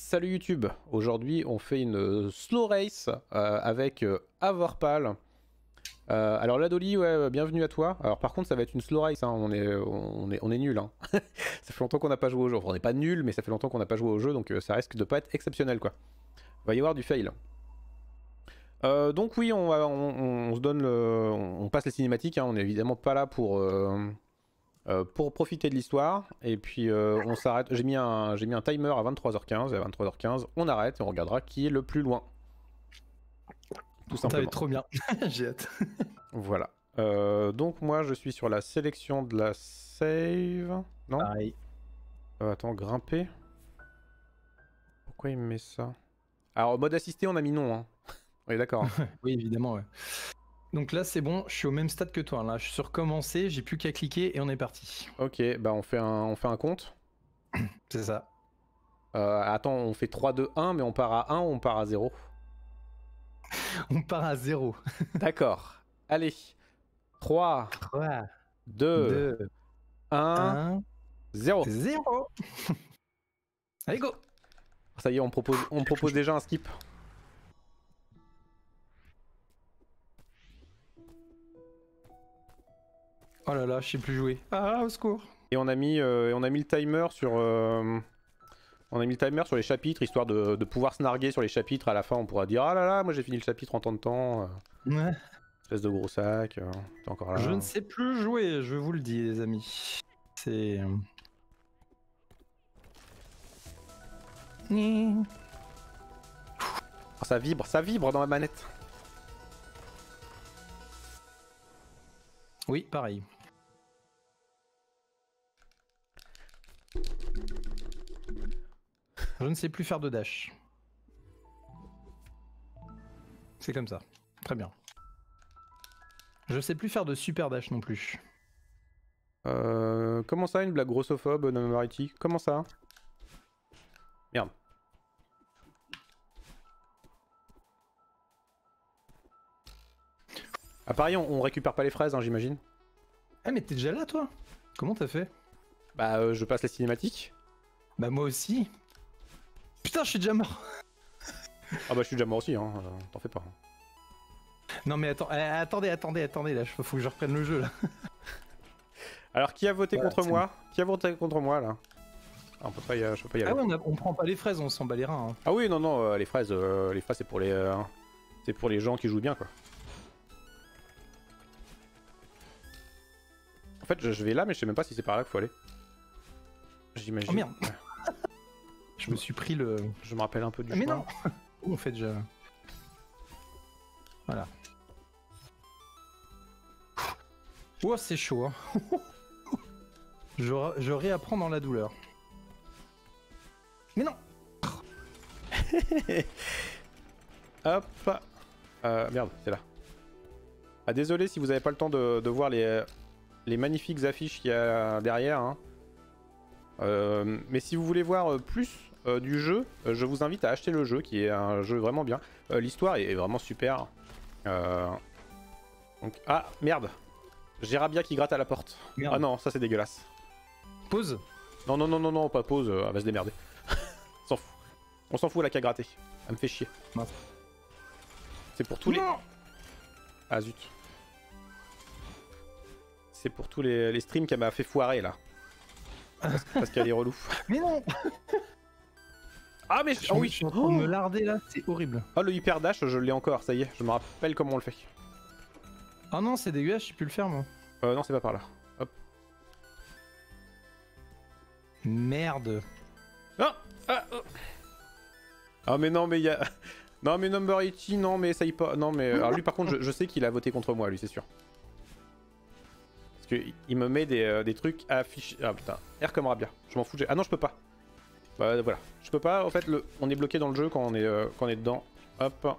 Salut YouTube, aujourd'hui on fait une slow race avec Avorpal. Alors la Dolly, ouais, bienvenue à toi. Alors par contre ça va être une slow race, hein. on est nul. Hein. Ça fait longtemps qu'on n'a pas joué au jeu. Enfin, on n'est pas nul, mais ça fait longtemps qu'on n'a pas joué au jeu, donc ça risque de pas être exceptionnel quoi. Va y avoir du fail. Donc oui, on se donne on passe les cinématiques, hein. On est évidemment pas là pour profiter de l'histoire, et puis on s'arrête. J'ai mis un timer à 23h15, et à 23h15 on arrête et on regardera qui est le plus loin. Tout simplement. Ça va être trop bien, j'ai hâte. Voilà. Donc moi je suis sur la sélection de la save. Non. Pareil. Attends, grimper. Pourquoi il me met ça? Alors mode assisté on a mis non. Hein. On est d'accord. Hein. Oui évidemment ouais. Donc là c'est bon, je suis au même stade que toi. Là je suis sur commencer, j'ai plus qu'à cliquer et on est parti. Ok, bah on fait un compte. C'est ça. Attends, on fait 3, 2, 1, mais on part à 1 ou on part à 0? On part à 0. D'accord. Allez. 3, 3, 2, 2, 1, 1, 0. 0. Allez go. Ça y est, on propose déjà un skip. Oh là là, je sais plus jouer. Ah, au secours. Et on a mis le timer sur... on a mis le timer sur les chapitres, histoire de pouvoir se narguer sur les chapitres. À la fin, on pourra dire « Ah là là, moi j'ai fini le chapitre en tant de temps. Ouais. Espèce de gros sac. T'es encore là. » Je ne sais plus jouer, je vous le dis les amis. C'est... Oh, ça vibre dans la manette. Oui, pareil. Je ne sais plus faire de dash. C'est comme ça. Très bien. Je sais plus faire de super dash non plus. Comment ça, une blague grossophobe, Nomarity? Comment ça? Merde. Ah pareil, on récupère pas les fraises, hein, j'imagine. Ah mais t'es déjà là toi? Comment t'as fait? Bah je passe les cinématiques. Bah moi aussi. Putain, je suis déjà mort. Ah bah je suis déjà mort aussi, hein, t'en fais pas. Non mais attends, attendez là, faut que je reprenne le jeu là. Alors qui a voté Voilà, contre moi? Qui a voté contre moi là? Ah, je peux pas y aller. Ah ouais, on prend pas les fraises, on s'en bat les reins. Hein. Ah oui, non, les fraises c'est pour les gens qui jouent bien quoi. En fait, je vais là, mais je sais même pas si c'est par là qu'il faut aller. J'imagine. Oh merde. Je me suis pris le... Je me rappelle un peu du chemin. Mais chemin. non. Où on fait déjà... Voilà. Oh, c'est chaud. Hein. je réapprends dans la douleur. Mais non. Hop. Merde, c'est là. Ah désolé si vous avez pas le temps de voir les magnifiques affiches qu'il y a derrière. Hein. Mais si vous voulez voir plus du jeu, je vous invite à acheter le jeu, qui est un jeu vraiment bien. L'histoire est vraiment super. Donc... Ah, merde. J'ai Rabia qui gratte à la porte. Merde. Ah non, ça c'est dégueulasse. Pause. Non, pas pause, elle va se démerder. On s'en fout. On s'en fout, elle a qu'à gratter. Elle me fait chier. C'est pour tous les... Ah zut. C'est pour tous les streams qu'elle m'a fait foirer là. Parce qu'elle est relou. Mais non. Ah mais oh, oui, je suis en train de me larder là, c'est horrible. Oh le hyper dash, je l'ai encore, ça y est, je me rappelle comment on le fait. Oh non, c'est dégueulasse, je sais plus le faire moi. Non, c'est pas par là. Hop. Merde. Ah mais non mais il y a... Non mais Number 80, non mais essaye pas. Non mais... Alors lui par contre, je sais qu'il a voté contre moi, lui, c'est sûr. Parce qu'il me met des trucs à afficher... Ah putain, R comme Rabia, je m'en fous. Ah non, je peux pas. Bah voilà, je peux pas. En fait, on est bloqué dans le jeu quand on est dedans. Hop.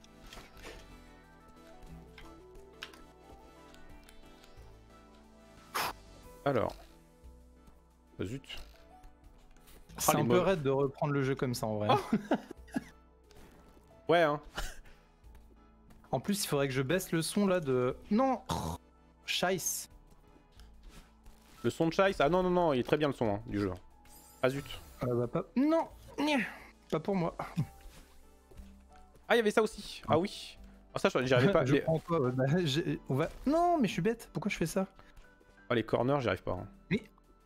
Alors. Zut. C'est un peu raide de reprendre le jeu comme ça en vrai. Oh ouais, hein. En plus, il faudrait que je baisse le son là de... Non. Scheiss. Le son de Scheiss? Ah non, il est très bien le son hein, du jeu. Ah zut. Bah pas... Non. Pas pour moi. Ah, il y avait ça aussi. Ah oui. Ah, ça, j'y arrivais pas. Je prends quoi bah, on va... Non, mais je suis bête. Pourquoi je fais ça? Ah, les corners, j'y arrive pas. Hein. Mais...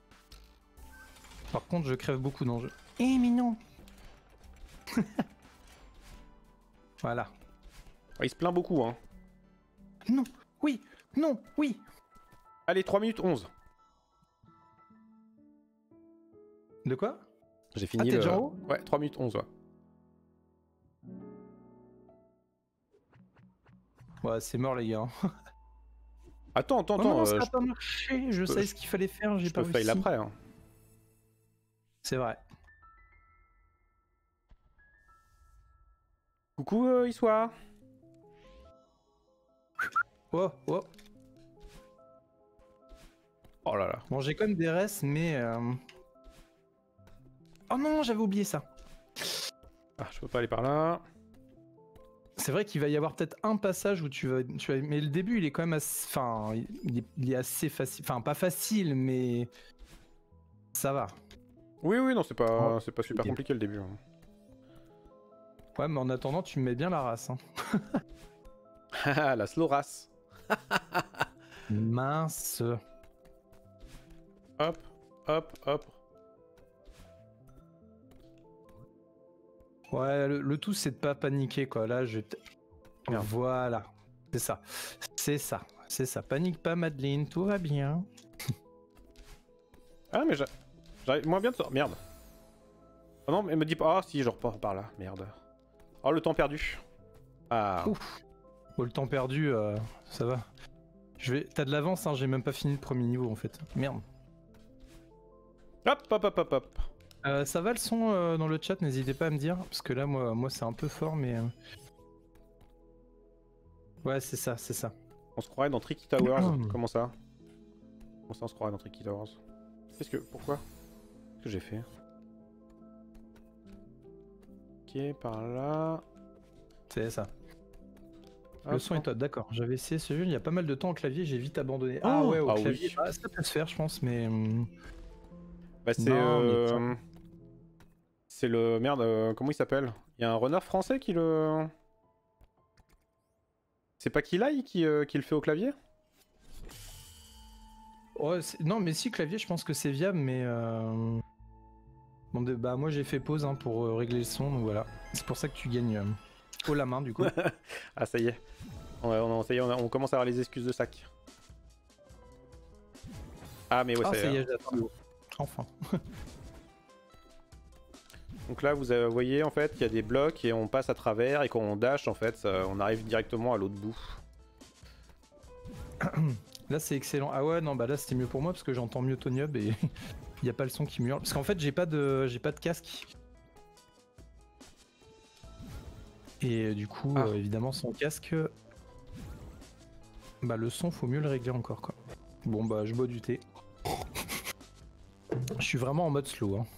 Par contre, je crève beaucoup dans le jeu. Eh, mais non. Voilà. Ah, il se plaint beaucoup. Hein. Non, oui, non, oui. Allez, 3 minutes 11. De quoi? J'ai fini t'es déjà en haut? Ouais, 3 minutes 11, ouais. Ouais, c'est mort, les gars. Attends, Oh non, ça a pas marché. Je savais ce qu'il fallait faire, j'ai pas Je peux fail réussi. après. Hein. C'est vrai. Coucou, Issoire. Oh, oh. Oh là là. Bon, j'ai quand même des restes, mais... Oh non, j'avais oublié ça. Ah, je peux pas aller par là. C'est vrai qu'il va y avoir peut-être un passage où tu vas... Mais le début, il est quand même assez... Enfin, il est assez facile. Enfin, pas facile, mais... Ça va. Oui, oui, non, c'est pas, Oh, super ok. compliqué le début. Hein. Ouais, mais en attendant, tu me mets bien la race. Hein. La slow race. Mince. Hop, hop, hop. Ouais, le tout, c'est de pas paniquer, quoi. Là, Merde. Voilà. C'est ça. C'est ça. C'est ça. Panique pas, Madeleine. Tout va bien. Ah, mais j'arrive moins bien de sortir. Merde. Oh non, mais me dis pas. Ah, si, je repars par là. Merde. Oh, le temps perdu. Ah. Ouf. Bon, le temps perdu, ça va. T'as de l'avance, hein. J'ai même pas fini le premier niveau, en fait. Merde. Hop, hop, hop, hop, hop. Ça va le son dans le chat, n'hésitez pas à me dire, parce que là, moi c'est un peu fort, mais... Ouais, c'est ça, c'est ça. On se croirait dans Tricky Towers. Comment ça? Comment ça, on se croirait dans Tricky Towers? Pourquoi? Qu'est-ce que j'ai fait? Ok, par là. C'est ça. Hop. Le son est top, d'accord. J'avais essayé ce jeu il y a pas mal de temps au clavier, j'ai vite abandonné. Ah ouais, au clavier, oui. bah, ça peut se faire, je pense, mais... Bah c'est c'est le... Merde, comment il s'appelle? Il y a un runner français qui le... C'est pas Kilai qui le fait au clavier? Ouais, non, mais si, clavier, je pense que c'est viable, mais... Bon, bah moi j'ai fait pause hein, pour régler le son, donc voilà. C'est pour ça que tu gagnes haut la main, du coup. Ah, ça y est. Ça y est, on commence à avoir les excuses de sac. Ah, mais ouais, Ah, ça ça y y est, est. j'attends. Enfin. Donc là, vous voyez, en fait, il y a des blocs et on passe à travers et quand on dash, en fait, on arrive directement à l'autre bout. Là, c'est excellent. Ah ouais, non, bah là, c'était mieux pour moi parce que j'entends mieux Tonyub et il n'y a pas le son qui me hurle. Parce qu'en fait, j'ai pas de casque. Et du coup, évidemment, sans casque, bah le son, faut mieux le régler encore, quoi. Bon, bah, je bois du thé. Je suis vraiment en mode slow, hein.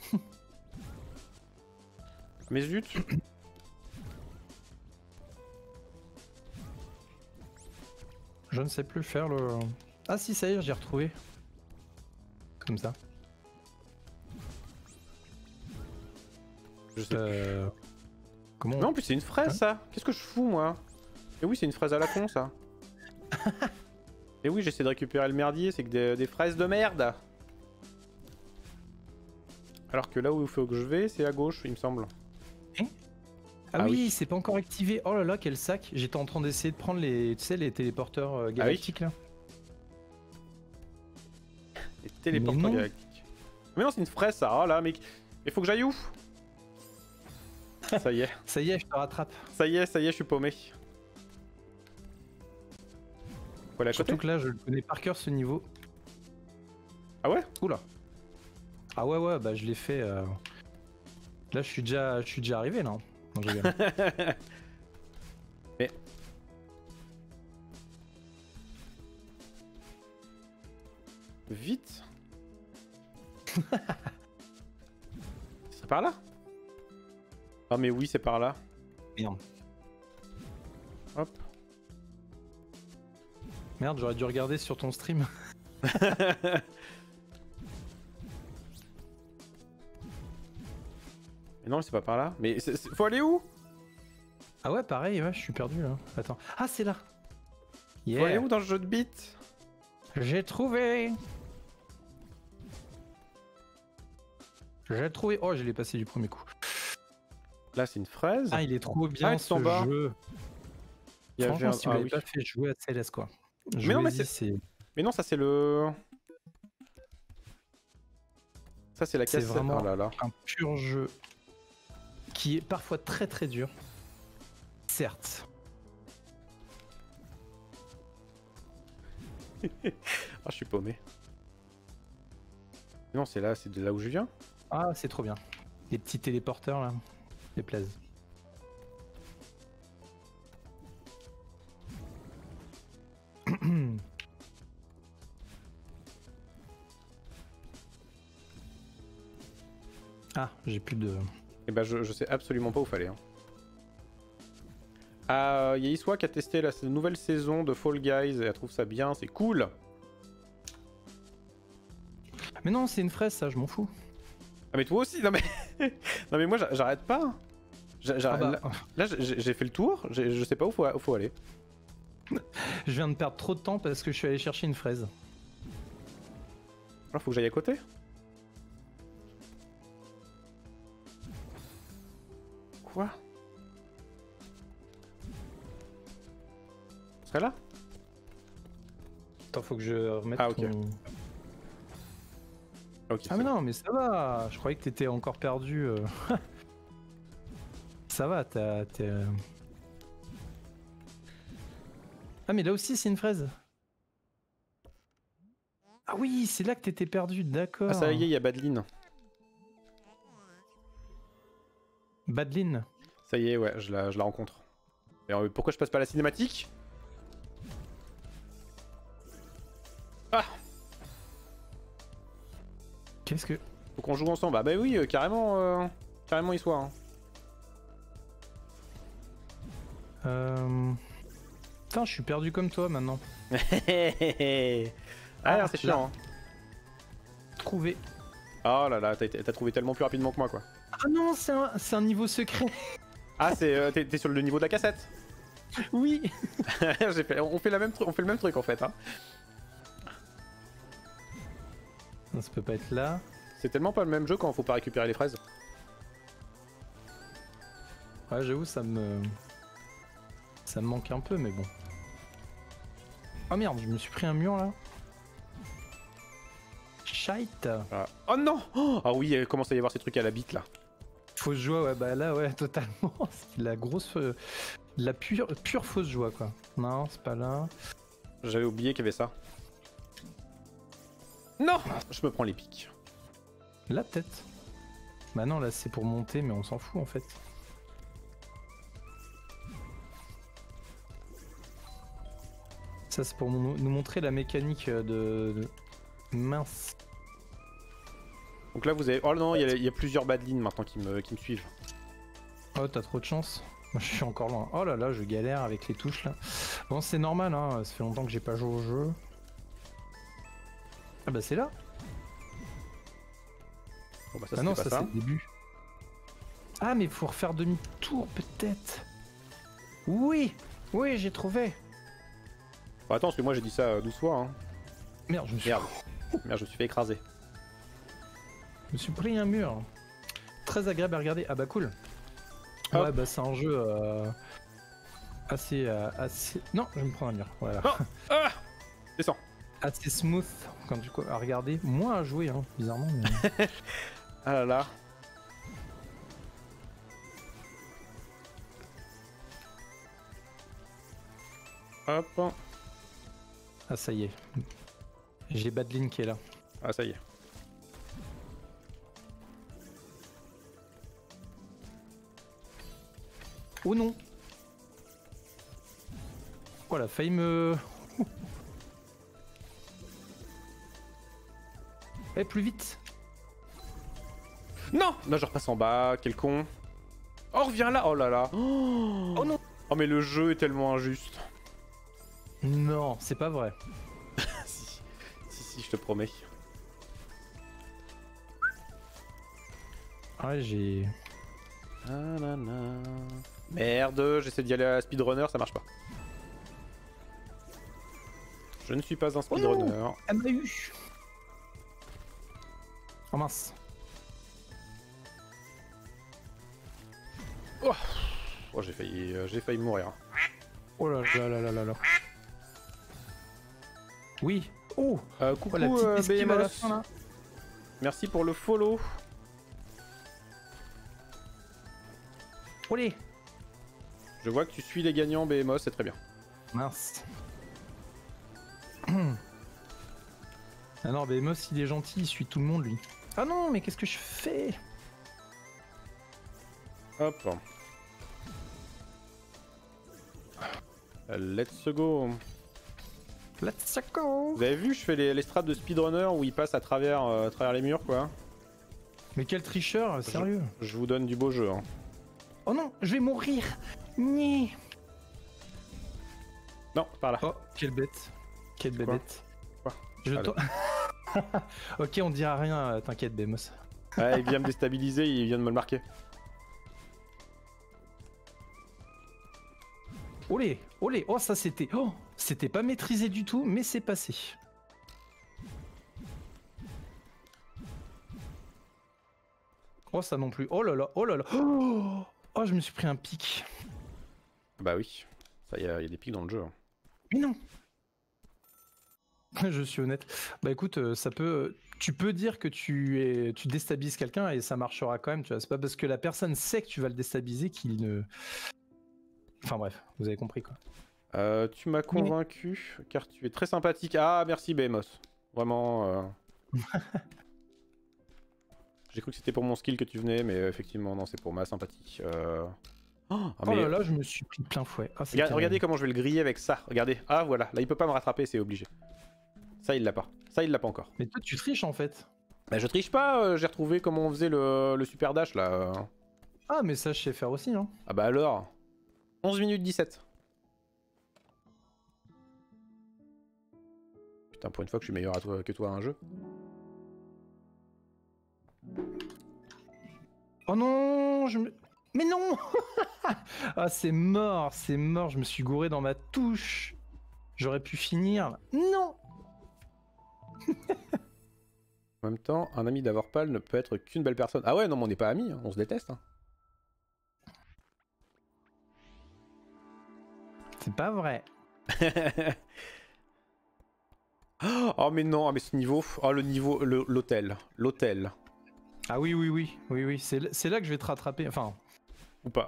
Mais zut. Je ne sais plus faire le... Ah si, ça y est, j'ai retrouvé. Comme ça. Je sais plus. Comment Non, en plus, c'est une fraise, ça. Qu'est-ce que je fous, moi? Et oui, c'est une fraise à la con, ça. Et oui, j'essaie de récupérer le merdier, c'est que des fraises de merde. Alors que là où il faut que je vais, c'est à gauche, il me semble. Ah oui, c'est pas encore activé. Oh là là, quel sac. J'étais en train d'essayer de prendre les, tu sais, les téléporteurs galactiques là. Les téléporteurs galactiques. Mais non, c'est une fraise ça. Oh là, mec. Il faut que j'aille où? Ça y est. Ça y est, je te rattrape. Ça y est, je suis paumé. Faut aller à côté. Surtout que là, je le connais par cœur ce niveau. Ah ouais? Oula. Ah ouais, bah je l'ai fait. Là, je suis déjà arrivé là. Non, je rigole. Mais... Vite. C'est par là? Ah mais oui, c'est par là. Merde. Hop. Merde, j'aurais dû regarder sur ton stream. Mais non, c'est pas par là. Mais faut aller où? Ah ouais, pareil, ouais, je suis perdu là. Attends. Ah, c'est là. Faut aller où dans le jeu de beat? J'ai trouvé. J'ai trouvé. Oh, je l'ai passé du premier coup. Là, c'est une fraise. Ah, il est trop bien tout en ce bas. jeu. Il y avait Franchement, un... si vous ah, l'avez oui. pas fait jouer à CLS quoi. Mais non, mais c'est. Mais non, ça c'est le... Ça c'est la C'est cassette. vraiment Oh là là. un pur jeu qui est parfois très très dur. Certes. Ah, je suis paumé. Non, c'est là, c'est de là où je viens. Ah, c'est trop bien. Les petits téléporteurs là, les plaisent. Ah, j'ai plus de... Et bah je sais absolument pas où fallait. Hein. Ah, y a Iswa qui a testé la nouvelle saison de Fall Guys et elle trouve ça bien, c'est cool. Mais non, c'est une fraise ça, je m'en fous. Ah mais toi aussi, non mais... non mais moi j'arrête pas. Ah bah, Là j'ai fait le tour, je sais pas où faut aller. je viens de perdre trop de temps parce que je suis allé chercher une fraise. Alors faut que j'aille à côté. Quoi? Ce serait là? Attends, faut que je remette Ah, ok. ton... Ok. Ah mais non, mais ça va. Je croyais que t'étais encore perdu. Ça va, t'es... Ah mais là aussi c'est une fraise. Ah oui, c'est là que t'étais perdu, d'accord. Ah ça y est, il y a Badline. Badline. Ça y est, ouais, je la rencontre. Et pourquoi je passe pas la cinématique? Ah! Qu'est-ce que... Faut qu'on joue ensemble. Ah bah oui, carrément, carrément il soit. Hein. Putain, je suis perdu comme toi maintenant. Ah, c'est là. chiant. Hein. Trouvé. Oh là là, t'as trouvé tellement plus rapidement que moi, quoi. Ah non, c'est un niveau secret. Ah, t'es sur le niveau de la cassette. Oui. on fait le même truc en fait. Hein. Non, ça peut pas être là. C'est tellement pas le même jeu quand faut pas récupérer les fraises. Ouais, j'avoue, ça me manque un peu, mais bon. Oh merde, je me suis pris un mur là. Shite. Ah. Oh non! Ah oui, il commence à y avoir ces trucs à la bite là. Fausse joie, ouais, bah là, ouais, totalement. C'est la grosse. La pure fausse joie, quoi. Non, c'est pas là. J'avais oublié qu'il y avait ça. Non! Je me prends les pics. La tête. Bah non, là, c'est pour monter, mais on s'en fout en fait. Ça, c'est pour nous montrer la mécanique de... Mince. Donc là, vous avez. Oh non, il y a plusieurs badlines maintenant qui me suivent. Oh, t'as trop de chance. Moi, je suis encore loin. Oh là là, je galère avec les touches là. Bon, c'est normal, hein. Ça fait longtemps que j'ai pas joué au jeu. Ah bah c'est là. Bon bah ça, Ah non, c'était ça pas c'est le début. Ah mais faut refaire demi-tour peut-être. Oui, oui, j'ai trouvé. Bon, attends, parce que moi j'ai dit ça 12 fois. Hein. Merde, je me suis... Merde. Merde, je me suis fait écraser. Je me suis pris un mur. Très agréable à regarder. Ah bah cool. Hop. Ouais bah c'est un jeu assez... Non, je vais me prendre un mur. Voilà. Non. Ah, descends. Assez smooth quand du coup à regarder. Moins à jouer, hein, bizarrement. Mais... Ah là là. Hop. Ah ça y est. J'ai Badline qui est là. Ah ça y est. Oh non. Voilà, failli me... Eh, plus vite. Non. Non, je repasse en bas, quel con. Oh, reviens là. Oh là là. Oh non. Oh mais le jeu est tellement injuste. Non, c'est pas vrai. si, je te promets. Ouais, j'ai... Nanana. Merde, j'essaie d'y aller à speedrunner, ça marche pas. Je ne suis pas un speedrunner. Oh, elle m'a eu. Oh mince. Oh, j'ai failli mourir. Oh là là là là là là. Oui. Oh, Coucou la petite esquive à la BMOS. fin, là. Merci pour le follow. Olé. Je vois que tu suis les gagnants BMOS, c'est très bien. Mince. Ah non, BMOS il est gentil, il suit tout le monde lui. Ah non, mais qu'est-ce que je fais? Hop. Let's go. Let's go. Vous avez vu, je fais les straps de speedrunner où ils passent à travers les murs, quoi. Mais quel tricheur, sérieux. Je vous donne du beau jeu. Hein. Oh non, je vais mourir. Ni. Non, par là. Oh, quelle bête. Quelle bébête. Quoi Je Allez. Ok, on dira rien, t'inquiète, Bemos. Ah, il vient me déstabiliser, il vient de me le marquer. Olé, olé, oh ça c'était... Oh, c'était pas maîtrisé du tout, mais c'est passé. Oh ça non plus, oh là là, oh là là. Oh, oh je me suis pris un pic. Bah oui, ça y a des pics dans le jeu. Hein. Mais non. Je suis honnête. Bah écoute, ça peut... Tu peux dire que tu déstabilises quelqu'un et ça marchera quand même, tu vois. C'est pas parce que la personne sait que tu vas le déstabiliser qu'il ne... Enfin bref, vous avez compris quoi. Tu m'as convaincu car tu es très sympathique. Ah merci BMOS. Vraiment. J'ai cru que c'était pour mon skill que tu venais, mais effectivement non, c'est pour ma sympathie. Oh mais... là là, je me suis pris plein fouet. Ah, regardez comment je vais le griller avec ça. Regardez. Ah voilà, là il peut pas me rattraper, c'est obligé. Ça il l'a pas. Ça il l'a pas encore. Mais toi tu triches en fait. Bah je triche pas, j'ai retrouvé comment on faisait le super dash là. Ah mais ça je sais faire aussi hein. Ah bah alors. 11 minutes 17. Putain, pour une fois que je suis meilleur que toi à un jeu. Oh non, Mais non. Ah c'est mort, je me suis gouré dans ma touche. J'aurais pu finir. Non. En même temps, un ami d'Avorpal ne peut être qu'une belle personne. Ah ouais, non mais on n'est pas amis, hein, on se déteste. Hein. C'est pas vrai. Oh mais non, mais ce niveau, oh le niveau, l'hôtel, Ah oui oui oui oui oui, c'est là que je vais te rattraper, enfin. Ou pas.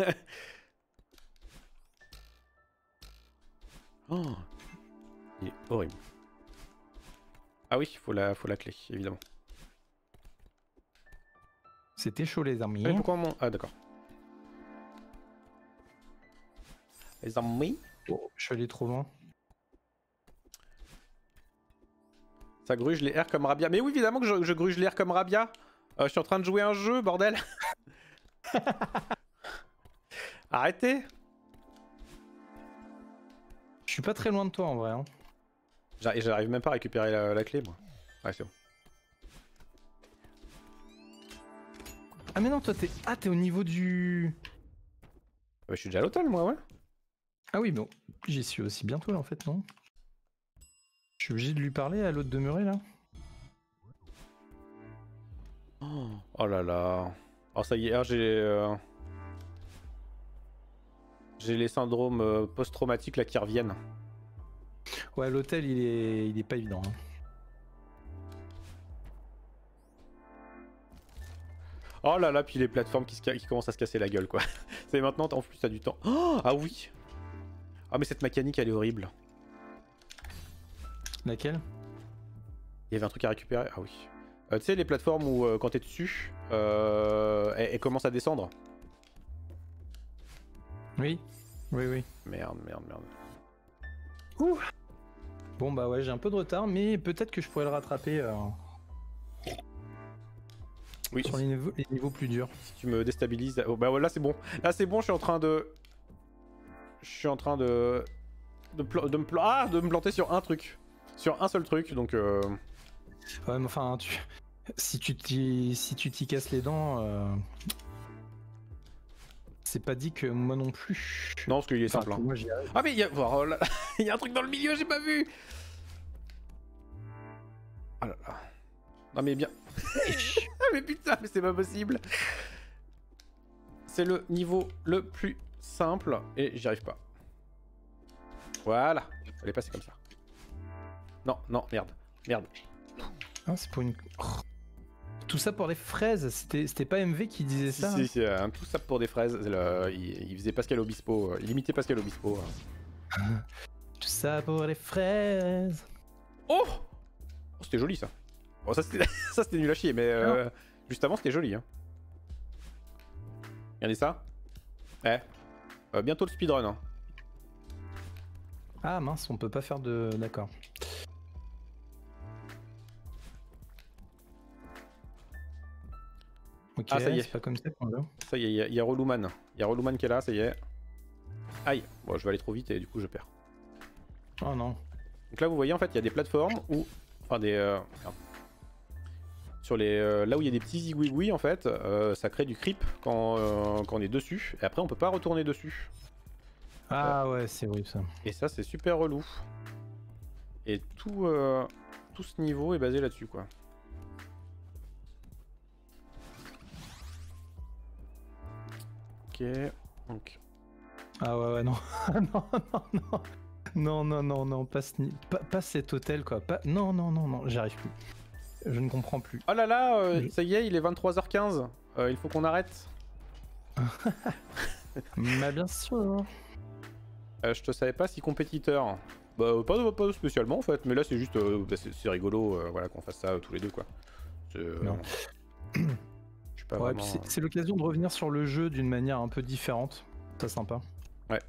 Oh, il est horrible. Ah oui, faut la clé, évidemment. C'était chaud les amis. Mais pourquoi mon... Ah d'accord. Les amis. Oh, je suis allé trop loin. Ça gruge les airs comme Rabia. Mais oui, évidemment que je gruge les airs comme Rabia. Je suis en train de jouer un jeu, bordel. Arrêtez. Je suis pas très loin de toi en vrai. Hein. J'arrive même pas à récupérer la clé, moi. Ouais, c'est bon. Ah mais non, toi t'es... Ah t'es au niveau du... Je suis déjà à l'hôtel, moi, ouais. Ah oui, bon, j'y suis aussi bientôt là en fait, non? Je suis obligé de lui parler à l'autre demeuré là? Oh là là. Oh ça y est, j'ai les syndromes post-traumatiques là qui reviennent. Ouais, l'hôtel il est pas évident. Hein. Oh là là, puis les plateformes qui commencent à se casser la gueule quoi. C'est maintenant, en plus t'as du temps. Oh, ah oui. Ah mais cette mécanique elle est horrible. Laquelle? Il y avait un truc à récupérer, ah oui. Tu sais les plateformes où quand t'es dessus, elles commencent à descendre. Oui, oui, oui. Merde. Ouh. Bon bah ouais, j'ai un peu de retard, mais peut-être que je pourrais le rattraper Oui. sur les niveaux plus durs. Si tu me déstabilises... Oh, bah là c'est bon. Là c'est bon, je suis en train de... de me planter sur un truc. Sur un seul truc, donc... Ouais, mais enfin, si tu t'y casses les dents... c'est pas dit que moi non plus. Non, parce qu'il est Enfin, simple. Hein. moi j'y arrive. Ah mais il y a... oh là... il y a un truc dans le milieu, j'ai pas vu. Oh là là. Non mais bien... ah mais putain, mais c'est pas possible. C'est le niveau le plus simple et j'y arrive pas. Voilà, fallait passer comme ça. Non, non, merde, merde. Ah, c'est pour une... Oh. Tout ça pour les fraises, c'était pas MV qui disait ça? Si, c'est tout ça pour des fraises. Il faisait Pascal Obispo, il imitait Pascal Obispo. Tout ça pour les fraises. Oh, c'était joli ça. Bon, ça c'était nul à chier, mais juste avant c'était joli. Hein. Regardez ça. Ouais. Bientôt le speedrun. Hein. Ah mince, on peut pas faire de... D'accord. Ok, Ah, ça y est. c'est pas comme ça qu'on veut. Ça y est, il y a Relouman. Il y a Relouman qui est là, ça y est. Aïe. Bon, je vais aller trop vite et du coup je perds. Oh non. Donc là vous voyez en fait il y a des plateformes où... Enfin des... merde. Sur les... là où il y a des petits zigouigouis en fait, ça crée du creep quand on est dessus. Et après on peut pas retourner dessus. Ah ouais, c'est horrible ça. Et ça c'est super relou. Et tout ce niveau est basé là-dessus quoi. Ok, donc... Ah ouais, ouais, non. non, non, non. Non, non, non, non, pas cet hôtel quoi. Pas... Non, non, non, non, j'y arrive plus. Je ne comprends plus. Oh là là, ça y est, il est 23h15. Il faut qu'on arrête. Mais bien sûr. Je te savais pas si compétiteur. Bah pas spécialement en fait, mais là c'est juste, c'est rigolo, voilà qu'on fasse ça tous les deux quoi. Non. Je suis pas Ouais, vraiment... c'est l'occasion de revenir sur le jeu d'une manière un peu différente. C'est sympa. Ouais.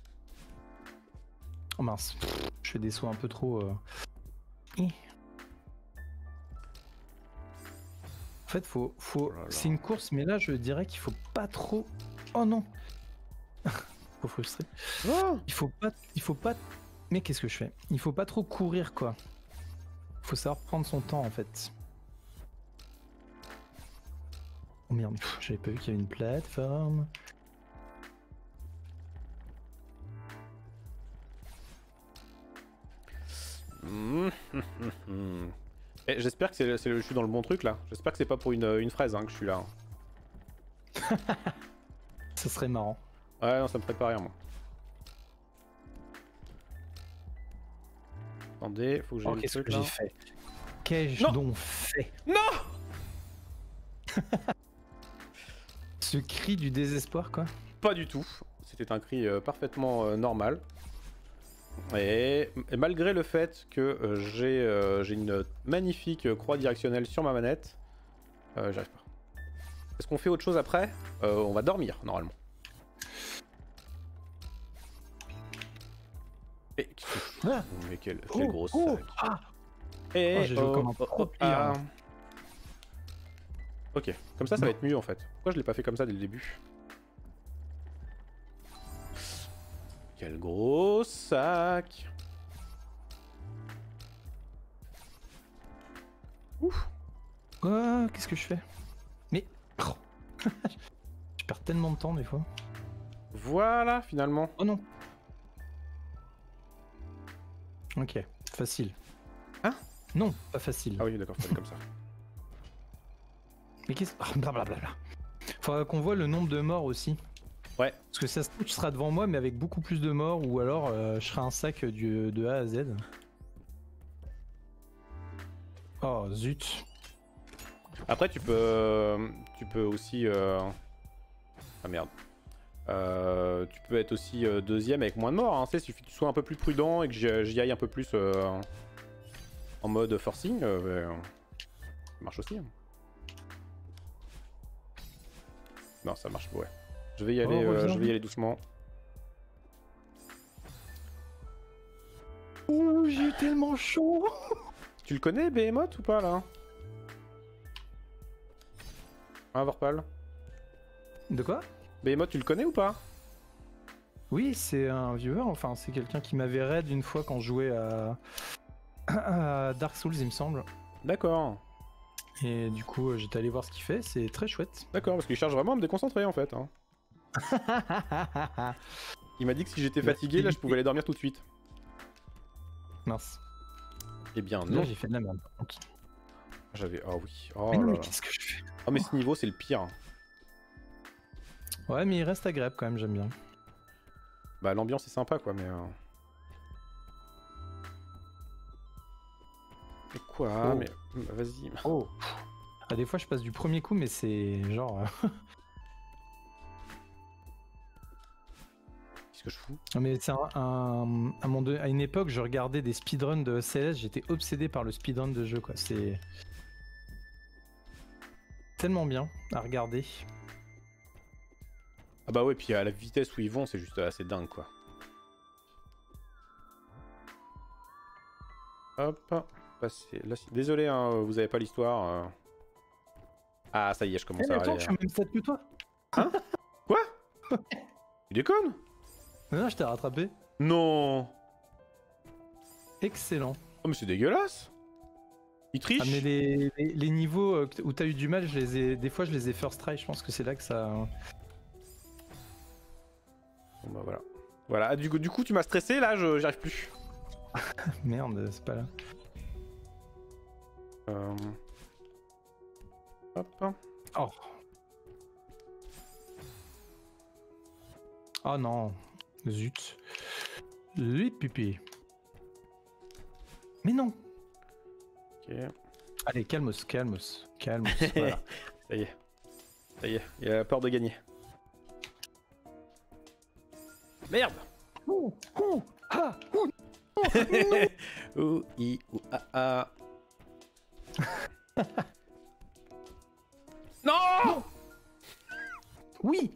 Oh mince, je fais des sauts un peu trop... En fait, faut... Oh là là. C'est une course, mais là, je dirais qu'il faut pas trop... Oh non. Trop frustré. Oh Il faut pas... Mais qu'est-ce que je fais? Il faut pas trop courir, quoi. Faut savoir prendre son temps, en fait. Oh merde, j'avais pas vu qu'il y avait une plateforme. Eh, j'espère que je suis dans le bon truc là. J'espère que c'est pas pour une fraise hein, que je suis là. Hein. Ça serait marrant. Ouais, non, ça me ferait pas rire moi. Attendez, faut que j'ai Oh, le qu'est-ce truc que là. j'ai fait? Qu'ai-je Non. donc fait? Non. Ce cri du désespoir, quoi. Pas du tout. C'était un cri parfaitement normal. Et malgré le fait que j'ai une magnifique croix directionnelle sur ma manette, j'arrive pas. Est-ce qu'on fait autre chose après? On va dormir normalement. Et... Ah. Mais quel gros sac. Ah. Et j'ai joué comme un pro player. Ok, comme ça va être mieux en fait. Pourquoi je l'ai pas fait comme ça dès le début? Quel gros sac. Ouf. Oh, qu'est-ce que je fais? Mais... Oh. Je perds tellement de temps des fois. Voilà, finalement. Oh non. Ok, facile. Hein? Non, pas facile. Ah oui, d'accord, c'est comme ça. Mais qu'est-ce... Oh, blablabla. Faudra qu'on voit le nombre de morts aussi. Ouais. Parce que ça se trouve, tu seras devant moi, mais avec beaucoup plus de morts, ou alors je serai un sac de A à Z. Oh, zut. Après, tu peux aussi... Ah merde. Tu peux être aussi deuxième avec moins de morts. Hein. Tu sais, suffit que tu sois un peu plus prudent et que j'y aille un peu plus en mode forcing. Ça marche aussi. Hein. Non, ça marche pas, ouais. Je vais y aller, je vais y aller doucement. Ouh, j'ai eu tellement chaud. Tu le connais, Behemoth, ou pas, là? Hein, Vorpal? De quoi? Behemoth, tu le connais ou pas? Oui, c'est un viewer, enfin, c'est quelqu'un qui m'avait raid une fois quand je jouais à Dark Souls, il me semble. D'accord. Et du coup, j'étais allé voir ce qu'il fait, c'est très chouette. D'accord, parce qu'il cherche vraiment à me déconcentrer, en fait. Hein. Il m'a dit que si j'étais Bah, fatigué, là, je pouvais aller dormir tout de suite. Mince. Eh bien, Là, non. j'ai fait de la merde. Ok. J'avais... Oh oui. Oh Mais non, là mais là. qu'est-ce que je fais? Oh, mais ce niveau, c'est le pire. Ouais, mais il reste agréable quand même, j'aime bien. Bah, l'ambiance est sympa, quoi, mais... Mais quoi? Oh. Mais... Vas-y. Oh. Ah, des fois, je passe du premier coup, mais c'est genre... Qu'est-ce que je fous? Non, mais c'est à une époque, je regardais des speedruns de CS, j'étais obsédé par le speedrun de jeu, quoi. C'est tellement bien à regarder. Ah bah ouais, puis à la vitesse où ils vont, c'est juste assez dingue, quoi. Hop. Passer. Là, désolé, hein, vous avez pas l'histoire. Ah, ça y est, je commence à Attends, aller... je suis au même stade que toi. Hein? Quoi? Tu déconnes? Non, je t'ai rattrapé. Non. Excellent. Oh, mais c'est dégueulasse. Il triche. Ah, mais les niveaux où t'as eu du mal, des fois je les ai first try, je pense que c'est là que ça... Bon bah voilà. Voilà, ah, du coup tu m'as stressé là, j'y arrive plus. Merde, c'est pas là. Hop. Oh. Oh non. Zut. Lui, pipi. Mais non. Ok. Allez, calmos. Voilà. Ça y est, il a peur de gagner. Merde. Ouh, i, ou, ah. Non. Oui.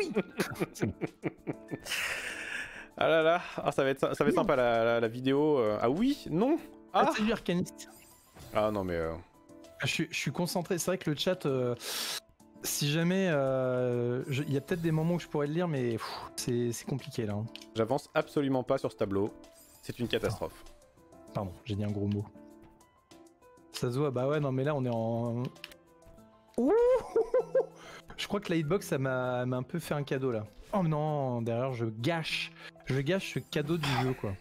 Ah là là, ah, ça va être sympa la vidéo. Ah oui, non. Ah, Salut Arcaniste. ah non mais... Je suis concentré, c'est vrai que le chat, si jamais, il y a peut-être des moments où je pourrais le lire, mais c'est compliqué là. Hein. J'avance absolument pas sur ce tableau. C'est une catastrophe. Pardon, j'ai dit un gros mot. Ça se voit, bah ouais, non mais là on est en... Ouh. Je crois que la hitbox, ça m'a un peu fait un cadeau là. Oh non, derrière je gâche ce cadeau du jeu quoi.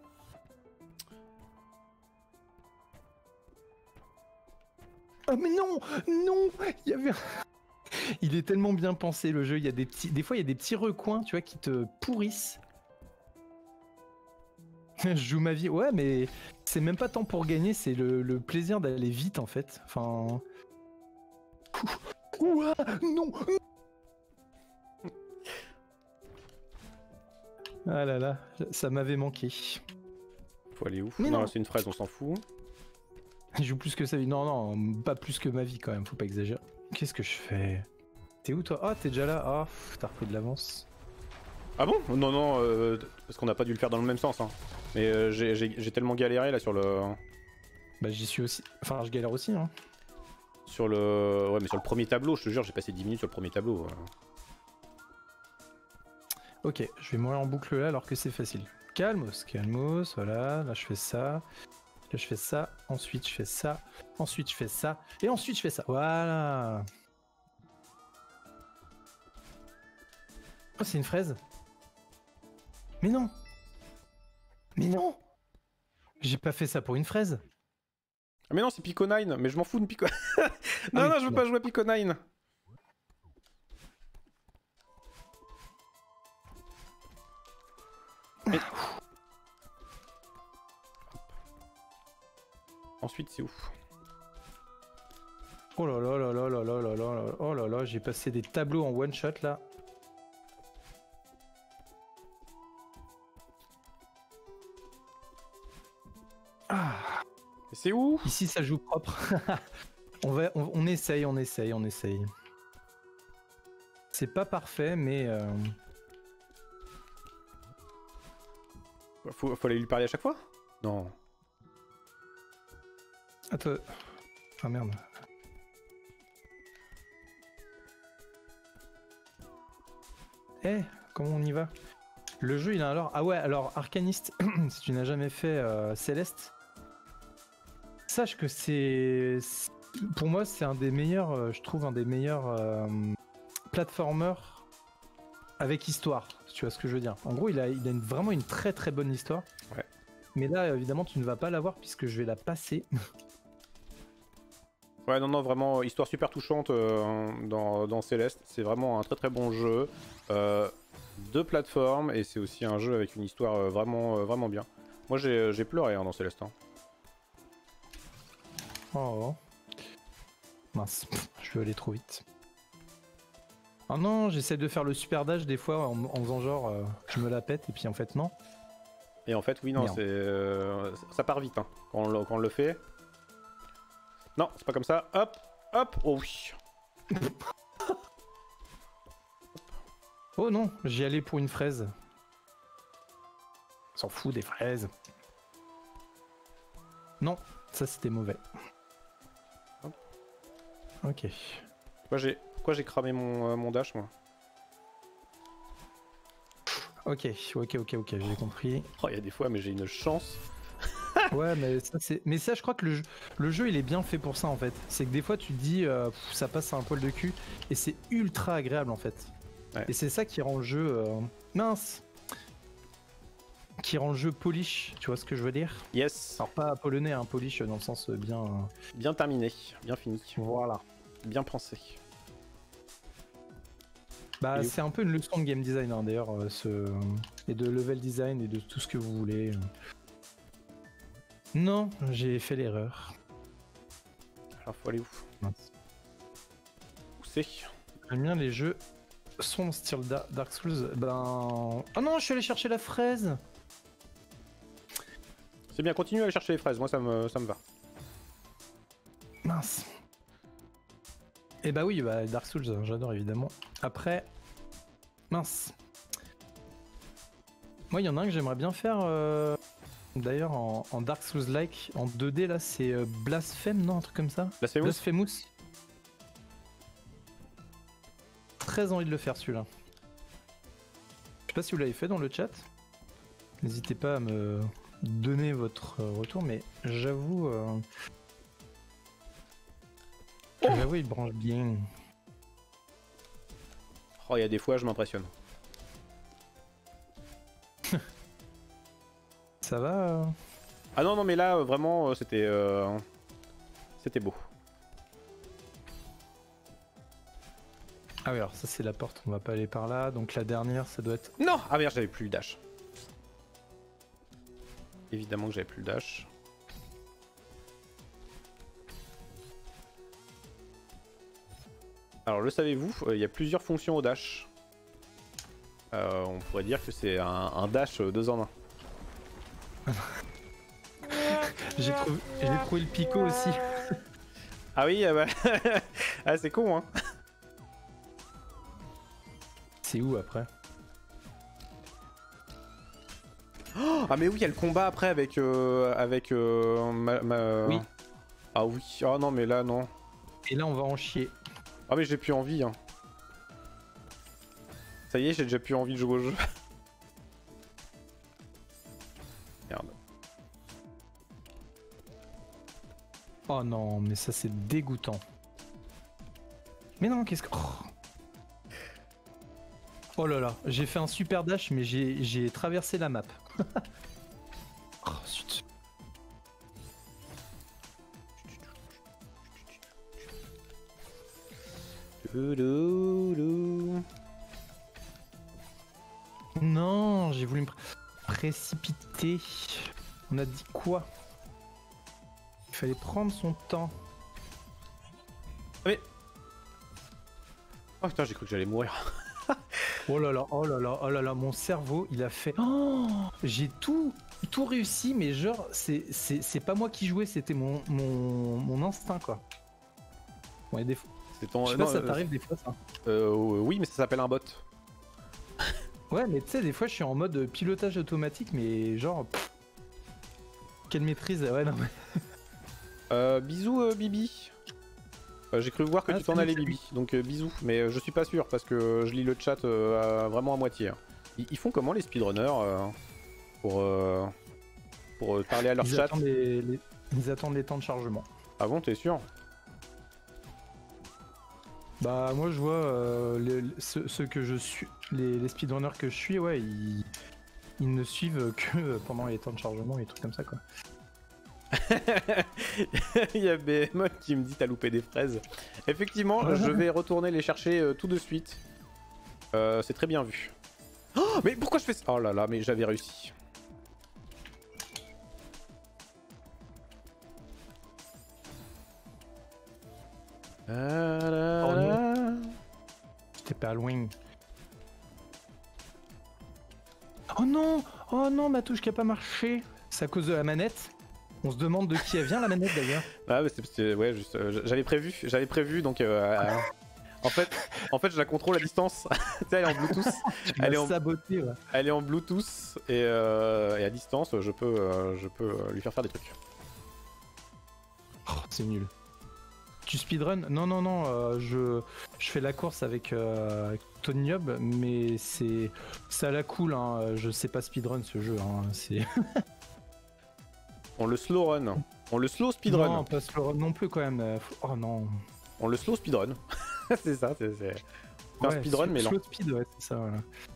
Oh mais non, il y avait... Il est tellement bien pensé le jeu, il y a des fois il y a des petits recoins, tu vois, qui te pourrissent. Je joue ma vie, ouais, mais c'est même pas tant pour gagner, c'est le plaisir d'aller vite en fait. Enfin... Ouah, non. Ah là là, ça m'avait manqué. Faut aller où? Mais non, non. c'est une fraise, on s'en fout. Il joue plus que sa vie. Non, pas plus que ma vie quand même, faut pas exagérer. Qu'est-ce que je fais? T'es où toi? Ah, t'es déjà là? Ah, t'as repris de l'avance. Ah bon? Non, parce qu'on n'a pas dû le faire dans le même sens. Hein. Mais j'ai tellement galéré là sur le... Bah j'y suis aussi. Enfin, je galère aussi, hein. Sur le... Ouais, mais sur le premier tableau, je te jure, j'ai passé 10 minutes sur le premier tableau. Ok, je vais mourir en boucle là alors que c'est facile. Calmos, voilà, là je fais ça. Là je fais ça, ensuite je fais ça, ensuite je fais ça, et ensuite je fais ça. Voilà. Oh, c'est une fraise. Mais non. J'ai pas fait ça pour une fraise. Ah mais non, c'est Pico 9, mais je m'en fous de Pico... non, oui, je veux pas jouer à Pico 9. Mais... Ensuite, c'est où? Oh là là là là là là là là là. Oh là là, j'ai passé des tableaux en one shot là. Ah. C'est où? Ici ça joue propre. on essaye. C'est pas parfait mais Faut aller lui parler à chaque fois? Non. Attends. Ah merde. Eh, comment on y va? Le jeu il a alors... Ah ouais, alors Arcaniste, si tu n'as jamais fait Céleste, sache que pour moi c'est un des meilleurs, je trouve un des meilleurs platformers avec histoire, si tu vois ce que je veux dire. En gros, il a vraiment une très très bonne histoire. Ouais. Mais là, évidemment, tu ne vas pas l'avoir puisque je vais la passer. Ouais, non, non, vraiment, histoire super touchante dans Céleste. C'est vraiment un très très bon jeu de plateforme et c'est aussi un jeu avec une histoire vraiment bien. Moi, j'ai pleuré dans Céleste. Hein. Oh. Mince, je vais aller trop vite. Oh non, j'essaie de faire le super dash des fois en faisant genre je me la pète et puis en fait non. Et en fait, oui, non, ça part vite hein, quand on le fait. Non, c'est pas comme ça. Hop, hop, oh oui. Oh non, j'y allais pour une fraise. On s'en fout des fraises. Non, ça c'était mauvais. Hop. Ok. Pourquoi j'ai cramé mon dash, moi? Ok, j'ai compris. Oh, il y a des fois, mais j'ai une chance. Ouais, mais ça c'est. Mais ça, je crois que le jeu il est bien fait pour ça en fait. C'est que des fois tu te dis ça passe à un poil de cul et c'est ultra agréable en fait. Ouais. Et c'est ça qui rend le jeu mince. Qui rend le jeu polish, tu vois ce que je veux dire? Yes. Alors pas polonais, hein, polish dans le sens bien. Bien terminé, bien fini. Voilà. Bien pensé. Bah c'est un peu une leçon de game design hein, d'ailleurs, et de level design et de tout ce que vous voulez. Non, j'ai fait l'erreur. Alors faut aller où? Mince. Où c'est? J'aime bien les jeux son style Dark Souls. Ben. Oh non, je suis allé chercher la fraise. C'est bien, continue à aller chercher les fraises, moi ça me va. Mince. Et bah oui, bah Dark Souls, j'adore évidemment. Après, mince. Moi, il y en a un que j'aimerais bien faire. D'ailleurs, en Dark Souls-like, en 2D là, c'est Blasphème, non, un truc comme ça. Blasphemous. Très envie de le faire celui-là. Je sais pas si vous l'avez fait dans le chat. N'hésitez pas à me donner votre retour, mais j'avoue. J'avoue, il branche bien. Oh, il y a des fois, je m'impressionne. Ça va Ah non, non, mais là, vraiment, c'était beau. Ah oui, alors ça c'est la porte, on va pas aller par là. Donc la dernière, ça doit être... Non! Ah merde, j'avais plus le dash. Évidemment que j'avais plus le dash. Alors, le savez-vous, il y a plusieurs fonctions au dash. On pourrait dire que c'est un dash 2 en 1. J'ai trouvé le picot aussi. Ah oui, bah... ah, c'est con, hein. C'est où après? Oh, ah mais oui, il y a le combat après avec... Oui. Ah oui, oh non, mais là, non. Et là, on va en chier. Ah mais j'ai plus envie, hein. Ça y est, j'ai déjà plus envie de jouer au jeu. Merde. Oh non, mais ça c'est dégoûtant. Mais non, qu'est-ce que... Oh là là, j'ai fait un super dash, mais j'ai traversé la map. Oh, zut. Non, j'ai voulu me précipiter. On a dit quoi? Il fallait prendre son temps. Mais... Oh putain, j'ai cru que j'allais mourir. Oh là là, oh là là, oh là là, mon cerveau, il a fait... Oh, j'ai tout réussi, mais genre, c'est pas moi qui jouais, c'était mon instinct, quoi. Ouais, des fois... C'est ton... Je sais pas si ça t'arrive des fois, ça. Oui, mais ça s'appelle un bot. Ouais, mais tu sais, des fois, je suis en mode pilotage automatique, mais genre... Quelle maîtrise, ouais, non, mais... Bisous, Bibi. J'ai cru voir que tu t'en allais, Bibi, donc bisous, mais je suis pas sûr parce que je lis le chat vraiment à moitié. Hein. Ils font comment les speedrunners pour parler à leur chat? Ils attendent les temps de chargement. Ah bon, t'es sûr? Bah moi je vois ceux que je suis, les speedrunners que je suis, ouais, ils ne suivent que pendant les temps de chargement et des trucs comme ça quoi. Il y a Behemoth qui me dit t'as loupé des fraises. Effectivement, je vais retourner les chercher tout de suite. C'est très bien vu. Oh, mais pourquoi je fais ça? Oh là là, mais j'avais réussi. J'étais pas loin. Oh non! Oh non, ma touche qui a pas marché! C'est à cause de la manette. On se demande de qui elle vient la manette d'ailleurs. Ah, mais c'est ouais, juste, j'avais prévu donc. En fait, je la contrôle à distance. Tu sais, elle est en Bluetooth. Elle est sabotée, ouais. Elle est en Bluetooth et à distance, je peux lui faire des trucs. Oh, c'est nul. Tu speedrun? Non, non, non, je fais la course avec Tony Hub, mais c'est à la cool, hein. Je sais pas speedrun ce jeu, hein. C'est... On le slow run. On le slow speedrun. Non, pas slow run non plus quand même. Oh non. On le slow speedrun. C'est ça, c'est un Ouais, speedrun mais lent. slow speed, ouais, c'est ça, voilà.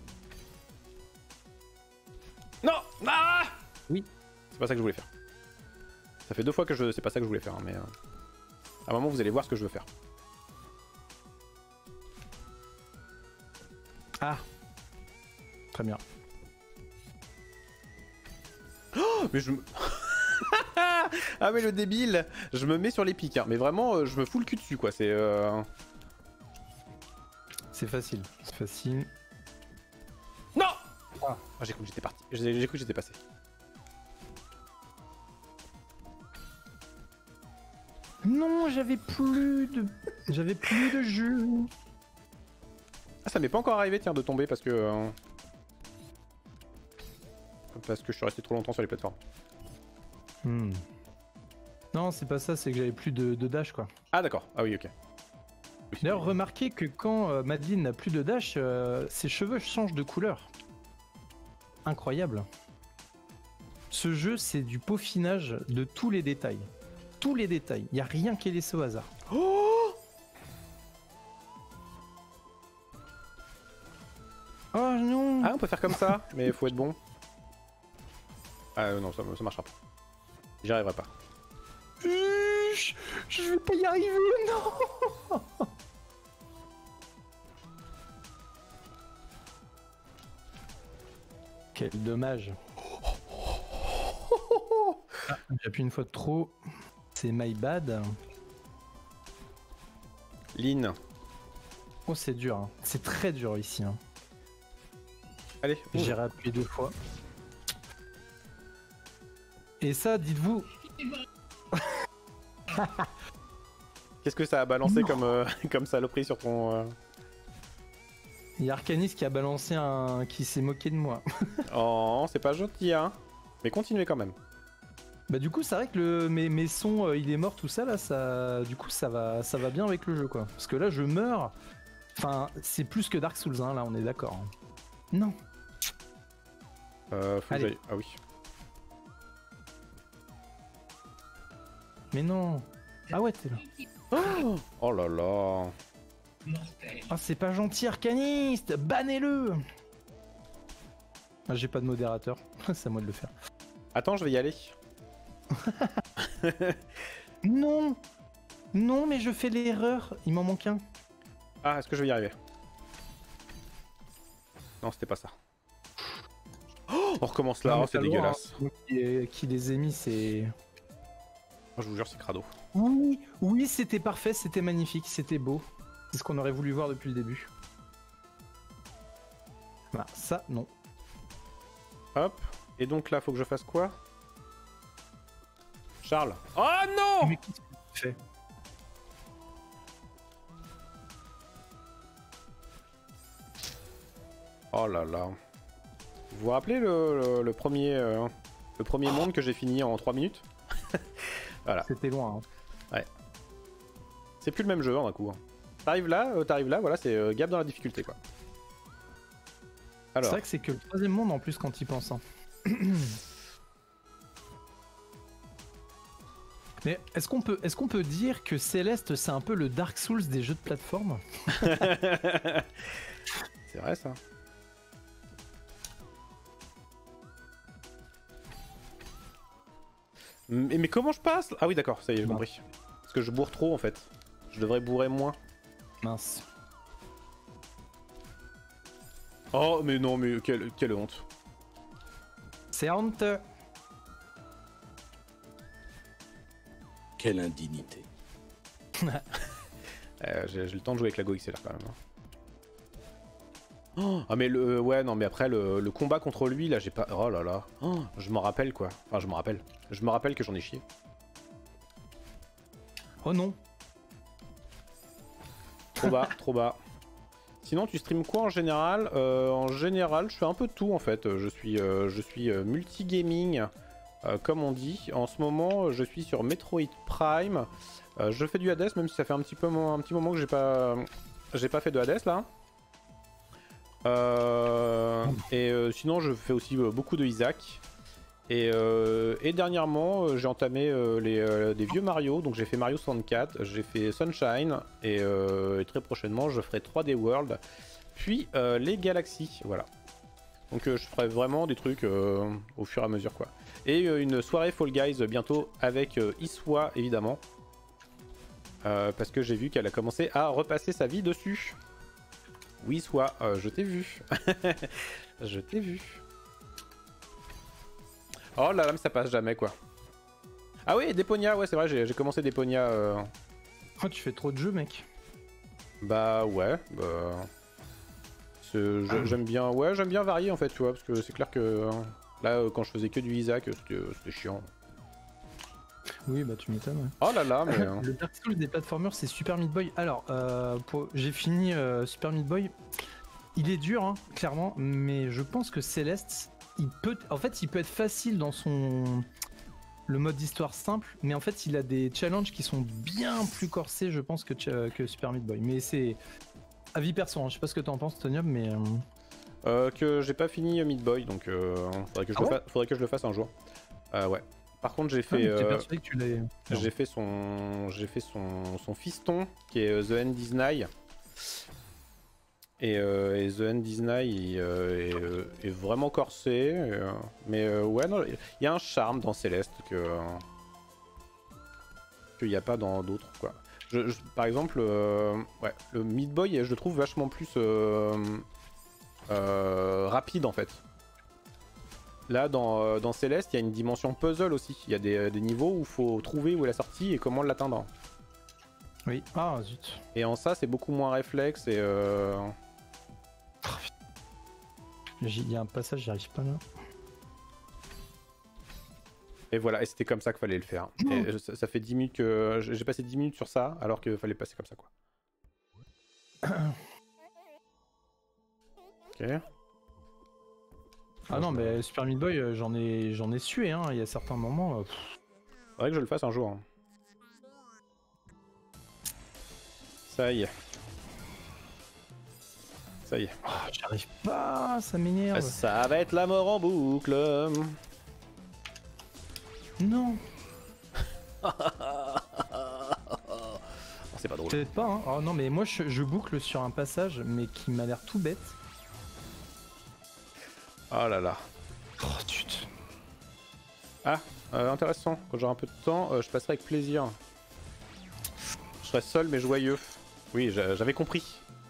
Non! Ah! Oui. C'est pas ça que je voulais faire. Ça fait 2 fois que c'est pas ça que je voulais faire, hein, mais... À un moment, vous allez voir ce que je veux faire. Ah. Très bien. Oh, mais je me... Ah mais le débile! Je me mets sur les pics, hein. Mais vraiment, je me fous le cul dessus, quoi. C'est... C'est facile, c'est facile. Non! Ah, j'ai cru que j'étais parti. J'ai cru que j'étais passé. Non, j'avais plus de jeu. Ah, ça m'est pas encore arrivé, tiens, de tomber parce que je suis resté trop longtemps sur les plateformes. Non, c'est pas ça, c'est que j'avais plus de dash quoi. Ah d'accord, ah oui, ok. Oui, D'ailleurs, remarquez que quand Madeline n'a plus de dash, ses cheveux changent de couleur. Incroyable. Ce jeu, c'est du peaufinage de tous les détails. Tous les détails. Il n'y a rien qui est laissé au hasard. Oh, oh non! ah, on peut faire comme ça, mais faut être bon. Ah non, ça marchera pas. J'y arriverai pas. Je vais pas y arriver, non! Quel dommage. Ah, j'appuie une fois de trop. C'est my bad. Lynn. Oh, c'est dur. Hein. C'est très dur ici. Hein. Allez. J'ai appuyé 2 fois. Et ça, dites-vous. Qu'est-ce que ça a balancé comme saloperie sur ton... Il y a Arcanis qui a balancé un... qui s'est moqué de moi. Oh, c'est pas gentil, hein. Mais continuez quand même. Bah du coup, c'est vrai que mes sons, il est mort, tout ça, là, ça... Du coup, ça va bien avec le jeu, quoi. Parce que là, je meurs. Enfin, c'est plus que Dark Souls, hein, là, on est d'accord. Hein. Non. Faut que j'aille... Ah oui. Mais non. Ah ouais, t'es là. Oh, oh là là. Ah, c'est pas gentil, Arcaniste. Bannez-le. Ah, j'ai pas de modérateur. C'est à moi de le faire. Attends, je vais y aller. Non. Non, mais je fais l'erreur. Il m'en manque un. Ah, est-ce que je vais y arriver? Non, c'était pas ça. Oh, on recommence là, Non, oh, c'est dégueulasse. Hein. Qui les ai mis, c'est... Oh, je vous jure, c'est crado. Oui, oui, c'était parfait, c'était magnifique, c'était beau. C'est ce qu'on aurait voulu voir depuis le début. Voilà, ça, non. Hop. Et donc là, faut que je fasse quoi? Charles. Oh non! Mais qu'est-ce que tu fais? Oh là là. Vous vous rappelez le premier monde que j'ai fini en 3 minutes? Voilà. C'était loin. Hein. Ouais. C'est plus le même jeu, hein, d'un coup. Hein. T'arrives là, voilà, c'est gap dans la difficulté, quoi. Alors. C'est vrai que c'est que le 3e monde en plus quand il pense. Hein. Mais est-ce qu'on peut dire que Céleste c'est un peu le Dark Souls des jeux de plateforme? C'est vrai ça. Mais comment je passe? Ah oui d'accord, ça y est, j'ai compris. Parce que je bourre trop en fait. Je devrais bourrer moins. Mince. Oh mais non, mais quelle honte. C'est honteux. Quelle indignité. J'ai le temps de jouer avec la Go XLR quand même. Oh, ah mais ouais non mais après le combat contre lui là j'ai pas... Oh là là. Oh, je m'en rappelle quoi. Enfin je me rappelle. Je me rappelle que j'en ai chié. Oh non. Trop bas, trop bas. Sinon tu streams quoi en général? En général je fais un peu de tout en fait. Je suis multi-gaming comme on dit. En ce moment je suis sur Metroid Prime. Je fais du Hades même si ça fait un petit moment que j'ai pas fait de Hades là. Sinon je fais aussi beaucoup de Isaac. Et dernièrement j'ai entamé des vieux Mario. Donc j'ai fait Mario 64, j'ai fait Sunshine et très prochainement je ferai 3D World. Puis les Galaxies, voilà. Donc je ferai vraiment des trucs au fur et à mesure quoi. Et une soirée Fall Guys bientôt avec Iswa évidemment. Parce que j'ai vu qu'elle a commencé à repasser sa vie dessus. Oui, soit, je t'ai vu. Je t'ai vu. Oh là là, mais ça passe jamais quoi. Ah oui, Deponia, ouais, c'est vrai, j'ai commencé Deponia. Oh, tu fais trop de jeux, mec. Bah ouais, j'aime bien, ouais, j'aime bien varier en fait, tu vois, parce que c'est clair que là, quand je faisais que du Isaac, c'était chiant. Oui, bah tu m'étonnes. Ouais. Oh là là, mais. Le Dark Souls des platformers, c'est Super Meat Boy. Alors, j'ai fini Super Meat Boy. Il est dur, hein, clairement, mais je pense que Céleste, il peut être facile dans le mode d'histoire simple, mais en fait, il a des challenges qui sont bien plus corsés, je pense, que Super Meat Boy. Mais c'est avis perso, hein. Je sais pas ce que t'en penses, Tonium, mais. Que j'ai pas fini Meat Boy, donc faudrait que je le fasse un jour. Ouais. Par contre, j'ai fait. Persuadé que tu l'as. J'ai fait son fiston qui est The End Disney. Et The End Disney est vraiment corsé. Mais ouais, non, il y a un charme dans Céleste qu'il n'y a pas dans d'autres quoi. Par exemple, ouais, le Meat Boy, je le trouve vachement plus rapide en fait. Là, dans Céleste, il y a une dimension puzzle aussi. Il y a des niveaux où il faut trouver où est la sortie et comment l'atteindre. Oui. Ah, zut. Et en ça, c'est beaucoup moins réflexe et... Il y a un passage, j'y arrive pas là. Et voilà, et c'était comme ça qu'il fallait le faire. Et ça fait 10 minutes que... J'ai passé 10 minutes sur ça, alors qu'il fallait passer comme ça, quoi. Ok. Ah non, mais Super Meat Boy, j'en ai sué, hein. Il y a certains moments... Faudrait que je le fasse un jour. Hein. Ça y est. Ça y est. Oh, j'y arrive pas, ça m'énerve. Ça va être la mort en boucle. Non. Oh, c'est pas drôle. Peut-être pas, hein. Oh non, mais moi je boucle sur un passage, mais qui m'a l'air tout bête. Oh là là. Oh, zut. Ah, intéressant. Quand j'aurai un peu de temps, je passerai avec plaisir. Je serai seul mais joyeux. Oui, j'avais compris.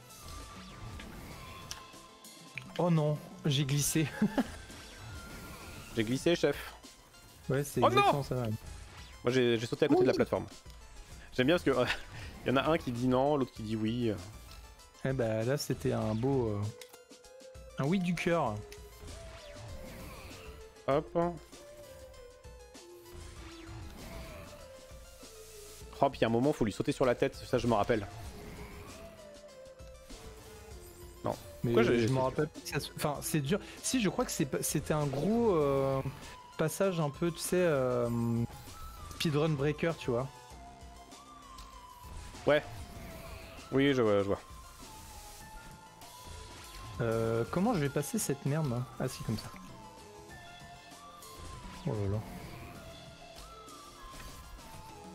Oh non, j'ai glissé. J'ai glissé, chef. Ouais, c'est Oh exactement non ça. Ouais. Moi, j'ai sauté à côté de la plateforme. J'aime bien parce que y en a un qui dit non, l'autre qui dit oui. Eh bah là, c'était un beau... un oui du cœur. Hop. Oh, puis il y a un moment, faut lui sauter sur la tête, ça je me rappelle. Non. Mais Pourquoi je me rappelle pas que ça enfin, c'est dur. Si, je crois que c'était un gros passage un peu, tu sais, speedrun breaker, tu vois. Ouais. Oui, je vois. Comment je vais passer cette merde là? Ah si, comme ça. Oh là là.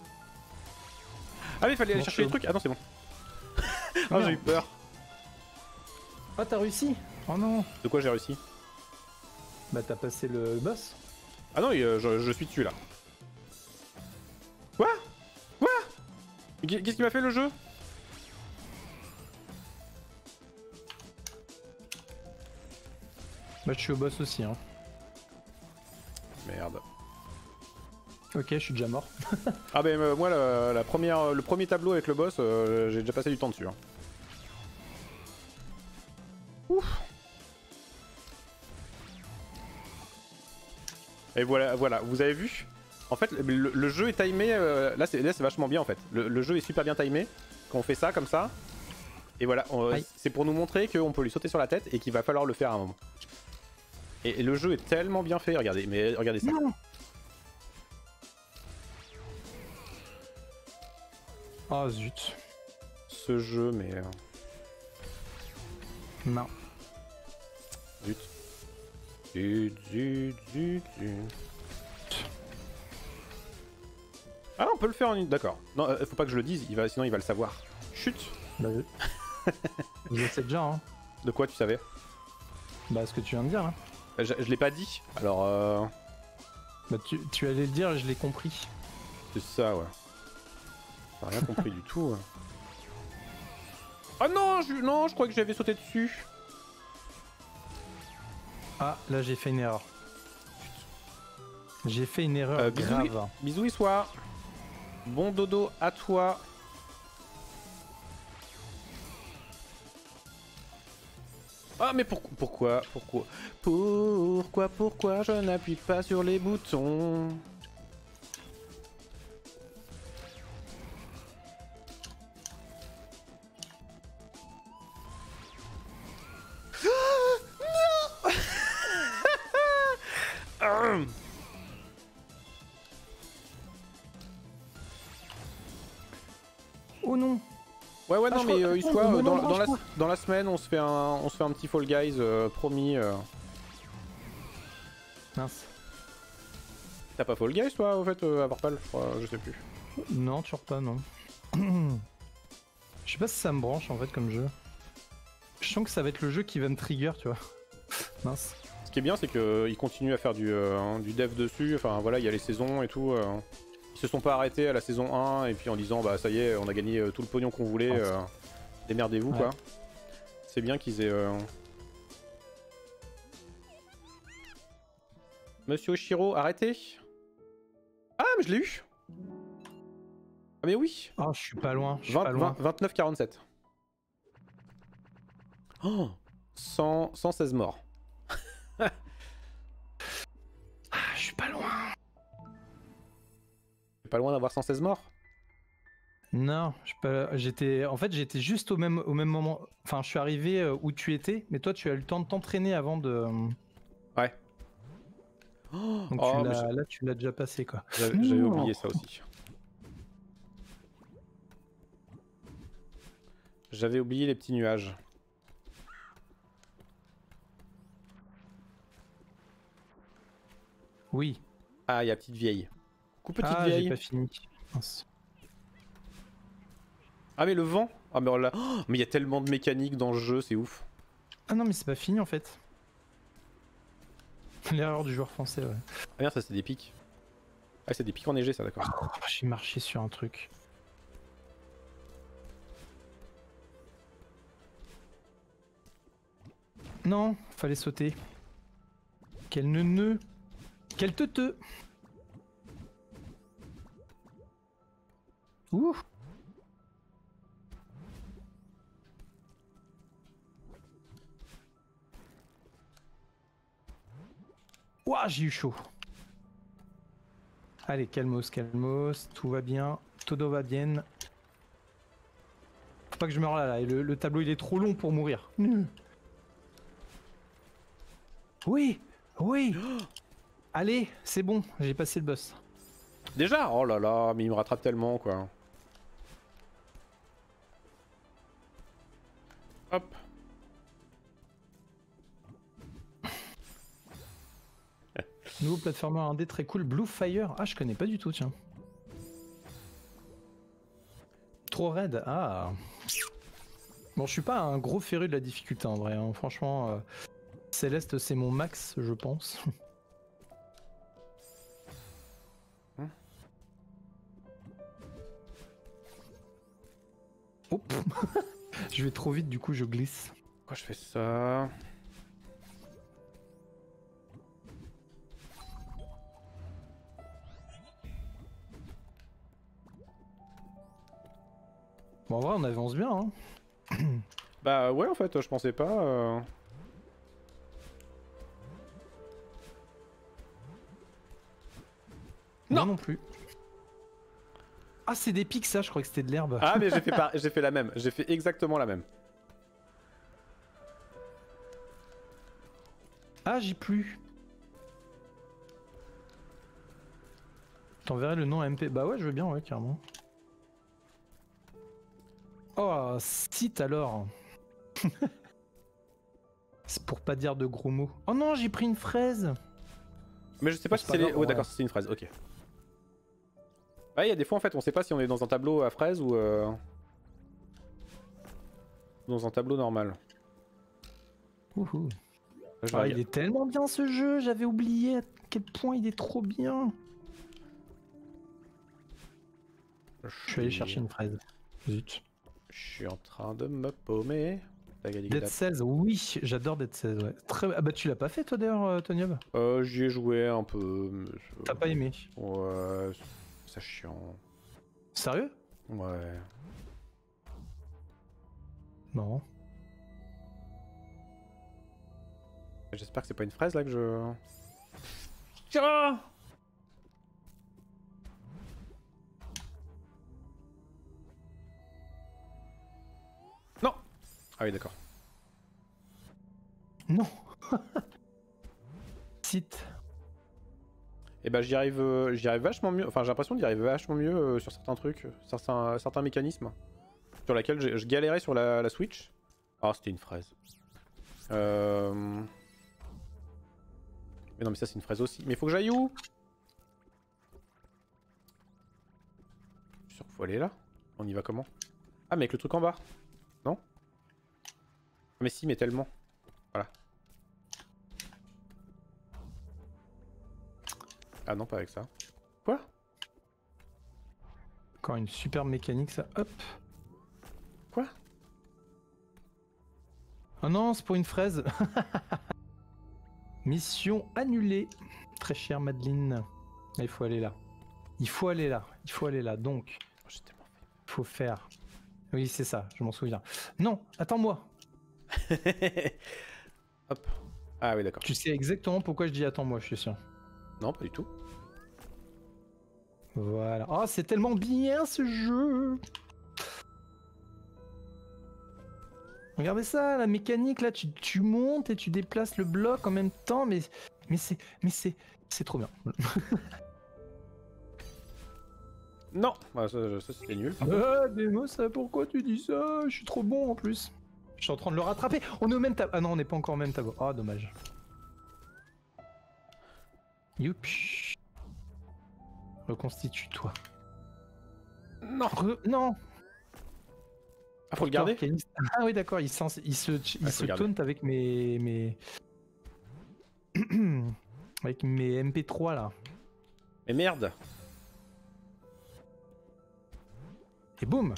Ah mais il fallait aller Bon, chercher les chaud. trucs. Ah non c'est bon. Ah j'ai eu peur. Ah, t'as réussi? Oh non. De quoi j'ai réussi? Bah, t'as passé le boss. Ah non, je suis dessus là. Quoi? Quoi? Qu'est-ce qu'il m'a fait le jeu? Bah, je suis au boss aussi, hein. Merde. Ok, je suis déjà mort. Ah bah moi le premier tableau avec le boss, j'ai déjà passé du temps dessus. Hein. Ouf. Et voilà, vous avez vu? En fait, le jeu est timé, là c'est vachement bien en fait. Le jeu est super bien timé, quand on fait ça comme ça. Et voilà, c'est pour nous montrer qu'on peut lui sauter sur la tête et qu'il va falloir le faire à un moment. Et le jeu est tellement bien fait, regardez, mais regardez ça. Non. Oh zut. Ce jeu, mais... Non. Zut. Zut. Ah, on peut le faire en une... D'accord. Non, faut pas que je le dise, sinon il va le savoir. Chut. Bah, je sais déjà, hein. De quoi tu savais? Bah, ce que tu viens de dire, hein. Je l'ai pas dit, alors... Bah, tu allais le dire et je l'ai compris. C'est ça, ouais. J'ai rien compris du tout. Ouais. Ah non, je crois que j'avais sauté dessus. Ah, là, j'ai fait une erreur. J'ai fait une erreur grave. Bisous, Iswa. Bon dodo à toi. Ah mais pourquoi je n'appuie pas sur les boutons? Oh non. Ouais non mais Iswa, non, dans la semaine on se fait un petit Fall Guys promis. Mince. T'as pas Fall Guys toi au fait à Vorpal, je sais plus. Non, toujours pas, non. Je sais pas si ça me branche en fait comme jeu. Je sens que ça va être le jeu qui va me trigger, tu vois. Mince. Ce qui est bien c'est qu'il continue à faire du dev dessus, enfin voilà il y a les saisons et tout. Ils se sont pas arrêtés à la saison 1 et puis en disant bah ça y est on a gagné tout le pognon qu'on voulait, démerdez-vous quoi. C'est bien qu'ils aient... Monsieur Oshiro, arrêtez. Ah mais je l'ai eu. Ah mais oui. Oh, je suis pas loin, je suis pas loin. 29-47. Oh 116 morts. Ah, je suis pas loin. Pas loin d'avoir 116 morts. Non, j'étais juste au même moment. Enfin, je suis arrivé où tu étais, mais toi tu as eu le temps de t'entraîner avant de. Ouais. Donc là tu l'as déjà passé quoi. J'avais oublié ça aussi. J'avais oublié les petits nuages. Oui. Ah, il y a petite vieille. Coucou petite J'ai vieille. pas fini. Mince. Ah mais le vent. Ah mais là, mais il y a tellement de mécaniques dans le jeu, c'est ouf. Ah non, mais c'est pas fini en fait. L'erreur du joueur français, ouais. Ah merde, ça c'est des pics. Ah c'est des pics enneigés ça, d'accord. Oh, j'ai marché sur un truc. Non, fallait sauter. Quel neuneu. Quel teuteux. Ouh. Ouah, j'ai eu chaud. Allez, calmos, tout va bien, todo va bien. Faut pas que je meure là, le tableau il est trop long pour mourir. Oui, oui. Allez, c'est bon, j'ai passé le boss. Déjà? Oh là là, mais il me rattrape tellement quoi. Hop. Nouveau platformer 1D très cool, Blue Fire. Ah, je connais pas du tout, tiens. Trop raide. Ah. Bon, je suis pas un gros féru de la difficulté en vrai. Hein. Franchement, Céleste, c'est mon max, je pense. Oups. Je vais trop vite, du coup, je glisse. Pourquoi je fais ça? Bon, en vrai, on avance bien. Hein. Bah ouais, en fait, je pensais pas. Non, non plus. Ah, c'est des pics, ça, je crois que c'était de l'herbe. Ah, mais j'ai fait la même. J'ai fait exactement la même. Ah, j'ai plus. T'enverrais le nom à MP. Bah ouais, je veux bien, ouais, carrément. Oh, site alors. C'est pour pas dire de gros mots. Oh non, j'ai pris une fraise. Mais je sais pas si c'est les... Ouais, d'accord, c'est une fraise, ok. Ouais, il y a des fois, en fait, on sait pas si on est dans un tableau à fraises ou... dans un tableau normal. Ouhou. Là, Ah, il est tellement bien ce jeu, j'avais oublié à quel point il est trop bien. Je suis allé chercher une fraise. Zut. Je suis en train de me paumer. Dead 16, oui, j'adore Dead 16, ouais. Très... Ah bah tu l'as pas fait toi d'ailleurs, Tonyub? J'y ai joué un peu. T'as pas aimé? Ouais, c'est chiant. Sérieux? Ouais. Non. J'espère que c'est pas une fraise là que je... Ah, non. Ah oui, d'accord. Non. Site. Et bah j'y arrive vachement mieux, enfin j'ai l'impression d'y arriver vachement mieux sur certains trucs, certains mécanismes. Sur laquelle je galérais sur la Switch. Ah, c'était une fraise. Mais non mais ça c'est une fraise aussi. Mais faut que j'aille où? Je suis sûr qu'il faut aller là. On y va comment? Ah mais avec le truc en bas. Non? Mais si, mais tellement. Voilà. Ah non, pas avec ça. Quoi? Encore une super mécanique ça, hop. Quoi? Oh non, c'est pour une fraise. Mission annulée. Très chère Madeleine. Il faut aller là. Il faut aller là. Il faut aller là. Donc, J'ai tellement fait. il faut faire... Oui, c'est ça, je m'en souviens. Non, attends-moi. Hop. Ah oui, d'accord. Tu sais exactement pourquoi je dis attends-moi, je suis sûr. Non, pas du tout. Voilà. Oh, c'est tellement bien ce jeu. Regardez ça, la mécanique là, tu montes et tu déplaces le bloc en même temps, mais c'est trop bien. Non, ah, ça c'était nul. Ah, Demo, ça, pourquoi tu dis ça? Je suis trop bon en plus. Je suis en train de le rattraper. On est au même tableau. Ah non, on n'est pas encore au même tableau. Ah, dommage. Youpi. Reconstitue-toi. Non. Non. Ah, faut le garder. Ah oui, d'accord, il se taunt avec mes... avec mes MP3 là. Mais merde. Et boum.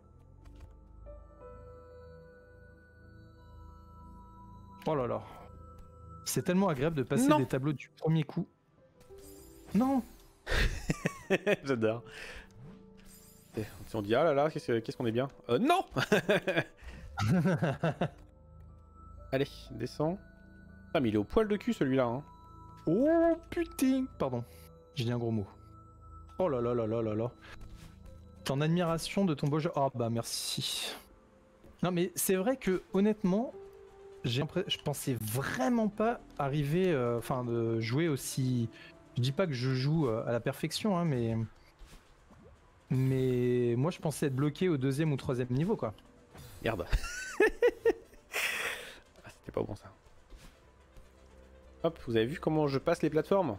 Oh là là. C'est tellement agréable de passer des tableaux du premier coup. Non. J'adore. Si on dit ah là là, qu'est-ce qu'on est bien. Non. Allez, descends. Ah mais il est au poil de cul celui-là. Hein. Oh putain. Pardon, j'ai dit un gros mot. Oh là là là là là là. T'es en admiration de ton beau jeu. Oh bah merci. Non mais c'est vrai que honnêtement, je pensais vraiment pas arriver, enfin de jouer aussi... Je dis pas que je joue à la perfection, hein, mais moi je pensais être bloqué au 2e ou 3e niveau quoi. Merde. Ah, c'était pas bon ça. Hop, vous avez vu comment je passe les plateformes?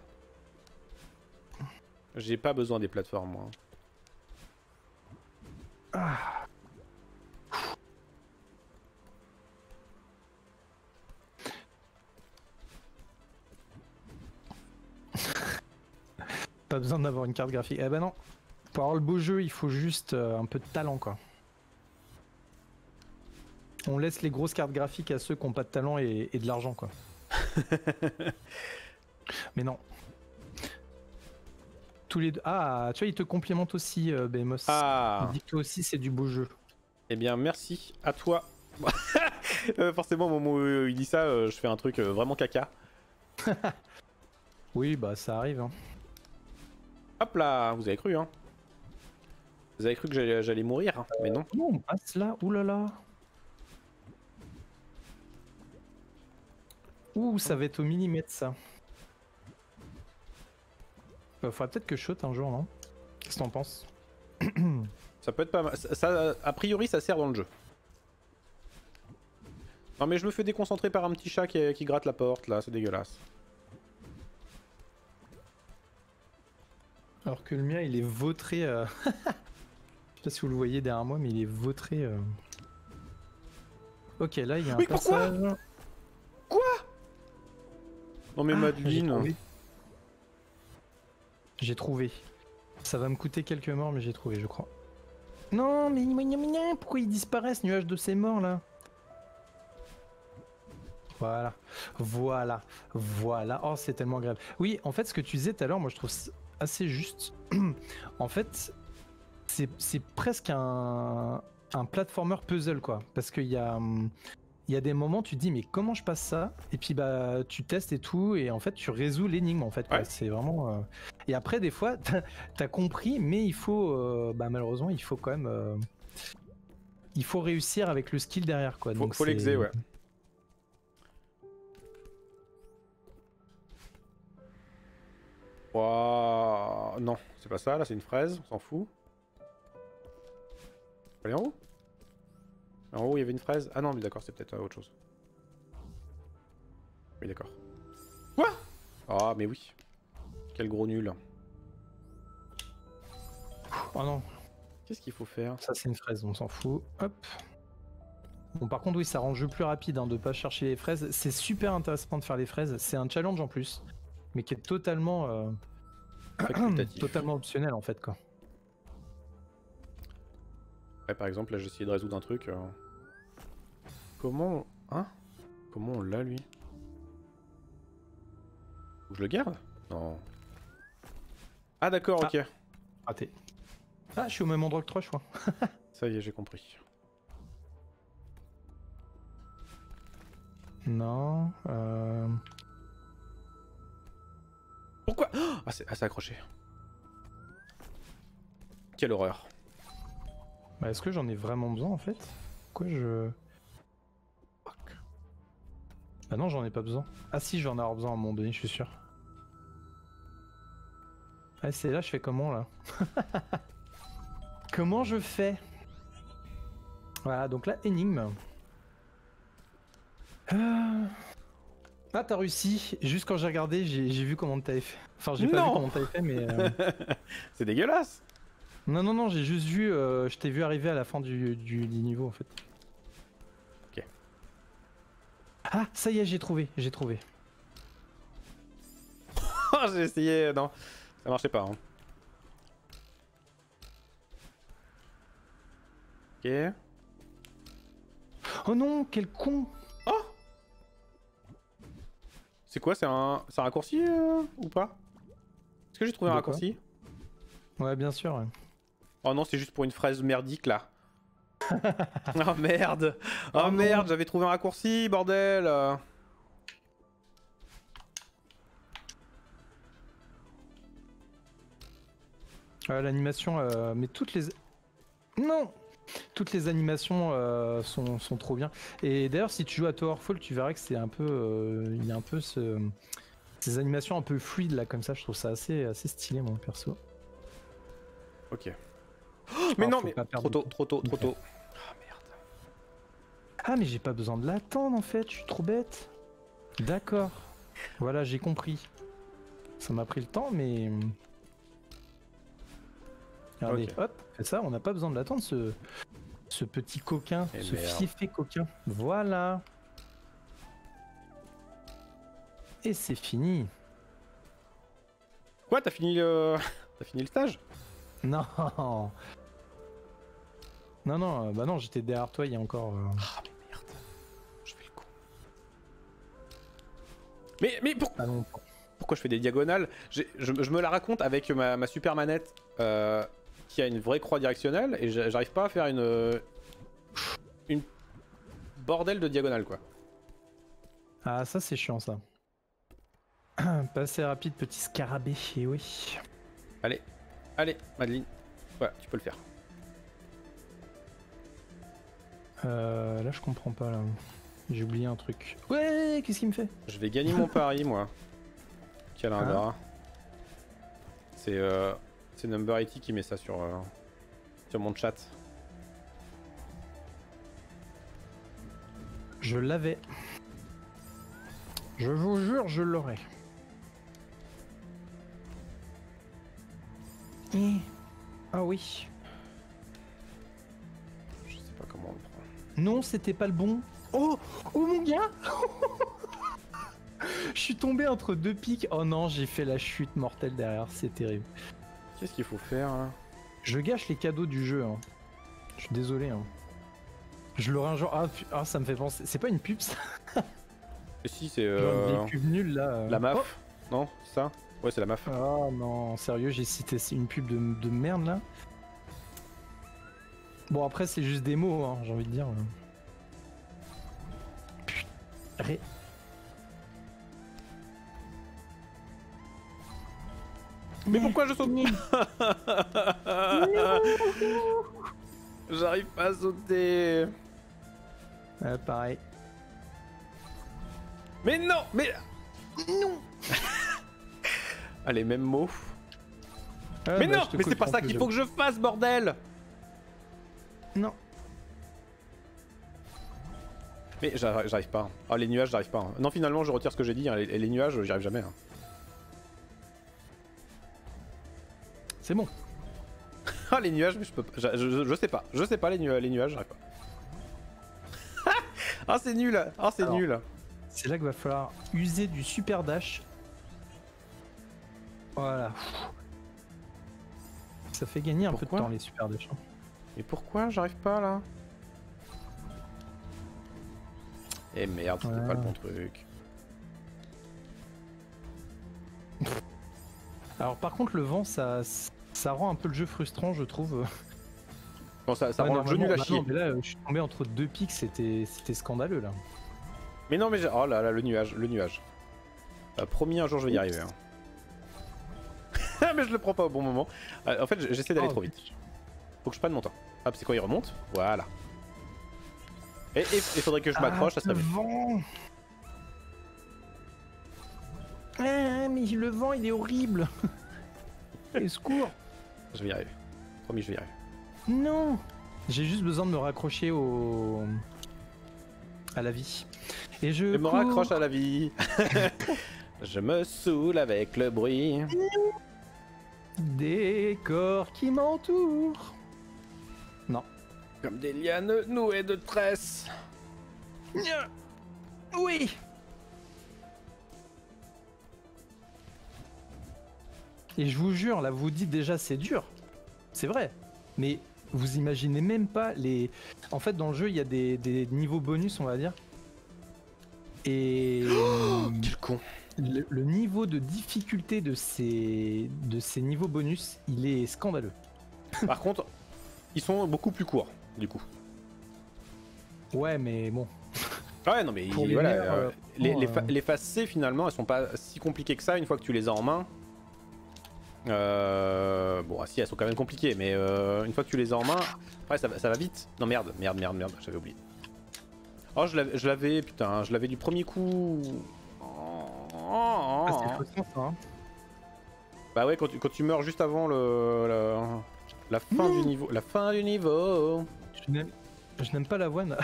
J'ai pas besoin des plateformes moi. Ah. Pas besoin d'avoir une carte graphique. Eh ben non. Pour avoir le beau jeu, il faut juste un peu de talent, quoi. On laisse les grosses cartes graphiques à ceux qui n'ont pas de talent et de l'argent, quoi. Mais non. Tous les deux. Ah, tu vois, il te complimente aussi, Behemoth. Ah. Il dit que toi aussi, c'est du beau jeu. Eh bien, merci à toi. Forcément, au moment où il dit ça, je fais un truc vraiment caca. Oui, bah ça arrive. Hein. Hop là, vous avez cru, hein. Vous avez cru que j'allais mourir, hein, mais non. Comment on passe là? Ouh là là. Ouh, ça va être au millimètre, ça. Faudrait peut-être que je saute un jour, non? Qu'est-ce que t'en penses? Ça peut être pas mal. Ça, a priori, ça sert dans le jeu. Non mais je me fais déconcentrer par un petit chat qui gratte la porte, là, c'est dégueulasse. Alors que le mien, il est vautré... Je sais pas si vous le voyez derrière moi, mais il est vautré... Ok, là, il y a un passage... Quoi? Non mais Madeline... J'ai trouvé. Ça va me coûter quelques morts, mais j'ai trouvé, je crois. Non, mais pourquoi il disparaît, ce nuage de ces morts, là? Voilà, voilà, voilà. Oh, c'est tellement agréable. Oui, en fait, ce que tu disais tout à l'heure, moi, je trouve assez juste. En fait, c'est presque un platformer puzzle, quoi. Parce qu'il y a des moments, tu te dis, mais comment je passe ça? Et puis, bah, tu testes et tout, et en fait, tu résous l'énigme, en fait. Ouais. C'est vraiment... Et après, des fois, t'as compris, mais il faut... malheureusement, il faut quand même... Il faut réussir avec le skill derrière, quoi. Donc, faut l'exé, ouais. Wow. Non, c'est pas ça, là, c'est une fraise, on s'en fout. Faut aller en haut? En haut, il y avait une fraise. Ah non, mais d'accord, c'est peut-être autre chose. Oui, d'accord. Quoi? Ah, mais oui. Quel gros nul. Oh non. Qu'est-ce qu'il faut faire? Ça, c'est une fraise, on s'en fout. Hop. Bon, par contre, oui, ça rend le jeu plus rapide hein, de pas chercher les fraises. C'est super intéressant de faire les fraises. C'est un challenge en plus, mais qui est totalement, totalement optionnel en fait, quoi. Ouais, par exemple, là, j'ai essayé de résoudre un truc. Comment... Hein? Comment on l'a, lui? Faut que je le garde? Non. Ah, d'accord, ok. Raté. Ah, je suis au même endroit que toi, je crois. Ça y est, j'ai compris. Non. Pourquoi? Ah, c'est accroché. Quelle horreur. Bah, est-ce que j'en ai vraiment besoin en fait? Pourquoi je... Ah non, j'en ai pas besoin. Ah si, j'en ai avoir besoin à un moment donné, je suis sûr. Ah, c'est là, je fais comment là? Comment je fais? Voilà, donc là, énigme. Ah, t'as réussi. Juste quand j'ai regardé, j'ai vu comment t'avais fait. Enfin, j'ai pas vu comment t'avais fait, mais... C'est dégueulasse. Non, non, non, j'ai juste vu... je t'ai vu arriver à la fin du niveau, en fait. Ok. Ah, ça y est, j'ai trouvé, j'ai trouvé. J'ai essayé... Non, ça marchait pas. Hein. Ok. Oh non, quel con! Oh! C'est quoi? C'est un raccourci ou pas? Est-ce que j'ai trouvé un raccourci? Ouais, bien sûr. Ouais. Oh non, c'est juste pour une fraise merdique là. Oh merde! Oh merde, j'avais trouvé un raccourci, bordel! L'animation, mais toutes les... Non! Toutes les animations sont trop bien. Et d'ailleurs, si tu joues à Towerfall, tu verras que c'est un peu... il y a un peu ces animations un peu fluides là, comme ça. Je trouve ça assez stylé, mon perso. Ok. Oh, mais non, mais trop tôt. Okay. Ah merde. Ah, mais j'ai pas besoin de l'attendre en fait, je suis trop bête. D'accord. Voilà, j'ai compris. Ça m'a pris le temps, mais... Regardez, okay. Hop, c'est ça, on n'a pas besoin de l'attendre, ce petit coquin, ce fiefé coquin. Voilà. Et c'est fini. Quoi, t'as fini le stage? Non. Non, non, bah non, j'étais derrière toi il y a encore. Ah mais merde, je fais le con. Mais Ah non. pourquoi je fais des diagonales? Je me la raconte avec ma super manette qui a une vraie croix directionnelle et j'arrive pas à faire une bordel de diagonale quoi. Ah ça c'est chiant ça. Pas assez rapide petit scarabée, et oui. Allez, Madeline, voilà, tu peux le faire. Là je comprends pas là. J'ai oublié un truc. Ouais, qu'est-ce qu'il me fait? Je vais gagner mon pari moi. Quel embarras. C'est Number 80 qui met ça sur mon chat. Je l'avais. Je vous jure, je l'aurais. Ah oui. Je sais pas comment on le prend. Non, c'était pas le bon. Oh, oh mon gars. Je suis tombé entre deux pics. Oh non, j'ai fait la chute mortelle derrière, c'est terrible. Qu'est-ce qu'il faut faire là? Je gâche les cadeaux du jeu. Hein. Je suis désolé. Hein. Je l'aurais un jour. Ah, ça me fait penser. C'est pas une pub ça? Et si c'est Genre une pub nulle là. la MAF? Non, c'est ça? Ouais, c'est la MAF. Oh non, sérieux, j'ai cité une pub de merde là. Bon après c'est juste des mots, hein, j'ai envie de dire. Putain. Mais pourquoi je saute? J'arrive pas à sauter. Pareil. Mais non, mais non. Allez, même mot. Mais non, mais c'est pas ça qu'il faut que je fasse, bordel. Non. Mais j'arrive pas. Ah, les nuages, j'arrive pas. Hein. Non, finalement, je retire ce que j'ai dit. Hein. Les nuages, j'y arrive jamais. Hein. C'est bon. Ah, les nuages, mais je peux pas. Je sais pas. Je sais pas, les nuages, j'arrive pas. Ah, c'est nul. Ah, c'est nul. C'est là qu'il va falloir user du super dash. Voilà. Ça fait gagner un peu de temps les super dash. Mais pourquoi j'arrive pas là? Eh merde, c'était pas le bon truc. Alors par contre le vent ça rend un peu le jeu frustrant je trouve. Bon ça rend le jeu nul à chier. Non, mais là je suis tombé entre deux pics, c'était scandaleux là. Mais non mais oh là là le nuage. Promis un jour je vais y arriver. Hein. Mais je le prends pas au bon moment. En fait j'essaie d'aller trop vite. Faut que je prenne mon temps. Hop, c'est quoi, il remonte? Voilà. Et il faudrait que je m'accroche, ça serait mieux. Ah, mais le vent il est horrible. Et secours. Je vais y arriver. Promis, je vais y arriver. Non. J'ai juste besoin de me raccrocher à la vie. Et je me raccroche à la vie. Je me saoule avec le bruit. Des corps qui m'entourent. Non. Comme des lianes nouées de tresses. Oui. Et je vous jure, là, vous dites déjà c'est dur. C'est vrai. Mais vous imaginez même pas les... En fait, dans le jeu, il y a des niveaux bonus, on va dire. Et... Oh, quel con. Le niveau de difficulté de ces niveaux bonus, il est scandaleux. Par contre, ils sont beaucoup plus courts, du coup. Ouais, mais bon. Ouais, non, mais voilà, les phases C, finalement, elles sont pas si compliquées que ça une fois que tu les as en main. Bon, si, elles sont quand même compliquées, mais une fois que tu les as en main, après, ça va vite. Non, merde, j'avais oublié. Oh, je l'avais, putain, je l'avais du premier coup. Ah, c'est frustrant, ça, hein. Bah ouais, quand tu meurs juste avant la fin du niveau. La fin du niveau. Je n'aime pas l'avoine.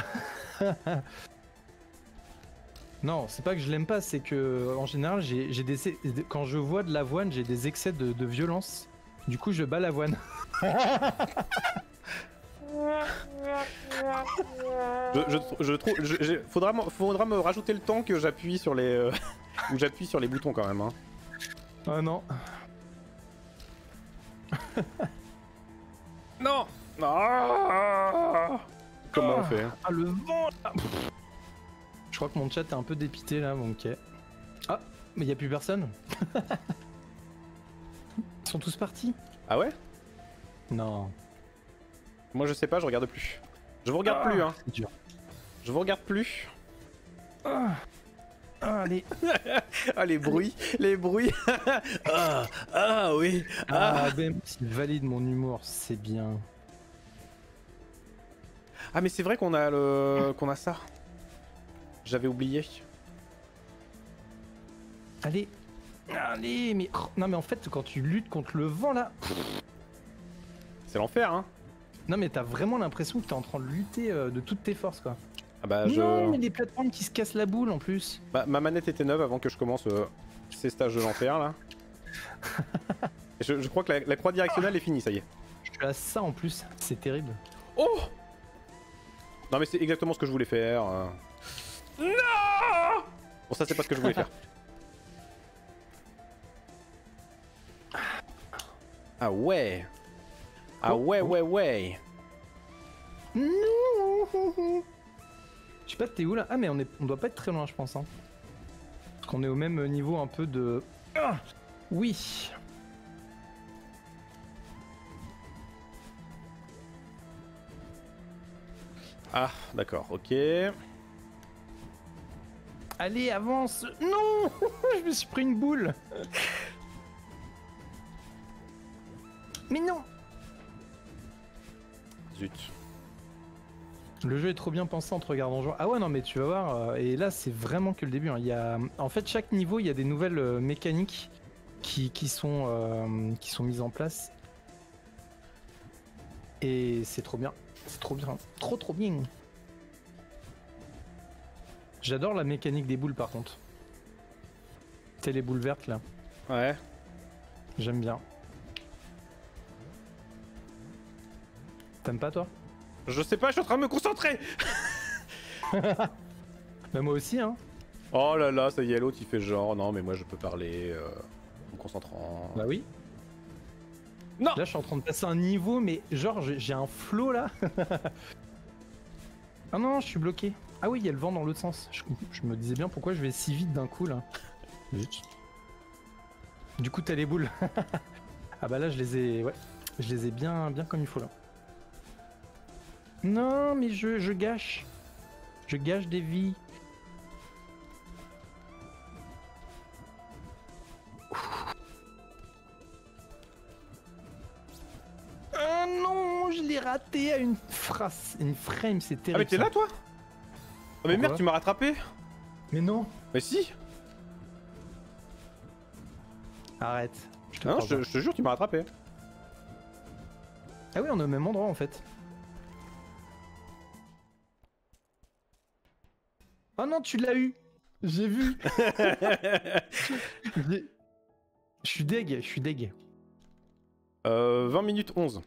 Non, c'est pas que je l'aime pas, c'est que en général, quand je vois de l'avoine, j'ai des excès de violence. Du coup, je bats l'avoine. Je trouve, faudra me rajouter le temps que j'appuie sur les, où j'appuie sur les boutons quand même. Hein. Oh non. Non. Ah comment on fait? Ah, le vent là. Je crois que mon chat est un peu dépité là, bon, ok. Ah, mais y a plus personne. Ils sont tous partis. Ah ouais? Non. Moi je sais pas, je regarde plus. Je vous regarde plus hein. C'est dur. Je vous regarde plus. Ah, allez. Ah les bruits, les bruits. Ah oui. Ah, Ben, il valide mon humour, c'est bien. Ah mais c'est vrai qu'on a ça. J'avais oublié. Allez. Allez, mais... oh, non mais en fait, quand tu luttes contre le vent là... C'est l'enfer hein. Non mais t'as vraiment l'impression que t'es en train de lutter de toutes tes forces quoi. Ah bah Non, mais des plateformes qui se cassent la boule en plus. Bah, ma manette était neuve avant que je commence ces stages de l'enfer là. Et je crois que la croix directionnelle est finie, ça y est. Je suis à ça en plus, c'est terrible. Oh! Non mais c'est exactement ce que je voulais faire. Non! Bon ça c'est pas ce que je voulais faire. Ah ouais. Ah ouais ouais ouais. Non. Je sais pas, t'es où là? Ah mais on doit pas être très loin je pense. Hein. Parce qu'on est au même niveau un peu de... Ah oui. Ah d'accord, ok. Allez, avance. Non. Je me suis pris une boule. Mais non. Zut. Le jeu est trop bien pensé en te regardant jouer. Ah ouais non mais tu vas voir, et là c'est vraiment que le début. Hein. Il y a... En fait chaque niveau il y a des nouvelles mécaniques qui sont mises en place. Et c'est trop bien. C'est trop bien. Trop bien. J'adore la mécanique des boules par contre. C'est les boules vertes là. Ouais. J'aime bien. T'aimes pas toi? Je sais pas, je suis en train de me concentrer. Bah moi aussi hein. Oh là là, ça y est, l'autre il fait genre, non mais moi je peux parler en me concentrant. Bah oui. Non. Là je suis en train de passer un niveau mais genre j'ai un flow là. Ah non, je suis bloqué. Ah oui, il y a le vent dans l'autre sens. Je me disais bien pourquoi je vais si vite d'un coup là. Vite. Du coup t'as les boules. Ah bah là je les ai... Ouais. Je les ai bien comme il faut là. Non mais je gâche. Je gâche des vies. Ah non, je l'ai raté à une phrase, une frame, c'est terrible. Ah mais t'es ça. là toi? Oh mais merde, Pourquoi tu m'as rattrapé. Mais non. Mais si. Arrête. Je te Non, crois pas. je te jure, tu m'as rattrapé. Ah oui, on est au même endroit en fait. Oh non, tu l'as eu. J'ai vu. Je suis deg, je suis deg. 20 minutes 11.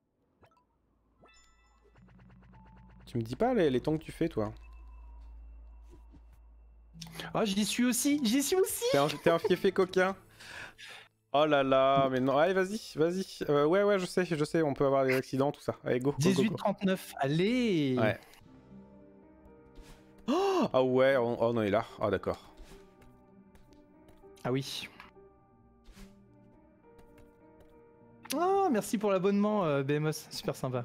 Tu me dis pas les temps que tu fais toi? Ah, j'y suis aussi, j'y suis aussi. T'es un fiefé coquin. Oh là là, mais non, allez vas-y, vas-y. Ouais, je sais, on peut avoir des accidents, tout ça. Allez, go, go, go, go. 18-39, allez. Ouais. Oh, ah ouais, on en est là. Ah d'accord. Ah oui. Oh, merci pour l'abonnement, BMOS, super sympa.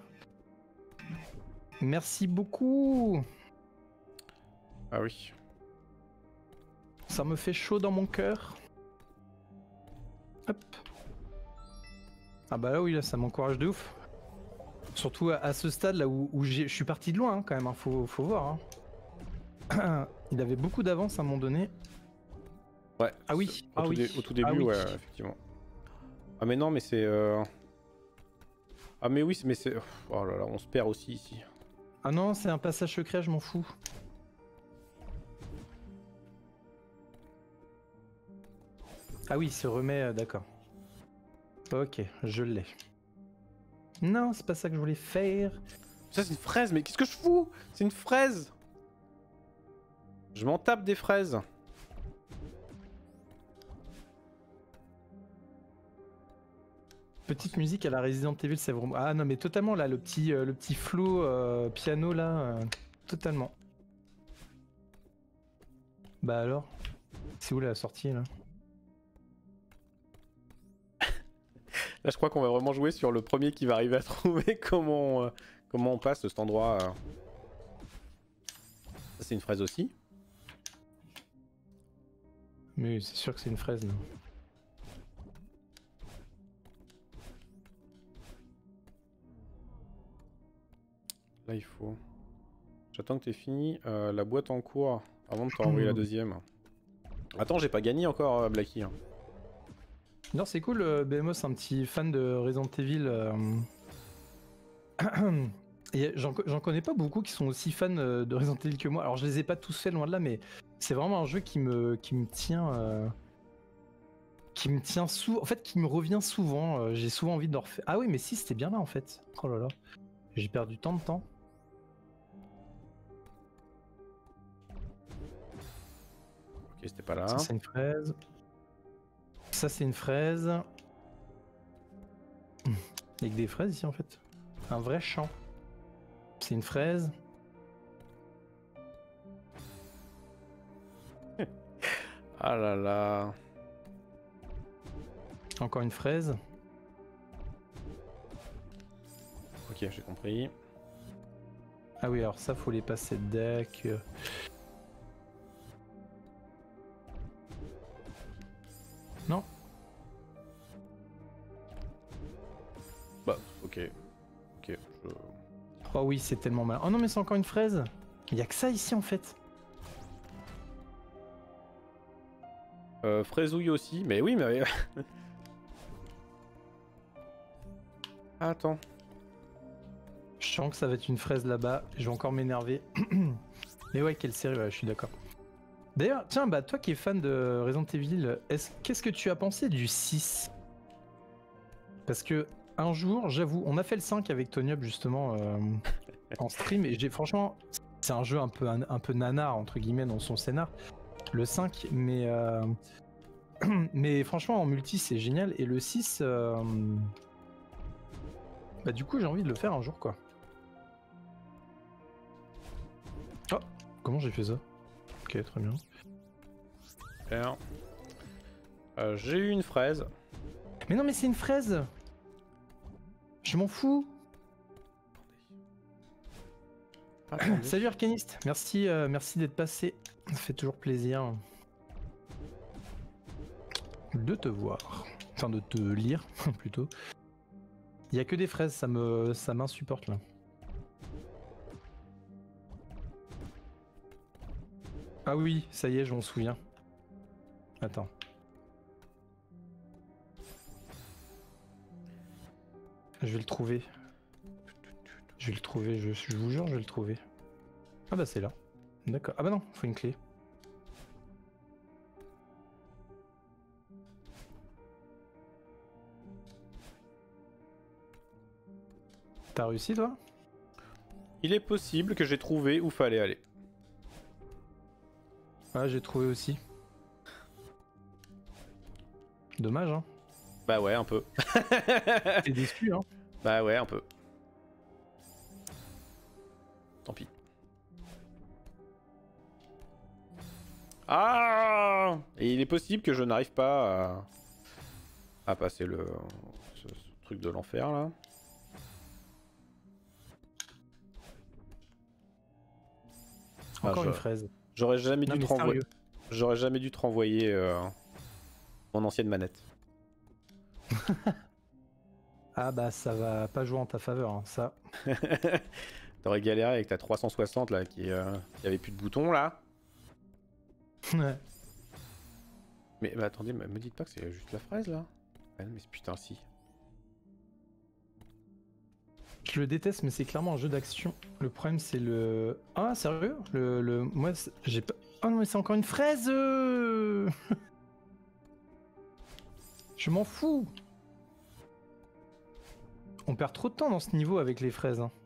Merci beaucoup. Ah oui. Ça me fait chaud dans mon cœur. Hop. Ah bah là oui, là ça m'encourage de ouf. Surtout à ce stade là où je suis parti de loin hein, quand même, hein. Faut voir. Hein. Il avait beaucoup d'avance à un moment donné. Ouais. Ah oui. Au tout début, Ah oui. ouais, effectivement. Ah mais non, mais c'est... Ah mais oui, mais c'est... Oh là là, on se perd aussi ici. Ah non, c'est un passage secret, je m'en fous. Ah oui, il se remet, d'accord. Ok, je l'ai. Non, c'est pas ça que je voulais faire. Ça c'est une fraise, mais qu'est-ce que je fous? C'est une fraise. Je m'en tape des fraises. Petite musique à la Resident Evil, c'est vraiment... Ah non mais totalement là, le petit flow piano là, totalement. Bah alors, c'est où la sortie là? Là, je crois qu'on va vraiment jouer sur le premier qui va arriver à trouver comment on passe cet endroit. Ça, c'est une fraise aussi. Mais c'est sûr que c'est une fraise là. Là, il faut... J'attends que tu aies fini la boîte en cours avant de te renvoyer la deuxième. Attends, j'ai pas gagné encore, Blacky. Hein. Non, c'est cool, BMO, c'est un petit fan de Resident Evil. Et j'en connais pas beaucoup qui sont aussi fans de Resident Evil que moi. Alors, je les ai pas tous faits loin de là, mais c'est vraiment un jeu qui me tient. Qui me tient en fait, qui me revient souvent. J'ai souvent envie de le refaire. Ah oui, mais si, c'était bien là en fait. Oh là là. J'ai perdu tant de temps. Ok, c'était pas là. Ça, c'est une fraise. Ça, c'est une fraise. Il y a que des fraises ici en fait. Un vrai champ. C'est une fraise. Ah là là. Encore une fraise. Ok, j'ai compris. Ah oui, alors ça, faut les passer de deck. Non. Bah, ok. Ok, je... Oh oui, c'est tellement mal. Oh non, mais c'est encore une fraise. Il y a que ça ici en fait. Fraisouille aussi, mais oui, mais... Attends. Je sens que ça va être une fraise là-bas. Je vais encore m'énerver. Mais ouais, quelle série, ouais, je suis d'accord. D'ailleurs, tiens, bah toi qui es fan de Resident Evil, qu'est-ce que tu as pensé du 6? Parce que un jour, j'avoue, on a fait le 5 avec Tonyup justement en stream et franchement, c'est un jeu un peu nanar entre guillemets dans son scénar. Le 5, mais mais franchement en multi c'est génial et le 6 bah du coup j'ai envie de le faire un jour quoi. Oh, comment j'ai fait ça? Ok, très bien. Alors, j'ai eu une fraise. Mais non mais c'est une fraise. Je m'en fous. Attendez. Salut Arcaniste, merci, merci d'être passé. Ça fait toujours plaisir de te voir. Enfin de te lire plutôt. Il y a que des fraises, ça m'insupporte là. Ah oui, ça y est, je m'en souviens. Attends. Je vais le trouver. Je vais le trouver, je vous jure, je vais le trouver. Ah bah c'est là. D'accord. Ah bah non, faut une clé. T'as réussi toi? Il est possible que j'ai trouvé où fallait aller. Ah j'ai trouvé aussi. Dommage hein. Bah ouais, un peu. T'es déçu hein. Bah ouais, un peu. Tant pis. Ah! Et il est possible que je n'arrive pas à passer ce truc de l'enfer là. Encore une fraise. J'aurais jamais dû te renvoyer. Sérieux. J'aurais jamais dû te renvoyer mon ancienne manette. Ah bah ça va pas jouer en ta faveur hein, ça. T'aurais galéré avec ta 360 là qui avait plus de boutons là. Ouais. Mais attendez, me dites pas que c'est juste la fraise là. Ah non, mais putain si. Je le déteste mais c'est clairement un jeu d'action. Le problème c'est le... Ah sérieux? Moi j'ai pas... Oh non mais c'est encore une fraise. Je m'en fous. On perd trop de temps dans ce niveau avec les fraises. Hein.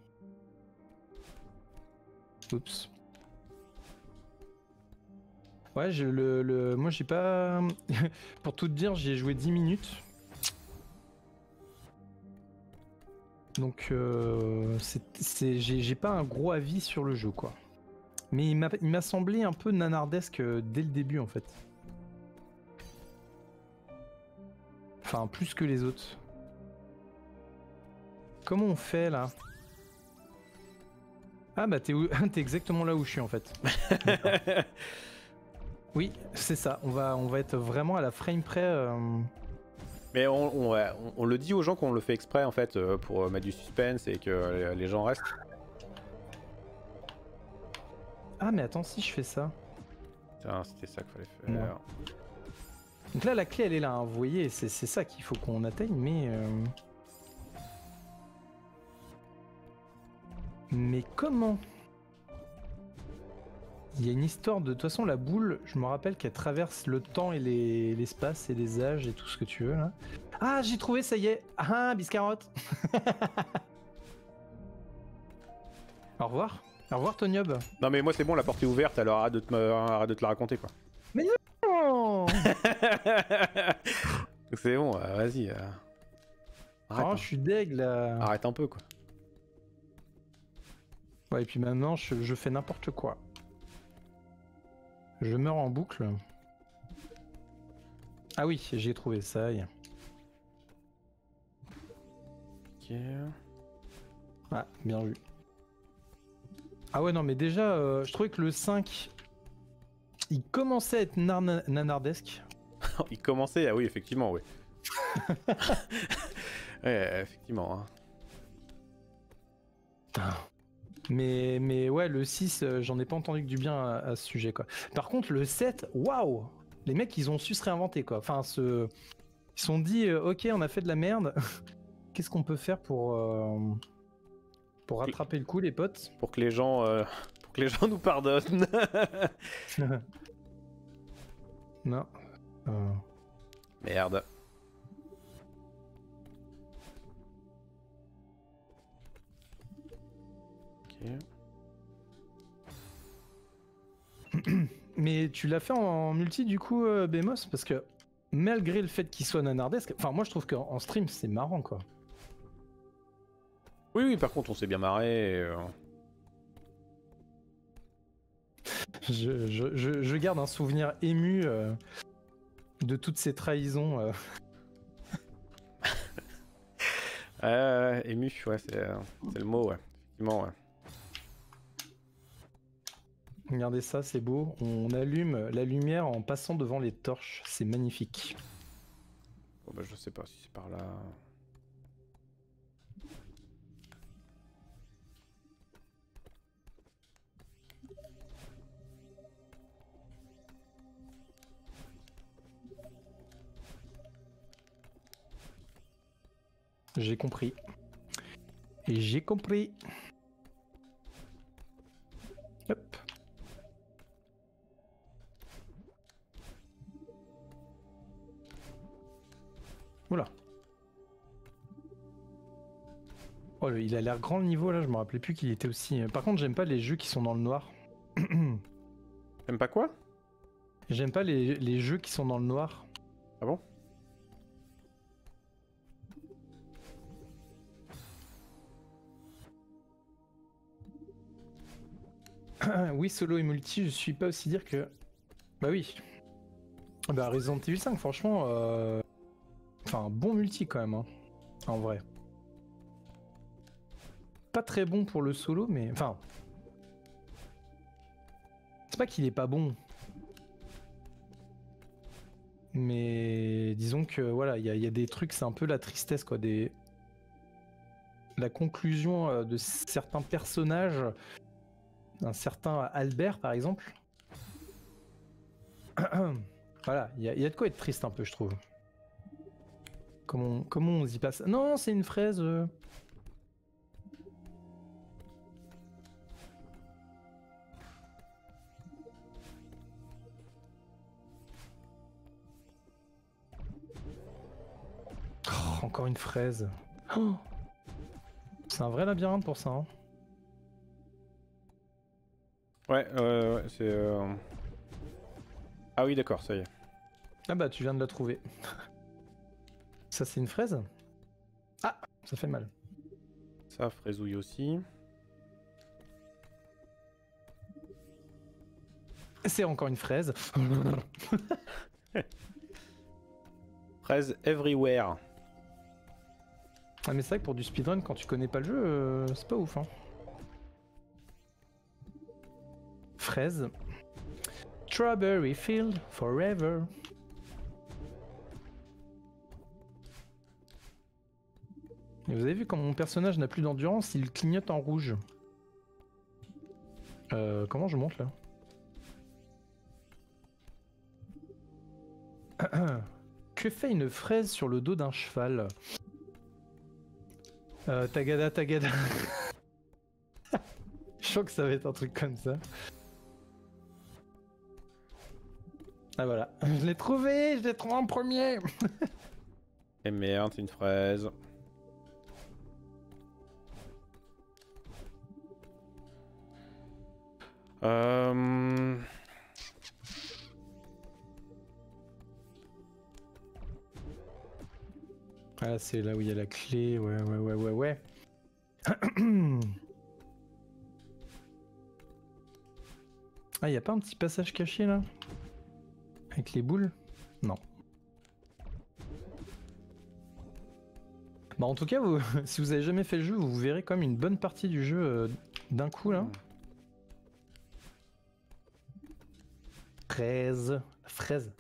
Oups. Ouais, moi j'ai pas... Pour tout te dire, j'y ai joué 10 minutes. Donc j'ai pas un gros avis sur le jeu quoi. Mais il m'a semblé un peu nanardesque dès le début en fait. Enfin plus que les autres. Comment on fait là? Ah bah t'es exactement là où je suis en fait. Oui, c'est ça. On va être vraiment à la frame près. Mais on le dit aux gens qu'on le fait exprès en fait pour mettre du suspense et que les gens restent. Ah mais attends, si je fais ça. Tiens, c'était ça qu'il fallait faire. Ouais. Donc là la clé elle est là, hein. Vous voyez, c'est ça qu'il faut qu'on atteigne, mais comment? Il y a une histoire de toute façon la boule, je me rappelle qu'elle traverse le temps et l'espace et les âges et tout ce que tu veux là. Ah j'ai trouvé, ça y est. Ah biscarotte. Au revoir. Au revoir Toniob. Non mais moi c'est bon, la porte est ouverte, alors arrête de te la raconter quoi. Mais non. C'est bon, vas-y. Arrête, Oh je suis deg là. Arrête un peu quoi. Ouais et puis maintenant je fais n'importe quoi. Je meurs en boucle. Ah oui, j'ai trouvé ça. Ok. Ah, bien vu. Ah ouais, non, mais déjà, je trouvais que le 5, il commençait à être nanardesque. Il commençait, ah oui, effectivement, oui. Ouais, effectivement. Hein. Mais ouais, le 6, j'en ai pas entendu que du bien à ce sujet, quoi. Par contre, le 7, waouh! Les mecs, ils ont su se réinventer, quoi. Enfin, ils se sont dit, ok, on a fait de la merde. Qu'est-ce qu'on peut faire pour rattraper le coup, les potes? Pour que les gens nous pardonnent. Non. Merde. Mais tu l'as fait en multi du coup, Bemos, parce que malgré le fait qu'il soit nanardesque, enfin moi je trouve qu'en stream c'est marrant quoi. Oui, par contre on s'est bien marré. Je garde un souvenir ému de toutes ces trahisons. Ému, ouais, c'est le mot, ouais. Effectivement, ouais. Regardez ça, c'est beau. On allume la lumière en passant devant les torches. C'est magnifique. Bon bah je sais pas si c'est par là. J'ai compris. Et j'ai compris. Hop. Oula. Oh, il a l'air grand le niveau là, je me rappelais plus qu'il était aussi... Par contre, j'aime pas les jeux qui sont dans le noir. T'aimes pas quoi? J'aime pas les jeux qui sont dans le noir. Ah bon? Oui, solo et multi, je suis pas aussi dire que... Bah oui. Bah Resident Evil 5, franchement... Enfin, un bon multi quand même, hein. En vrai. Pas très bon pour le solo, mais... Enfin... C'est pas qu'il est pas bon. Mais disons que voilà, il y a des trucs, c'est un peu la tristesse quoi, la conclusion de certains personnages, un certain Albert par exemple. Voilà, il y a de quoi être triste un peu, je trouve. Comment on y passe? Non, c'est une fraise. Oh, encore une fraise. Oh, c'est un vrai labyrinthe pour ça. Hein. Ouais, c'est... Ah oui, d'accord, ça y est. Ah bah, tu viens de la trouver. Ça, c'est une fraise? Ah, ça fait mal. Ça, fraisouille aussi. C'est encore une fraise. Fraise everywhere. Ah mais c'est vrai que pour du speedrun, quand tu connais pas le jeu, c'est pas ouf. Hein. Fraise. Strawberry Field Forever. Et vous avez vu quand mon personnage n'a plus d'endurance, il clignote en rouge. Comment je monte là? Que fait une fraise sur le dos d'un cheval? Tagada, tagada. Je sens que ça va être un truc comme ça. Ah voilà, je l'ai trouvé en premier. Et merde, c'est une fraise. Ah c'est là où il y a la clé, ouais. Ah, y a pas un petit passage caché là? Avec les boules? Non. Bah en tout cas, si vous avez jamais fait le jeu, vous verrez comme une bonne partie du jeu d'un coup là. Fraise. Fraise.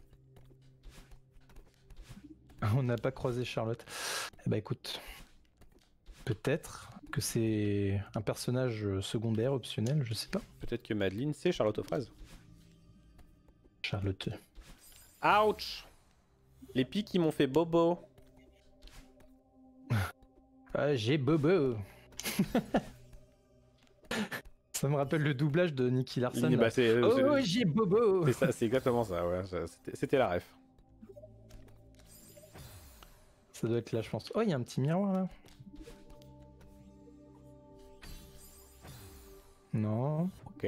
On n'a pas croisé Charlotte. Eh bah écoute, peut-être que c'est un personnage secondaire, optionnel, je sais pas. Peut-être que Madeleine, c'est Charlotte aux fraises. Charlotte. Ouch! Les pics, ils m'ont fait bobo. Ah, j'ai bobo. Ça me rappelle le doublage de Nicky Larson. Bah, oh, j'ai bobo. C'est ça, c'est exactement ça, ouais. C'était la ref. Ça doit être là, je pense. Oh, il y a un petit miroir là. Non. Ok.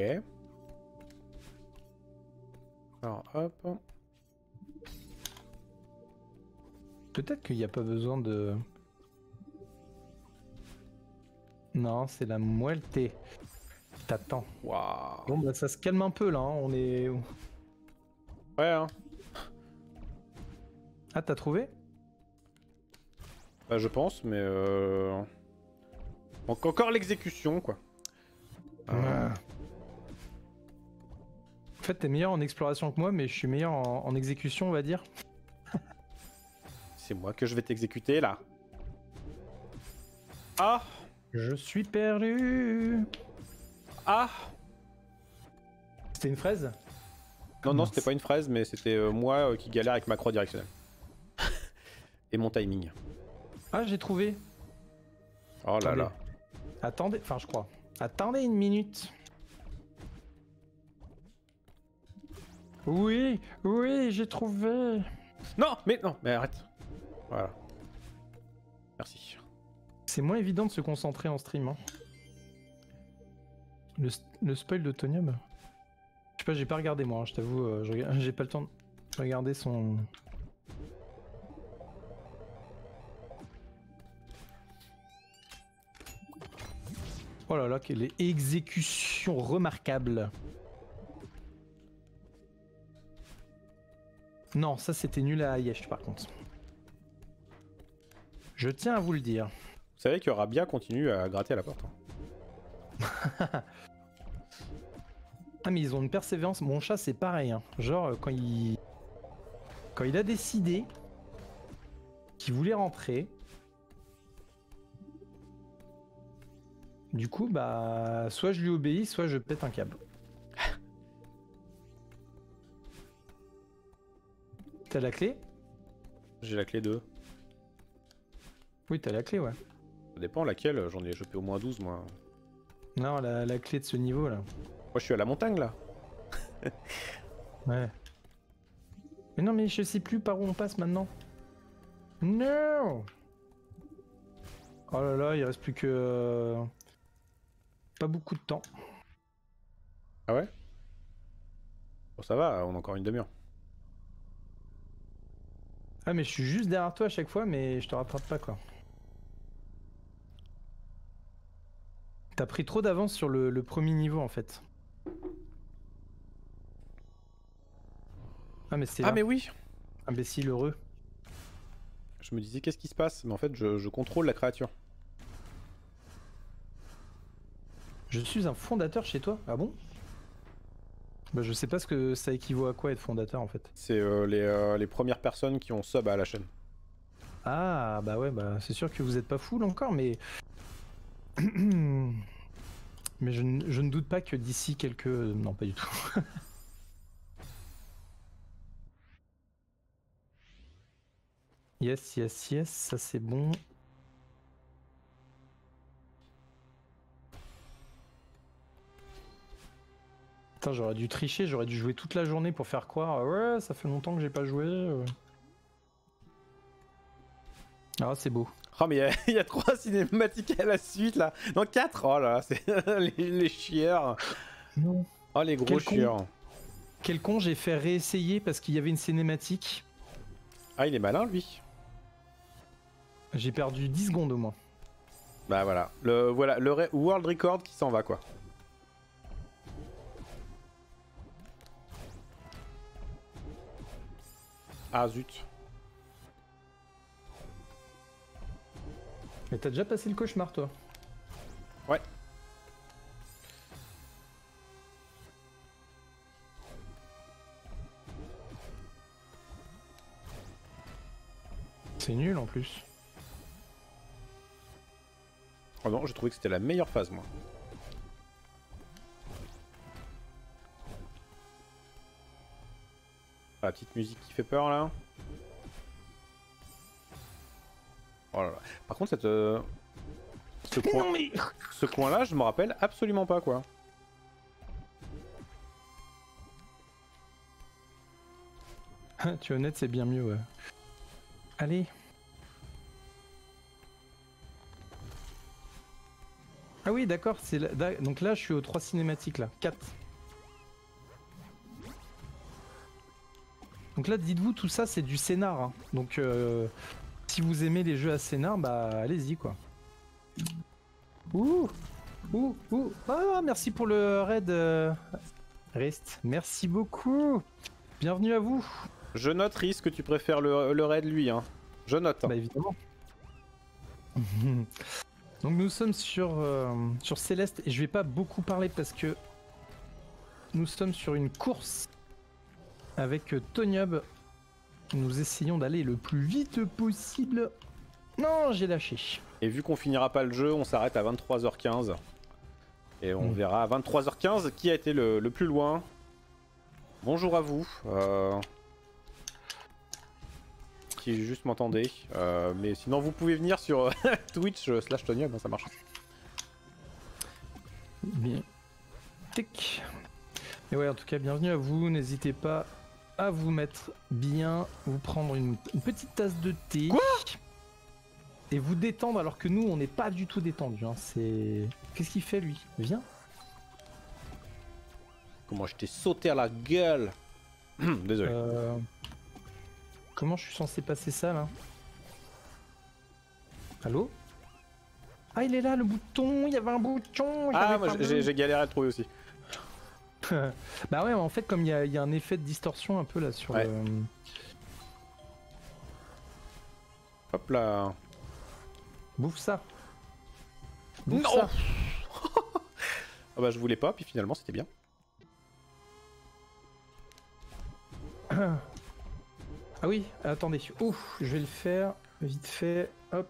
Alors, hop. Peut-être qu'il n'y a pas besoin de... Non, c'est la muerte. T'attends. Waouh. Bon, bah ça se calme un peu là, hein. On est... Ouais, hein. Ah, t'as trouvé? Bah, je pense, mais encore l'exécution, quoi. En fait, t'es meilleur en exploration que moi, mais je suis meilleur en exécution, on va dire. C'est moi que je vais t'exécuter, là. Ah! Je suis perdu. Ah! C'était une fraise? Non, non, c'était pas une fraise, mais c'était moi qui galère avec ma croix directionnelle. Et mon timing. Ah, j'ai trouvé. Oh là là. Attendez, enfin je crois. Attendez une minute. Oui, oui, j'ai trouvé. Non, mais arrête. Voilà. Merci. C'est moins évident de se concentrer en stream. Hein. Le spoil de Tonya, bah... Je sais pas, j'ai pas regardé moi, hein, je t'avoue, j'ai pas le temps de regarder son... Oh là là, quelle exécution remarquable. Non, ça c'était nul à Yesh par contre. Je tiens à vous le dire. Vous savez que Rabia continue à gratter à la porte. Hein. Ah mais ils ont une persévérance. Mon chat c'est pareil. Hein. Genre quand il a décidé qu'il voulait rentrer. Du coup bah soit je lui obéis, soit je pète un câble. T'as la clé? J'ai la clé 2. Oui t'as la clé ouais. Ça dépend laquelle, j'en ai chopé au moins 12 moi. Non la clé de ce niveau là. Moi je suis à la montagne là. Ouais. Mais non mais je sais plus par où on passe maintenant. Non. Oh là là, il reste plus que... pas beaucoup de temps. Ah ouais? Bon ça va, on a encore une demi-heure. Ah mais je suis juste derrière toi à chaque fois mais je te rattrape pas quoi. T'as pris trop d'avance sur le premier niveau en fait. Ah mais c'est là. Ah mais oui. Imbécile heureux. Je me disais qu'est-ce qui se passe, mais en fait je contrôle la créature. Je suis un fondateur chez toi? Ah bon? Bah je sais pas ce que ça équivaut à quoi être fondateur en fait. C'est les premières personnes qui ont sub à la chaîne. Ah bah ouais, bah c'est sûr que vous êtes pas full encore, mais... mais je ne doute pas que d'ici quelques... Non, pas du tout. Yes, yes, yes, ça c'est bon. Putain, j'aurais dû tricher, j'aurais dû jouer toute la journée pour faire croire ouais, ça fait longtemps que j'ai pas joué. Ah, c'est beau. Oh mais il y a 3 cinématiques à la suite là. Non 4. Oh là, c'est les chieurs. Non. Oh les gros Quel con. chieurs. Quel con, j'ai fait réessayer parce qu'il y avait une cinématique. Ah il est malin lui. J'ai perdu 10 secondes au moins. Bah voilà, le world record qui s'en va quoi. Ah zut. Mais t'as déjà passé le cauchemar toi? Ouais. C'est nul en plus. Oh non, j'ai trouvé que c'était la meilleure phase moi. Ah, la petite musique qui fait peur là. Oh là là. Par contre cette... ce coin là je me rappelle absolument pas quoi. Tu es honnête, c'est bien mieux. Ouais. Allez. Ah oui, d'accord. Donc là, je suis aux 3 cinématiques là. 4. Donc là, dites-vous, tout ça, c'est du scénar. Hein. Donc, si vous aimez les jeux à scénar, bah allez-y quoi. Ouh, ouh, ouh. Ah, merci pour le raid. Rest. Merci beaucoup. Bienvenue à vous. Je note Riz que tu préfères le raid lui hein. Je note. Bah évidemment. Donc nous sommes sur Céleste et je vais pas beaucoup parler parce que nous sommes sur une course avec Tonyub. Nous essayons d'aller le plus vite possible. Non, j'ai lâché. Et vu qu'on finira pas le jeu, on s'arrête à 23h15. Et on verra à 23h15 qui a été le plus loin. Bonjour à vous. Qui juste m'entendez. Mais sinon vous pouvez venir sur Twitch / Tonyub, ça marche. Bien. Tic. Et ouais, en tout cas, bienvenue à vous. N'hésitez pas à vous mettre bien, vous prendre une petite tasse de thé. Quoi ? Et vous détendre alors que nous, on n'est pas du tout détendu. Hein. C'est... Qu'est-ce qu'il fait lui? Viens. Comment je t'ai sauté à la gueule. Désolé. Comment je suis censé passer ça là? Allô? Ah, il est là le bouton, il y avait un bouton. Ah, moi j'ai galéré à le trouver aussi. Bah ouais, en fait, comme il y a un effet de distorsion un peu là sur ouais. le... Hop là. Bouffe ça. Bouffe Non. ça. Ah bah je voulais pas, puis finalement c'était bien. Ah oui, attendez. Ouf, je vais le faire vite fait. Hop.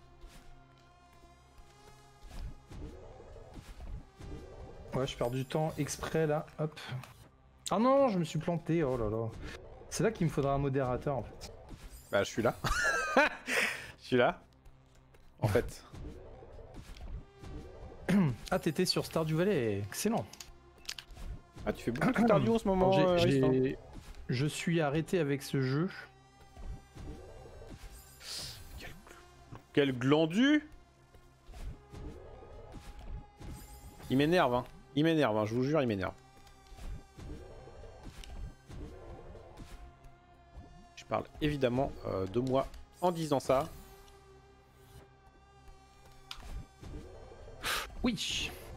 Ouais, je perds du temps exprès là. Hop. Ah non, je me suis planté. Oh là là. C'est là qu'il me faudra un modérateur en fait. Bah je suis là. Je suis là. En fait. Ah, t'étais sur Stardew Valley. Excellent. Ah, tu fais beaucoup de Stardew en ce moment. Je suis arrêté avec ce jeu. Quel glandu! Il m'énerve, hein. Il m'énerve, hein. Je vous jure, il m'énerve. Je parle évidemment de moi en disant ça. Oui.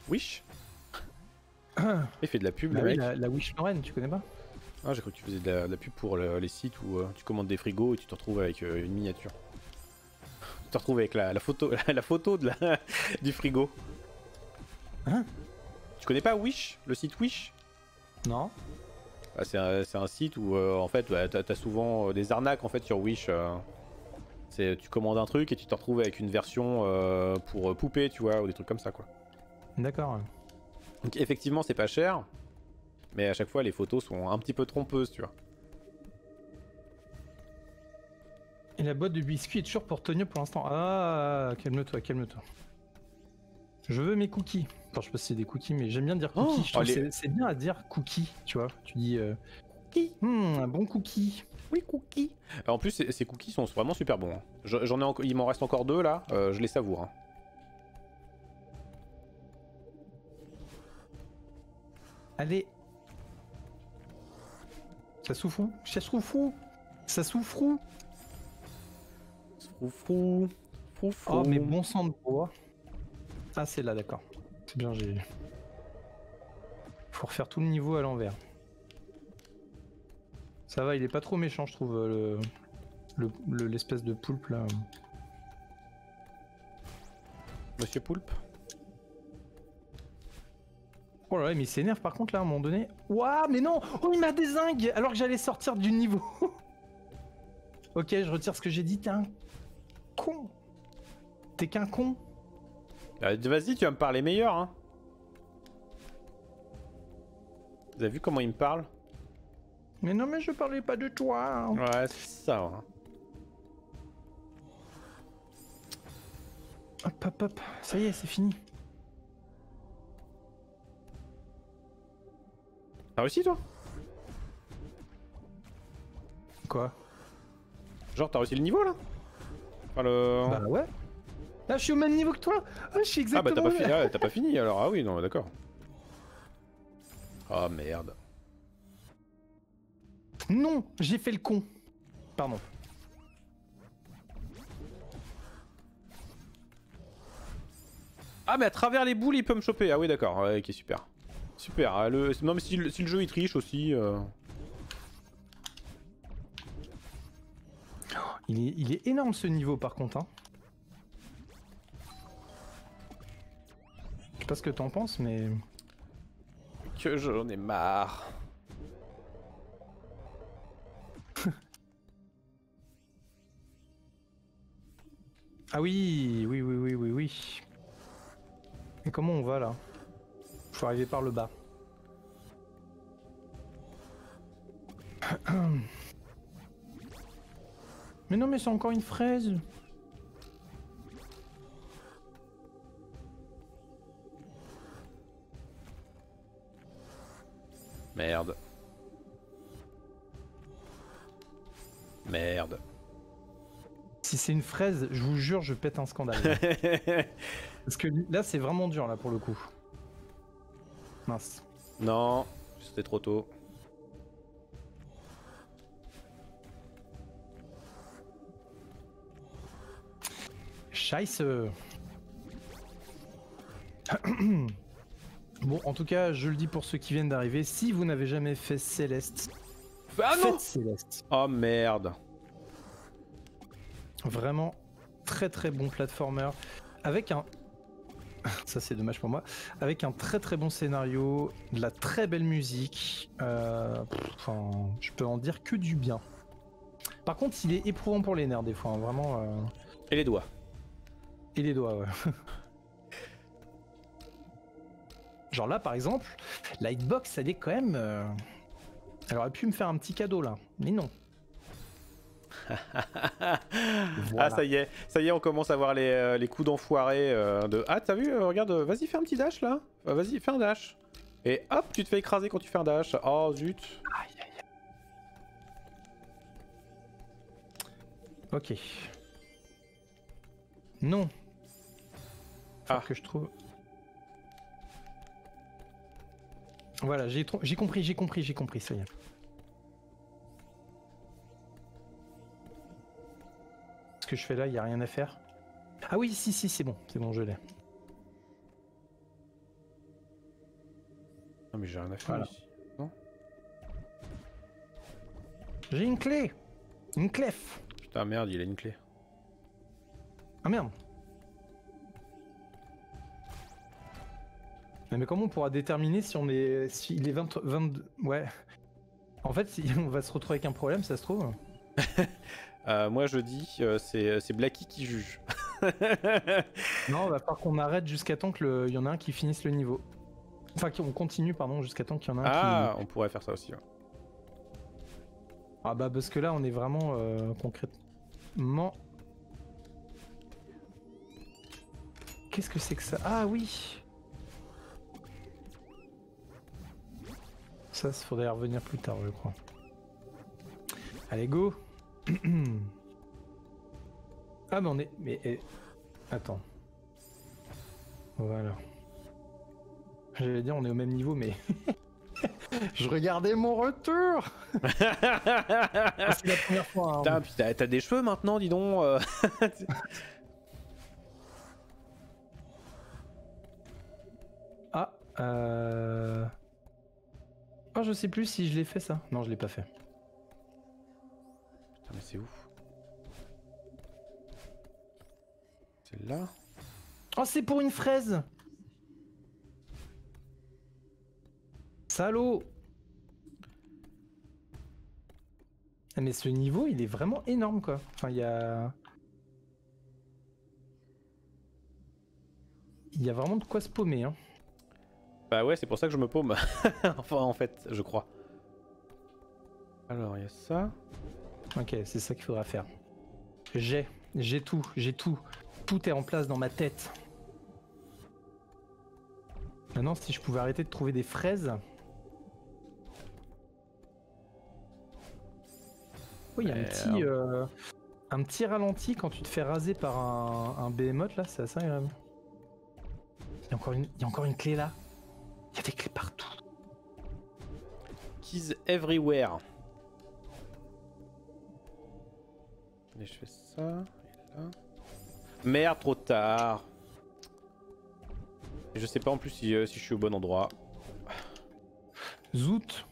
Wish. Il fait de la pub, Bah le oui, mec. la Wish Lorraine, tu connais pas? Ah, j'ai cru que tu faisais de la pub pour les sites où tu commandes des frigos et tu te retrouves avec une miniature. Tu te retrouves avec la photo, la photo de du frigo. Hein? Tu connais pas Wish, le site Wish? Non. Ah, c'est un site où en fait bah, t'as souvent des arnaques en fait sur Wish. Tu commandes un truc et tu te retrouves avec une version pour poupée, tu vois, ou des trucs comme ça quoi. D'accord. Donc effectivement c'est pas cher, mais à chaque fois les photos sont un petit peu trompeuses, tu vois. Et la boîte de biscuits est toujours pour Tonio pour l'instant. Ah, calme-toi, calme-toi. Je veux mes cookies. Enfin, je sais pas si c'est des cookies, mais j'aime bien dire cookies. Je trouve que c'est bien à dire cookie, tu vois. Tu dis cookie. Un bon cookie. Oui, cookies. En plus, ces cookies sont vraiment super bons. Hein. Il m'en reste encore 2 là, je les savoure. Hein. Allez. Ça souffre. Ça souffre. Ça souffre. Froufrou. Froufrou. Oh, mais bon sang de bois. Ah, c'est là, d'accord. C'est bien, j'ai. Faut refaire tout le niveau à l'envers. Ça va, il est pas trop méchant, je trouve, l'espèce de poulpe là. Monsieur Poulpe. Oh là là, mais il s'énerve par contre là à un moment donné. Ouah, mais non! Oh, il m'a dézingue alors que j'allais sortir du niveau. Ok, je retire ce que j'ai dit, t'es un con. T'es qu'un con. Vas-y, tu vas me parler meilleur. Hein. Vous avez vu comment il me parle? Mais non, mais je parlais pas de toi. Ouais, c'est ça. Hein. Hop, hop, hop. Ça y est, c'est fini. T'as réussi toi? Quoi? Genre t'as réussi le niveau là? Enfin, le... Bah ouais. Là, je suis au même niveau que toi. Ah, je suis Ah bah exactement. t'as pas fini alors. Ah oui, non, d'accord. Ah merde. Non, j'ai fait le con. Pardon. Ah mais à travers les boules il peut me choper. Ah oui d'accord, ouais, ok super. Super, non mais si le jeu il triche aussi... Il est énorme ce niveau par contre. Hein. Je sais pas ce que t'en penses, mais... Que j'en ai marre. Ah oui, oui. Et comment on va là? Faut arriver par le bas. Mais non, mais c'est encore une fraise. Merde. Merde. Si c'est une fraise, je vous jure, je pète un scandale. Parce que là, c'est vraiment dur là pour le coup. Mince. Non, c'était trop tôt. Scheisse. Bon, en tout cas, je le dis pour ceux qui viennent d'arriver, si vous n'avez jamais fait Céleste, Ah non! faites Céleste. Oh merde. Vraiment très très bon platformer avec un... Ça c'est dommage pour moi. Avec un très très bon scénario, de la très belle musique. Enfin, je peux en dire que du bien. Par contre, il est éprouvant pour les nerfs des fois, hein, vraiment. Et les doigts. Et les doigts, ouais. Genre là, par exemple, la hitbox, elle est quand même... Elle aurait pu me faire un petit cadeau là, mais non. Voilà. Ah ça y est, on commence à voir les coups d'enfoiré de... Ah t'as vu, regarde, vas-y fais un petit dash là. Vas-y, fais un dash. Et hop, tu te fais écraser quand tu fais un dash. Oh zut. Aïe, aïe, aïe. Ok. Non. Faut que je trouve... Voilà, j'ai compris, ça y est. Ce que je fais là, il n'y a rien à faire. Ah oui, si, c'est bon, je l'ai. Non mais j'ai rien à faire Voilà. ici. Non. J'ai une clé. Une clef. Putain merde, il a une clé. Ah merde. Mais comment on pourra déterminer si on est... Si il est 22... Ouais. En fait, si on va se retrouver avec un problème, ça se trouve. Moi je dis, c'est Blacky qui juge. Non, il va falloir qu'on arrête jusqu'à temps qu'il y en a un qui finisse le niveau. Enfin, qu'on continue, pardon, jusqu'à temps qu'il y en a un Ah, on pourrait faire ça aussi. Ouais. Ah bah parce que là, on est vraiment concrètement... Qu'est-ce que c'est que ça? Ah oui. Ça, il faudrait y revenir plus tard, je crois. Allez, go. Ah mais on est... Mais... Attends. Voilà. J'allais dire on est au même niveau, mais... Je regardais mon retour. Ah, c'est la première fois. Hein. Putain, puis t'as des cheveux maintenant, dis donc. Ah, oh, je sais plus si je l'ai fait ça. Non, je l'ai pas fait. Putain, mais c'est ouf. C'est là. Oh, c'est pour une fraise. Salaud. Ah, mais ce niveau, il est vraiment énorme, quoi. Enfin, il y a... Il y a vraiment de quoi se paumer, hein. Bah ouais, c'est pour ça que je me paume. Enfin, en fait, je crois. Alors, il y a ça. Ok, c'est ça qu'il faudra faire. J'ai tout, j'ai tout. Tout est en place dans ma tête. Maintenant, si je pouvais arrêter de trouver des fraises... Oui, il y a un petit ralenti quand tu te fais raser par un behemoth, là, c'est assez agréable. Il y a encore une clé là. Il y a des clés partout. Keys everywhere. Et je fais ça. Et là. Merde, trop tard. Et je sais pas en plus si je suis au bon endroit. Zout.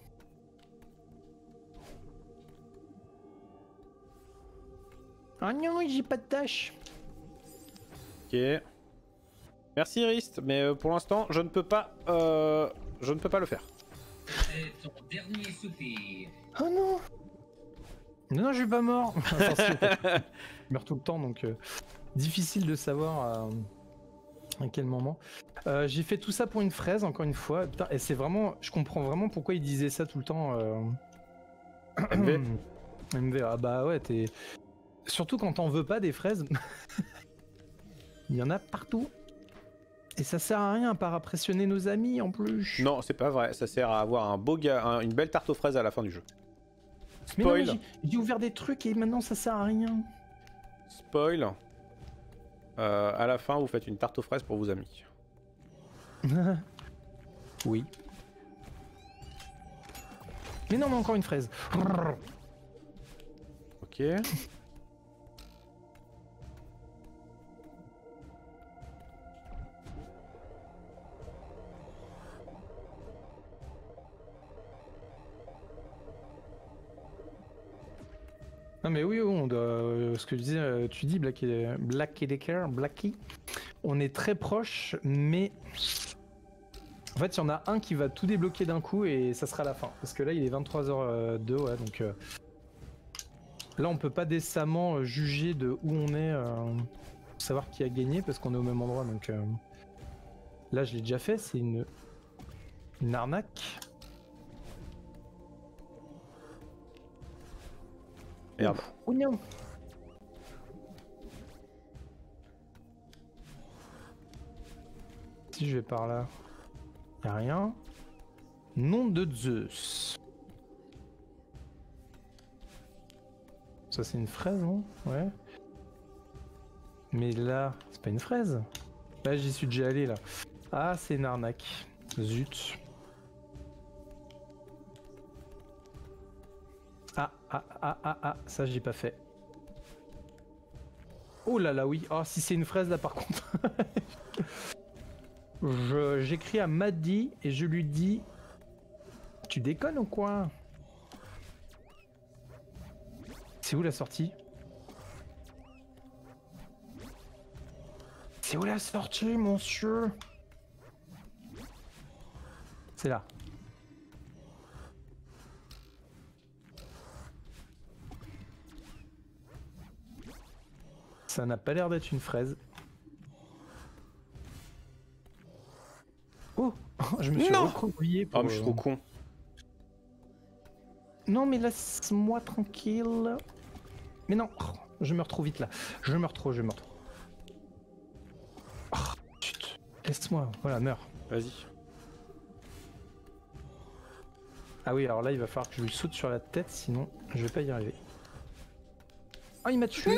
Ah non, j'ai pas de tâche. Ok. Merci Rist, mais pour l'instant, je ne peux pas le faire. C'est ton dernier soupir. Oh non. Non, je suis pas mort. Enfin, si, je meurs tout le temps, donc difficile de savoir à quel moment. J'ai fait tout ça pour une fraise, encore une fois. Putain, et c'est vraiment, je comprends vraiment pourquoi il disait ça tout le temps. MV. MV, ah bah ouais, t'es... Surtout quand t'en veux pas des fraises. Il y en a partout. Et ça sert à rien à part impressionner nos amis en plus. Non, c'est pas vrai, ça sert à avoir un beau une belle tarte aux fraises à la fin du jeu. Mais non, Spoil. mais j'ai ouvert des trucs et maintenant ça sert à rien. Spoil. À la fin, vous faites une tarte aux fraises pour vos amis. Oui. Mais non, mais encore une fraise. Ok. Non mais oui, on doit, ce que tu dis, Blacky, on est très proche, mais en fait il y en a un qui va tout débloquer d'un coup et ça sera la fin. Parce que là il est 23h02, ouais, donc là on peut pas décemment juger de où on est, savoir qui a gagné parce qu'on est au même endroit. Donc là je l'ai déjà fait, c'est une arnaque. Merde. Oh non. Si je vais par là, y'a rien. Nom de Zeus. Ça c'est une fraise, non? Ouais. Mais là, c'est pas une fraise. Là j'y suis déjà allé là. Ah c'est une arnaque. Zut. Ah, ça j'ai pas fait. Oh là là, oui. Oh, si c'est une fraise là par contre. J'écris à Maddy et je lui dis Tu déconnes ou quoi? C'est où la sortie? C'est où la sortie, monsieur? C'est là. Ça n'a pas l'air d'être une fraise. Oh, je me suis Non recroquevillé pour... Oh, mais je suis trop con. Non, mais laisse-moi tranquille. Mais non, oh, je me retrouve vite là. Je me retrouve. Oh, chut. Laisse-moi, voilà, meurs. Vas-y. Ah oui, alors là, il va falloir que je lui saute sur la tête, sinon je vais pas y arriver. Oh, il m'a tué.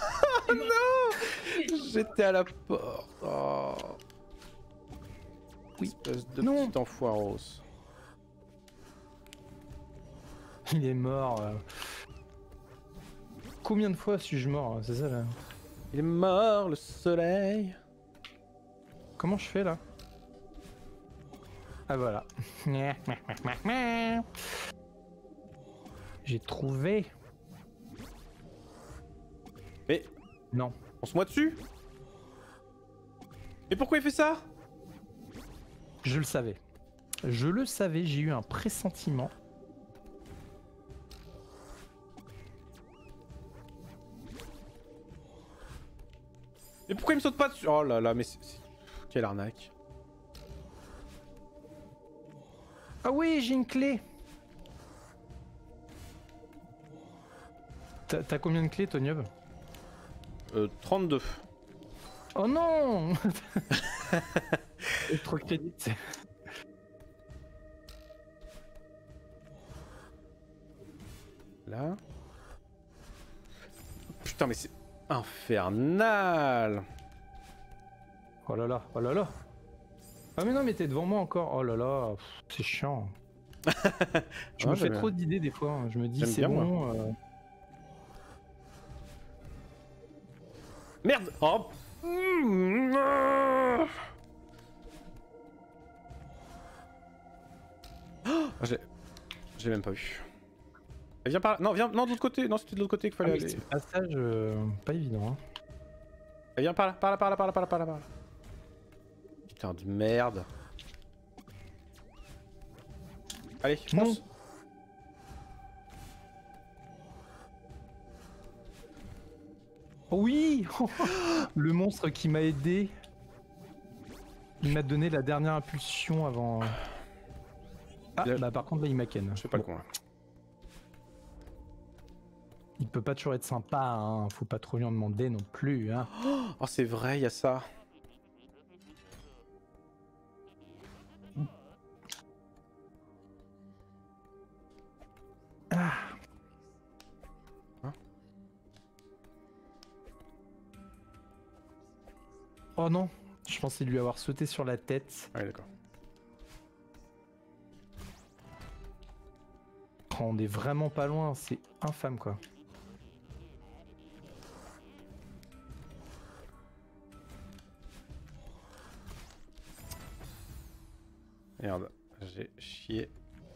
J'étais à la porte. Oh. Oui. Espèce de Non. petit enfoiros. Il est mort. Combien de fois suis-je mort? C'est ça là. Il est mort, le soleil. Comment je fais là? Ah voilà. J'ai trouvé. Mais Non. on se moi dessus. Mais pourquoi il fait ça? Je le savais. Je le savais, j'ai eu un pressentiment. Mais pourquoi il me saute pas dessus? Oh là là, mais quelle arnaque. Ah oui, j'ai une clé. T'as combien de clés, Tonyub? 32. Oh non. Trop de crédit. Là. Putain, mais c'est infernal. Oh là là, oh là là. Ah mais non, mais t'es devant moi encore. Oh là là, c'est chiant. Je me fais trop d'idées des fois. Je me dis c'est bon. Merde. Oh. J'ai même pas vu. Viens par là. Non, viens. Non, de l'autre côté. Non, c'était de l'autre côté qu'il fallait aller. C'est un passage pas évident. Hein. Viens par là, par là. Putain de merde. Allez, fonce. Oui. Le monstre qui m'a aidé. Il m'a donné la dernière impulsion avant... Ah, bah par contre là il m'a ken. Je fais pas le con là. Il peut pas toujours être sympa, hein. Faut pas trop lui en demander non plus. Hein. Oh c'est vrai, il y a ça. Ah. Hein? Oh non, je pensais lui avoir sauté sur la tête. Ouais d'accord. Oh, on est vraiment pas loin, c'est infâme quoi. Merde, j'ai chié.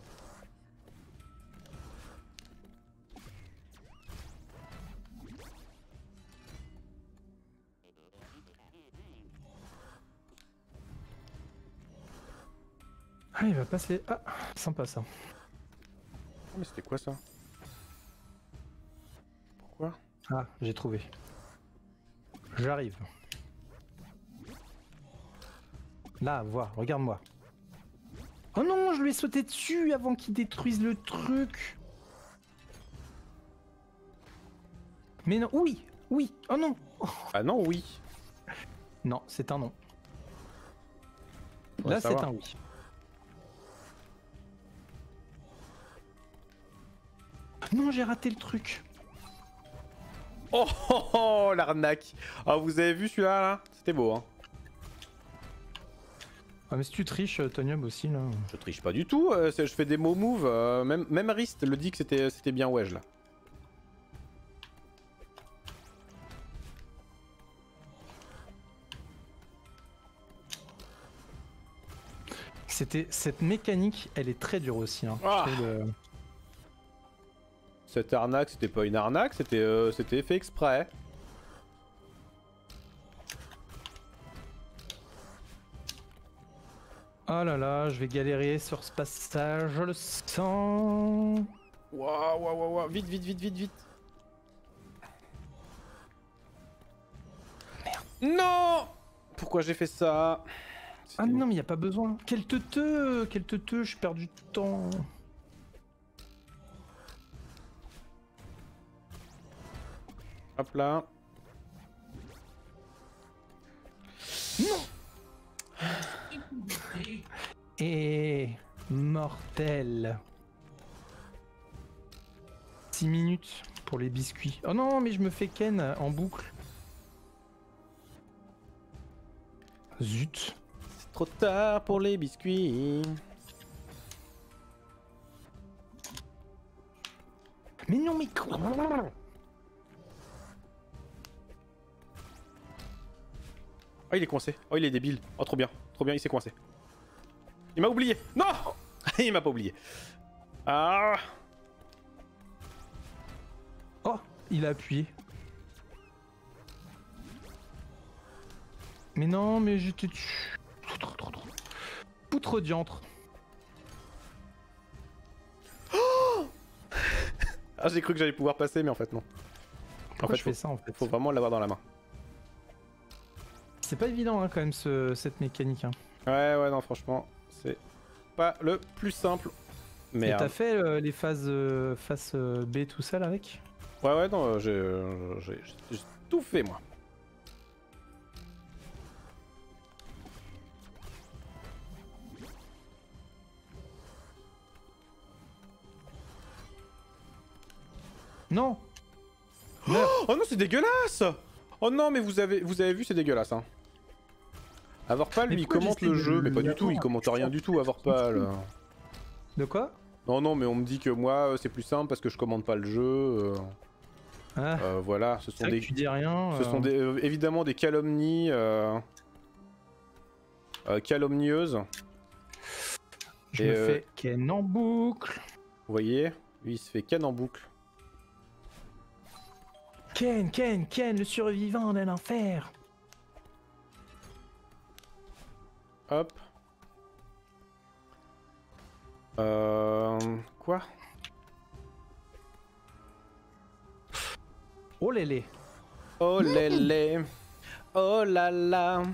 Ah, il va passer. Ah, sympa ça. Oh, mais c'était quoi ça? Pourquoi? Ah, j'ai trouvé. J'arrive. Là, vois, regarde-moi. Oh non, je lui ai sauté dessus avant qu'il détruise le truc. Mais non, oui, oui, oh non. Ah non, oui. Non, c'est un non. Faudrait Là, c'est savoir. un oui. Non, j'ai raté le truc. Oh, oh, oh l'arnaque. Ah vous avez vu celui-là là? C'était beau hein. Ah, mais si tu triches, Tonyub aussi là. Je triche pas du tout, je fais des mots moves, même Rist le dit que c'était bien wedge là. Cette mécanique, elle est très dure aussi. Hein. Ah. Je trouve le- Cette arnaque, c'était pas une arnaque, c'était fait exprès. Oh là là, je vais galérer sur ce passage, je le sens. Waouh, vite, vite, vite, vite, vite. Merde. Non! Pourquoi j'ai fait ça? Ah non, mais y a pas besoin. Quel teuteux, je perds du temps. Hop là. Et mortel. 6 minutes pour les biscuits. Oh non, mais je me fais ken en boucle. Zut. C'est trop tard pour les biscuits. Mais non, mais... Oh, il est coincé. Oh, il est débile. Oh, trop bien, il s'est coincé. Il m'a oublié. Non! Il m'a pas oublié. Ah! Oh, il a appuyé. Mais non, mais j'étais... Poutre diantre. Ah, j'ai cru que j'allais pouvoir passer, mais en fait, non. Pourquoi je fais ça, en fait? Faut vraiment l'avoir dans la main. C'est pas évident, hein, quand même, cette mécanique. Hein. Ouais, non, franchement, c'est pas le plus simple. Et Merde. t'as fait les phases face B, tout ça, là, avec? Ouais, non, j'ai tout fait, moi. Non. Oh non, c'est dégueulasse! Oh non, mais vous avez vu, c'est dégueulasse, hein. Avorpal, lui, il pourquoi commente j'essaie le de jeu, mais pas du l'avoir? tout, il commente rien du tout, Avorpal. De quoi? Non, mais on me dit que moi, c'est plus simple parce que je commande pas le jeu. Ah, Voilà, ce c'est sont vrai des... que tu dis rien. Ce sont évidemment des calomnies calomnieuses. Je et, me fais ken en boucle. Vous voyez? Lui, il se fait canne en boucle. Ken, le survivant de l'enfer. Hop. Quoi? Oh lélé. Oh lélé. Oh là là.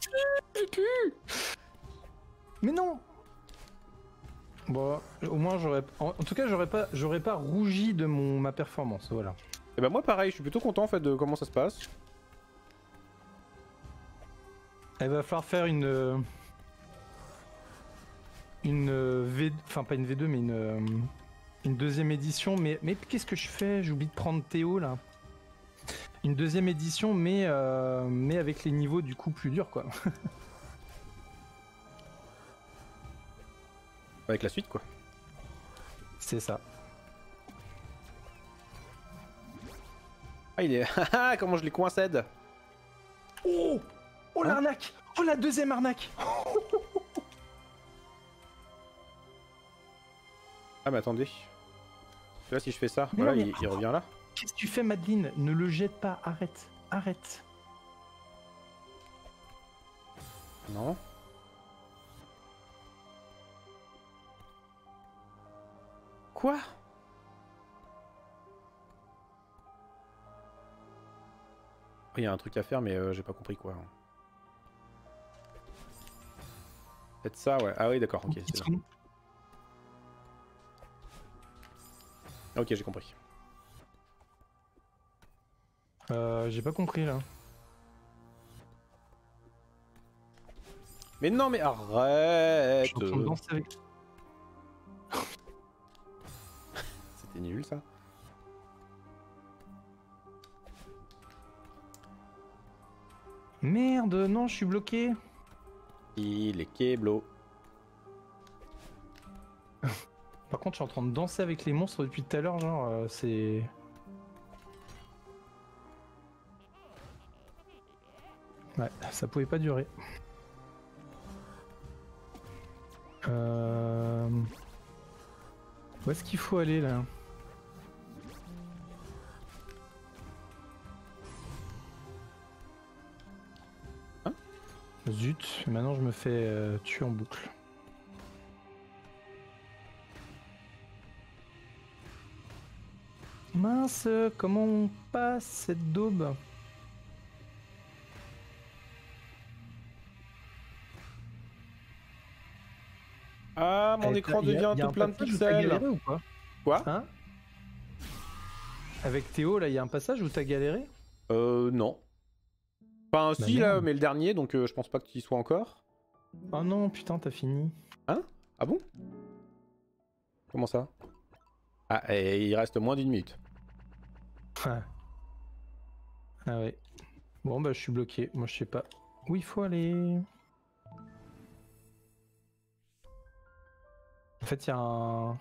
Mais non. Bon, au moins j'aurais... En tout cas, j'aurais pas rougi de ma performance, voilà. Et bah moi pareil, je suis plutôt content en fait de comment ça se passe. Il va falloir faire une V... Enfin, pas une V2, mais une deuxième édition. Mais qu'est-ce que je fais? J'ai oublié de prendre Théo, là. Une deuxième édition, mais avec les niveaux, du coup, plus durs, quoi. Avec la suite quoi. C'est ça. Ah il est... Ah comment je l'ai coincé. Oh! Oh, Hein? l'arnaque! Oh, la deuxième arnaque! Ah mais attendez. Là si je fais ça, Mais voilà, non, mais- il revient là. Qu'est-ce que tu fais, Madeleine? Ne le jette pas, arrête. Arrête. Non. Quoi? Il y a un truc à faire mais j'ai pas compris quoi. Peut-être ça ouais. Ah oui d'accord, ok, c'est ça. Ok j'ai compris. J'ai pas compris, là. Mais non mais arrête. Je suis en train de danser avec... C'était nul ça. Merde, non, je suis bloqué. Il est keblo. Par contre, je suis en train de danser avec les monstres depuis tout à l'heure, genre, c'est... Ouais, ça pouvait pas durer. Où est-ce qu'il faut aller là? Hein? Zut, maintenant je me fais tuer en boucle. Mince, comment on passe cette daube? Ah, mon écran devient tout plein de pixels. Ou pas? Quoi? Hein? Avec Théo, là, il y a un passage où t'as galéré? Non. Enfin, Bah si, là, merde. mais le dernier, donc je pense pas que tu y sois encore. Oh non, putain, t'as fini. Hein? Ah bon? Comment ça? Ah, et il reste moins d'une minute. Ah ouais. Bon, bah, je suis bloqué. Moi, je sais pas où il faut aller. En fait, il y a un...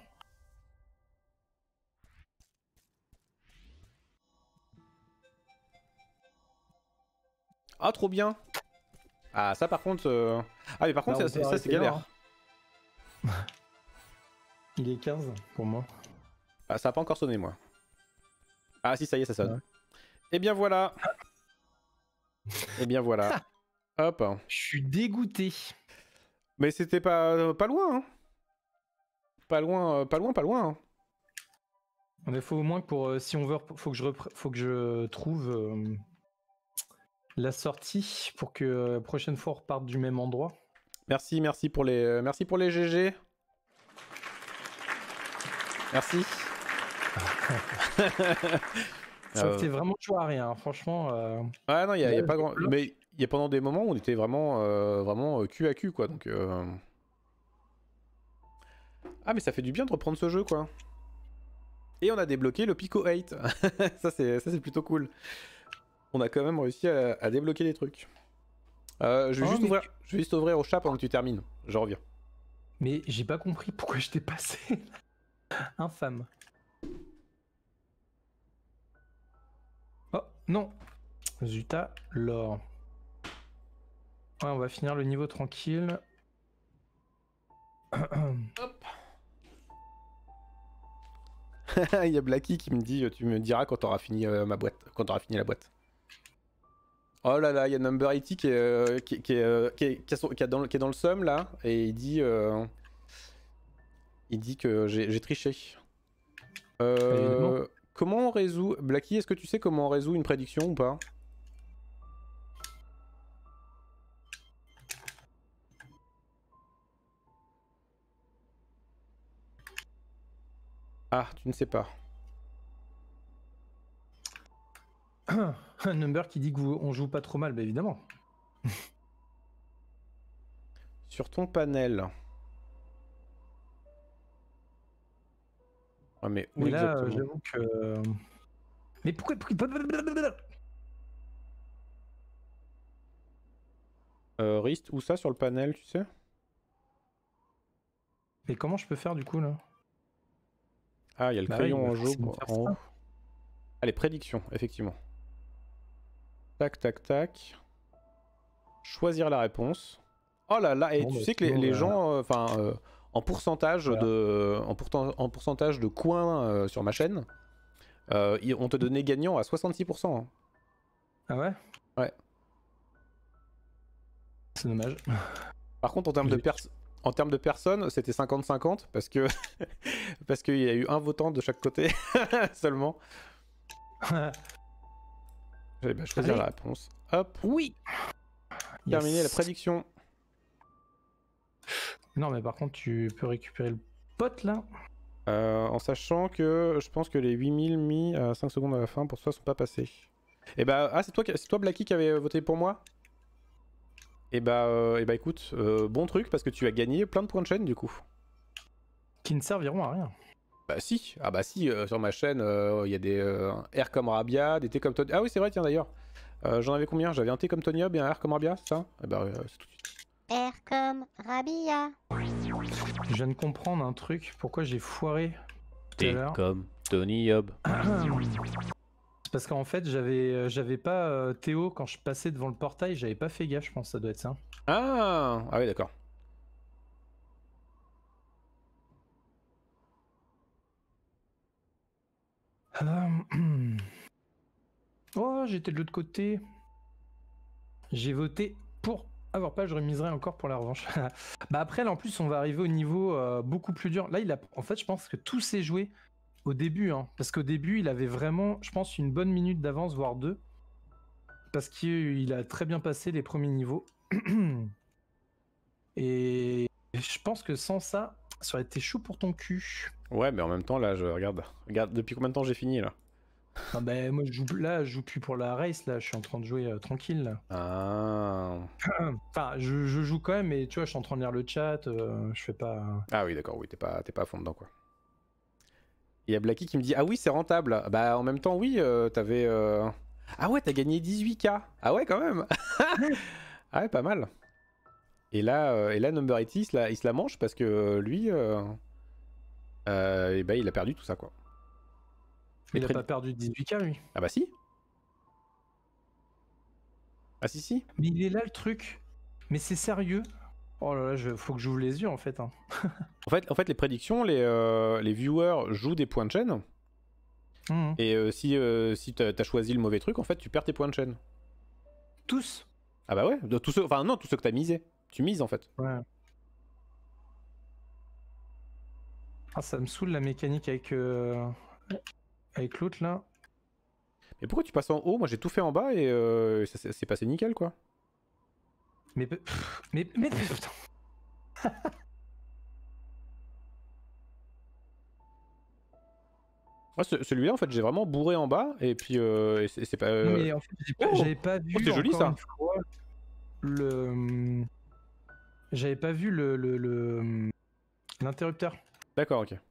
Ah, trop bien! Ah, ça par contre... Ah, mais par contre, Bah, on ça, peut ça, c'est arrêter galère. là, hein. Il est 15 pour moi. Ah, ça a pas encore sonné, moi. Ah, si, ça y est, ça sonne. Ouais. Et bien voilà! Et bien voilà. Hop. Je suis dégoûté. Mais c'était pas loin, hein. Pas loin, pas loin, pas loin. Hein. Il faut au moins que pour... si on veut... Faut que je trouve la sortie pour que la prochaine fois on reparte du même endroit. Merci pour les GG. Merci. Ça fait vraiment jouer à rien, franchement. Ouais, non, il y a pas grand. là. Mais il y a pendant des moments où on était vraiment cul à cul, quoi. Donc. Ah, mais ça fait du bien de reprendre ce jeu, quoi. Et on a débloqué le Pico 8. Ça, c'est plutôt cool. On a quand même réussi à débloquer les trucs. Je vais juste ouvrir au chat pendant que tu termines. Je reviens. Mais j'ai pas compris pourquoi je t'ai passé. Infâme. Oh, non. Zuta, l'or. Ouais, on va finir le niveau tranquille. Hop. Il y a Blacky qui me dit tu me diras quand t'auras fini ma boîte, quand t'auras fini la boîte. Oh là là, il y a Number 80 qui est dans le somme là et il dit que j'ai triché. Comment on résout Blacky, est-ce que tu sais comment on résout une prédiction ou pas? Ah, tu ne sais pas. Un number qui dit qu'on joue pas trop mal, bah évidemment. Sur ton panel. Ah mais où Mais là, exactement j'avoue que... Mais pourquoi... Rist, où ça sur le panel, tu sais? Mais comment je peux faire du coup là? Ah, il y a le Bah crayon oui, il va en jaune forcément faire en haut. ça. Allez, prédiction, effectivement. Tac, tac, tac. Choisir la réponse. Oh là là, et Bon, tu bah, sais que les sinon, gens, en pourcentage Voilà. en pourcentage de coins sur ma chaîne, on te donnait gagnant à 66%. Hein. Ah ouais? Ouais. C'est dommage. Par contre, en termes de personnes, c'était 50-50 parce que parce qu'il y a eu un votant de chaque côté seulement. J'allais choisir Allez. la réponse. Hop, Oui. terminé Yes. la prédiction. Non, mais par contre, tu peux récupérer le pote là. En sachant que je pense que les 8000 mis à 5 secondes à la fin pour soi sont pas passés. Et bah, ah, c'est toi Blacky qui avait voté pour moi? Et bah écoute, bon truc parce que tu as gagné plein de points de chaîne du coup. Qui ne serviront à rien. Bah si, ah bah si, sur ma chaîne, il y a des R comme Rabia, des T comme Tony. Ah oui, c'est vrai, tiens d'ailleurs. J'en avais combien? J'avais un T comme Tony Hub et un R comme Rabia, c'est ça? Et bah c'est tout de suite. R comme Rabia. Je viens de comprendre un truc. Pourquoi j'ai foiré tout à T l'heure. comme Tony Hub. C'est parce qu'en fait, j'avais pas Théo quand je passais devant le portail. J'avais pas fait gaffe, je pense. Ça doit être ça. Ah oui, d'accord. Oh, j'étais de l'autre côté. J'ai voté pour avoir pas, je remiserai encore pour la revanche. Bah après, là, en plus, on va arriver au niveau beaucoup plus dur. Là, en fait, je pense que tout s'est joué au début. Hein, parce qu'au début, il avait vraiment, je pense, une bonne minute d'avance, voire deux. Parce qu'il a très bien passé les premiers niveaux. Et je pense que sans ça, ça aurait été chaud pour ton cul. Ouais, mais en même temps, là, je regarde. Regarde, depuis combien de temps j'ai fini là? Ah bah, moi, je joue plus pour la race, là. Je suis en train de jouer tranquille, là. Ah. Enfin, je joue quand même, mais tu vois, je suis en train de lire le chat. Je fais pas. Ah oui, d'accord, oui, t'es pas à fond dedans, quoi. Il y a Blacky qui me dit, ah oui, c'est rentable. Bah, en même temps, oui, t'avais. Ah ouais, t'as gagné 18K. Ah ouais, quand même. Ah ouais, pas mal. Et là Number 80, il se la mange parce que lui, et bah, il a perdu tout ça, quoi. Il a pas perdu 18K, lui. Ah bah si. Ah si. Mais il est là, le truc. Mais c'est sérieux. Oh là là, faut que j'ouvre les yeux, en fait. Hein. En fait, les prédictions, les viewers jouent des points de chaîne. Mmh. Et si t'as choisi le mauvais truc, en fait, tu perds tes points de chaîne. Tous. Ah bah ouais, de tous ceux, enfin non, tous ceux que t'as misé. Tu mises en fait. Ouais. Ah, ça me saoule la mécanique avec l'autre là. Mais pourquoi tu passes en haut? Moi j'ai tout fait en bas et ça c'est passé nickel quoi. Mais putain. Moi celui-là en fait j'ai vraiment bourré en bas et puis c'est pas. Non, mais en fait, j'avais pas vu. Oh, c'est joli encore ça. une fois, j'avais pas vu l'interrupteur. D'accord, ok.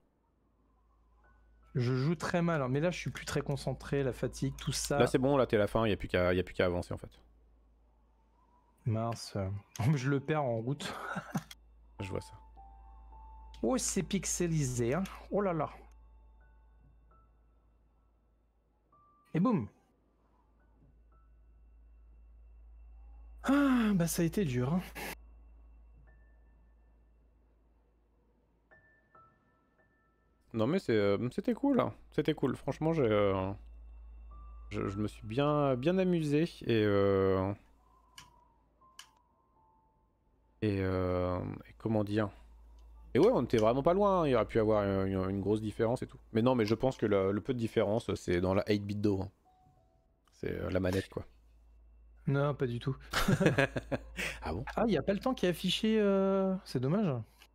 Je joue très mal, hein, mais là je suis plus très concentré, la fatigue, tout ça. Là c'est bon, là t'es à la fin, y a plus qu'à avancer en fait. Mince. Je le perds en route. Je vois ça. Oh, c'est pixelisé, hein. Oh là là. Et boum. Ah, bah ça a été dur, hein. Non mais c'était cool, hein. C'était cool. Franchement je me suis bien amusé et comment dire. Et ouais, on était vraiment pas loin, hein. Il y aurait pu avoir une grosse différence et tout. Mais non, mais je pense que le peu de différence, c'est dans la 8-bit do. Hein. C'est la manette, quoi. Non, pas du tout. Ah bon? Ah, il n'y a pas le temps qui est affiché, c'est dommage.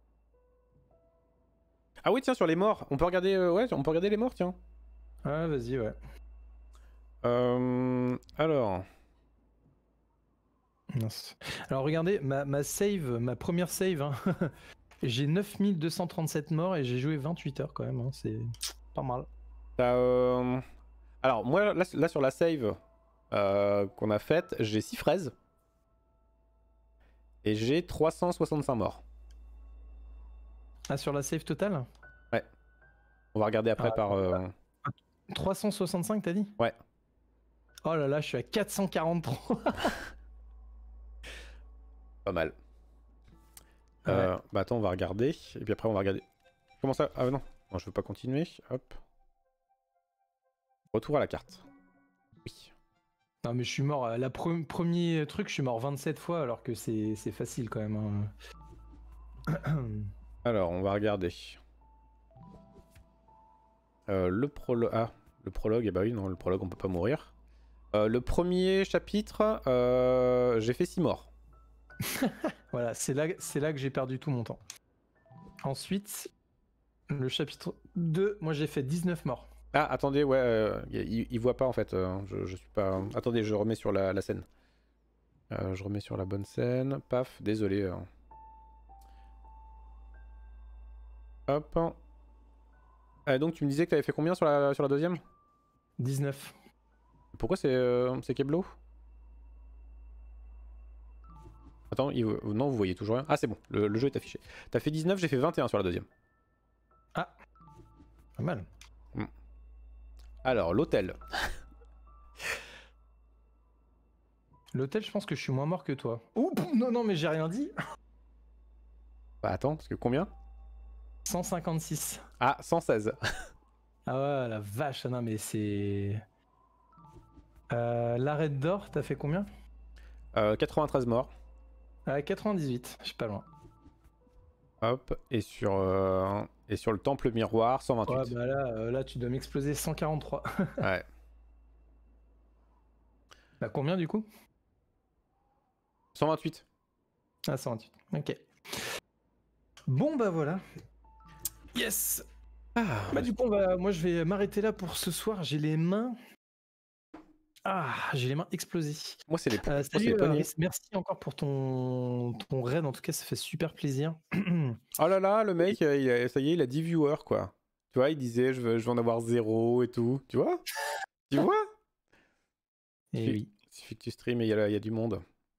Ah oui, tiens, sur les morts, on peut regarder, ouais, on peut regarder les morts, tiens. Ah, vas-y, ouais. Alors... Mince. Alors regardez, ma save, ma première save, hein. J'ai 9237 morts et j'ai joué 28 heures quand même, hein. C'est pas mal. Alors moi, là sur la save qu'on a faite, j'ai 6 fraises. Et j'ai 365 morts. Ah, sur la save totale? Ouais. On va regarder après par... 365 t'as dit? Ouais. Oh là là, je suis à 443. Pas mal. Ouais. Bah attends, on va regarder. Et puis après, on va regarder. Comment ça? Ah non. Non, je veux pas continuer. Hop. Retour à la carte. Oui. Non mais je suis mort, premier truc, je suis mort 27 fois alors que c'est facile quand même. Hein. Alors, on va regarder. Le prologue... Ah, le prologue, eh bah oui, non, le prologue, on peut pas mourir. Le premier chapitre, j'ai fait 6 morts. Voilà, c'est là que j'ai perdu tout mon temps. Ensuite, le chapitre 2, moi j'ai fait 19 morts. Ah, attendez, ouais, il voit pas en fait. Je suis pas... Attendez, je remets sur la scène. Je remets sur la bonne scène. Paf, désolé. Hop. Donc tu me disais que t'avais fait combien sur la deuxième? 19. Pourquoi c'est Keblo? Attends, non, vous voyez toujours rien. Ah, c'est bon, le jeu est affiché. T'as fait 19, j'ai fait 21 sur la deuxième. Ah, pas mal. Alors, l'hôtel. L'hôtel, je pense que je suis moins mort que toi. Ouh, non, mais j'ai rien dit. Bah attends, parce que combien? 156. Ah, 116. Ah ouais, la vache, non mais c'est... L'arrêt d'or, t'as fait combien? 93 morts. 98, je suis pas loin. Hop, et sur le temple miroir, 128. Ouais, bah là, tu dois m'exploser 143. Ouais. Bah, combien du coup? 128. Ah, 128. Ok. Bon, bah voilà. Yes! Ah, Bah, du coup, moi, je vais m'arrêter là pour ce soir. J'ai les mains. Ah, j'ai les mains explosées. moi, c'est les Salut, poignets. Rhys, merci encore pour ton raid. En tout cas, ça fait super plaisir. Oh là là, le mec, ça y est, il a 10 viewers, quoi. Tu vois, il disait, je veux en avoir 0 et tout. Tu vois? Tu vois? Et oui. Il suffit que tu streames et il y a du monde.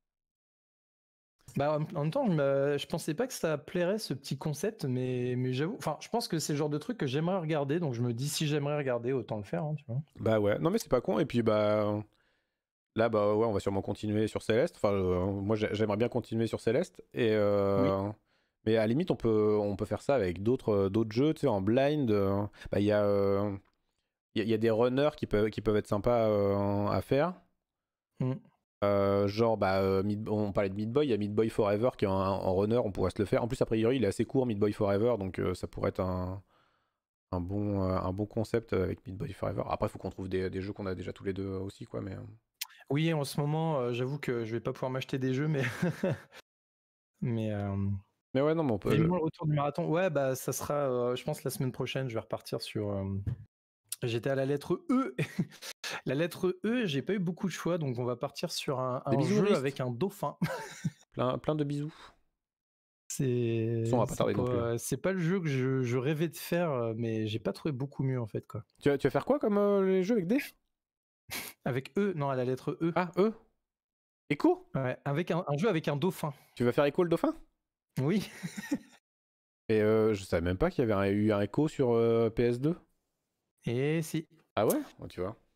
Bah, en même temps, je pensais pas que ça plairait ce petit concept, mais j'avoue, enfin, je pense que c'est le genre de truc que j'aimerais regarder, donc je me dis si j'aimerais regarder, autant le faire, hein, tu vois. Bah ouais, non mais c'est pas con. Et puis bah là, bah ouais, on va sûrement continuer sur Céleste. Enfin, moi j'aimerais bien continuer sur Céleste. Et mais à la limite, on peut faire ça avec d'autres jeux, tu sais, en blind. Bah il y a des runners qui peuvent être sympas à faire. Mm. Genre, on parlait de Meat Boy, il y a Meat Boy Forever qui est en runner, on pourrait se le faire. En plus, a priori, il est assez court, Meat Boy Forever, donc ça pourrait être un bon concept avec Meat Boy Forever. Après, il faut qu'on trouve des jeux qu'on a déjà tous les deux aussi, quoi. Mais Oui, en ce moment, j'avoue que je vais pas pouvoir m'acheter des jeux, mais mais ouais, non, mais on peut. vivement le retour du marathon. Ouais, bah ça sera, je pense la semaine prochaine, je vais repartir sur. J'étais à la lettre E. La lettre E, j'ai pas eu beaucoup de choix, donc on va partir sur un bisous, jeu Rist. avec un dauphin. plein de bisous. C'est On va pas tarder non plus. c'est pas le jeu que je rêvais de faire, mais j'ai pas trouvé beaucoup mieux en fait, quoi. Tu vas faire quoi comme les jeux avec D? Avec E, non, à la lettre E. Ah, E? Echo? Ouais, avec un jeu avec un dauphin. Tu vas faire Echo le dauphin? Oui. Et je savais même pas qu'il y avait eu un Echo sur PS2. Et si. Ah ouais? Oh, tu vois.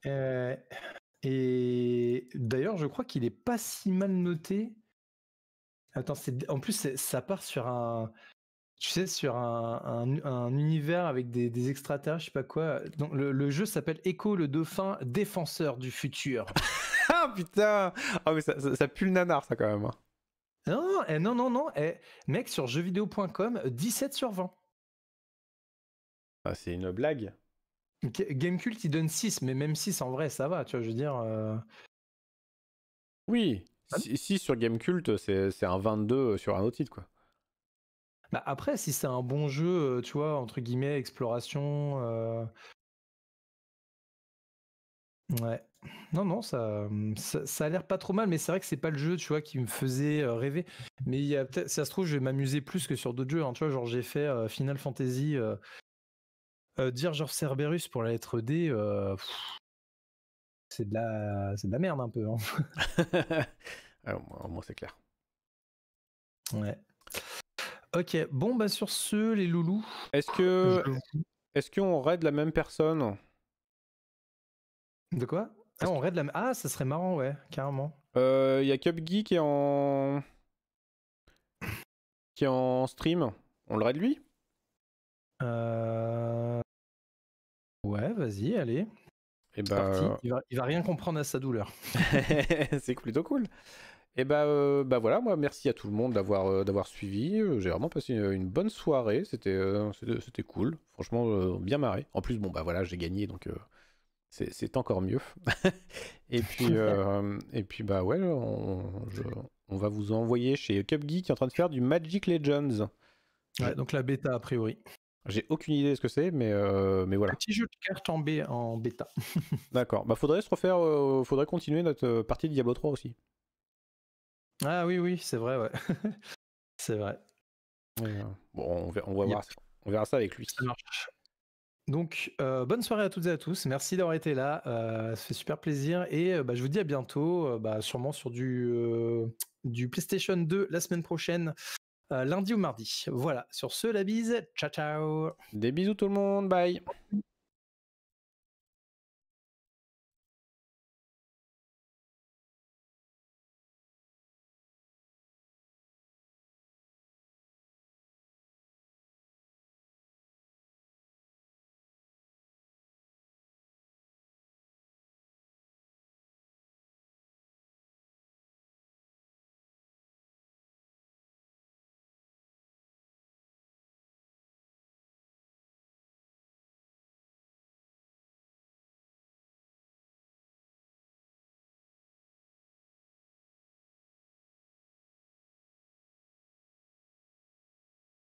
Et d'ailleurs, je crois qu'il est pas si mal noté. Attends, en plus, ça part sur un. Tu sais, sur un univers avec des extraterrestres, je sais pas quoi. Donc, le jeu s'appelle Echo le dauphin, défenseur du futur. Ah putain! Ah, mais ça pue le nanar, ça, quand même. Non. Mec, sur jeuxvideo.com, 17 sur 20. Ah, c'est une blague. Gamecult, il donne 6, mais même 6, en vrai, ça va, tu vois, je veux dire... Oui, si sur Gamecult, c'est un 22 sur un autre site, quoi. Bah après, si c'est un bon jeu, tu vois, entre guillemets, exploration... Ouais. Non, ça a l'air pas trop mal, mais c'est vrai que c'est pas le jeu, tu vois, qui me faisait rêver. Mais il y a peut-être, ça se trouve, je vais m'amuser plus que sur d'autres jeux, hein, tu vois, genre j'ai fait Final Fantasy Dirge of Cerberus pour la lettre D, c'est de la merde un peu, hein. Alors, moi, c'est clair. Ouais. Ok, bon bah sur ce, les loulous. Est-ce qu'on raid la même personne? De quoi? Ah, on raid la... Ah, ça serait marrant, ouais, carrément. Il y a CupGee qui est en stream. On le raid lui? Ouais, vas-y, allez. Et C'est parti. Il va rien comprendre à sa douleur. c'est plutôt cool. Et bah voilà, moi merci à tout le monde d'avoir suivi. J'ai vraiment passé une bonne soirée. C'était cool. Franchement, bien marré. En plus, bon bah voilà, j'ai gagné, donc c'est encore mieux. et puis bah ouais, on va vous envoyer chez CupGee qui est en train de faire du Magic Legends. Ouais, donc la bêta a priori. J'ai aucune idée de ce que c'est, mais voilà. Petit jeu de cartes en bêta. D'accord. Bah faudrait faudrait continuer notre partie de Diablo 3 aussi. Ah oui, c'est vrai, ouais. C'est vrai. Bon, on verra ça avec lui. Ça marche. Donc, bonne soirée à toutes et à tous. Merci d'avoir été là. Ça fait super plaisir. Et je vous dis à bientôt, sûrement sur du PlayStation 2 la semaine prochaine, lundi ou mardi. Voilà. Sur ce, la bise. Ciao, ciao. Des bisous tout le monde. Bye.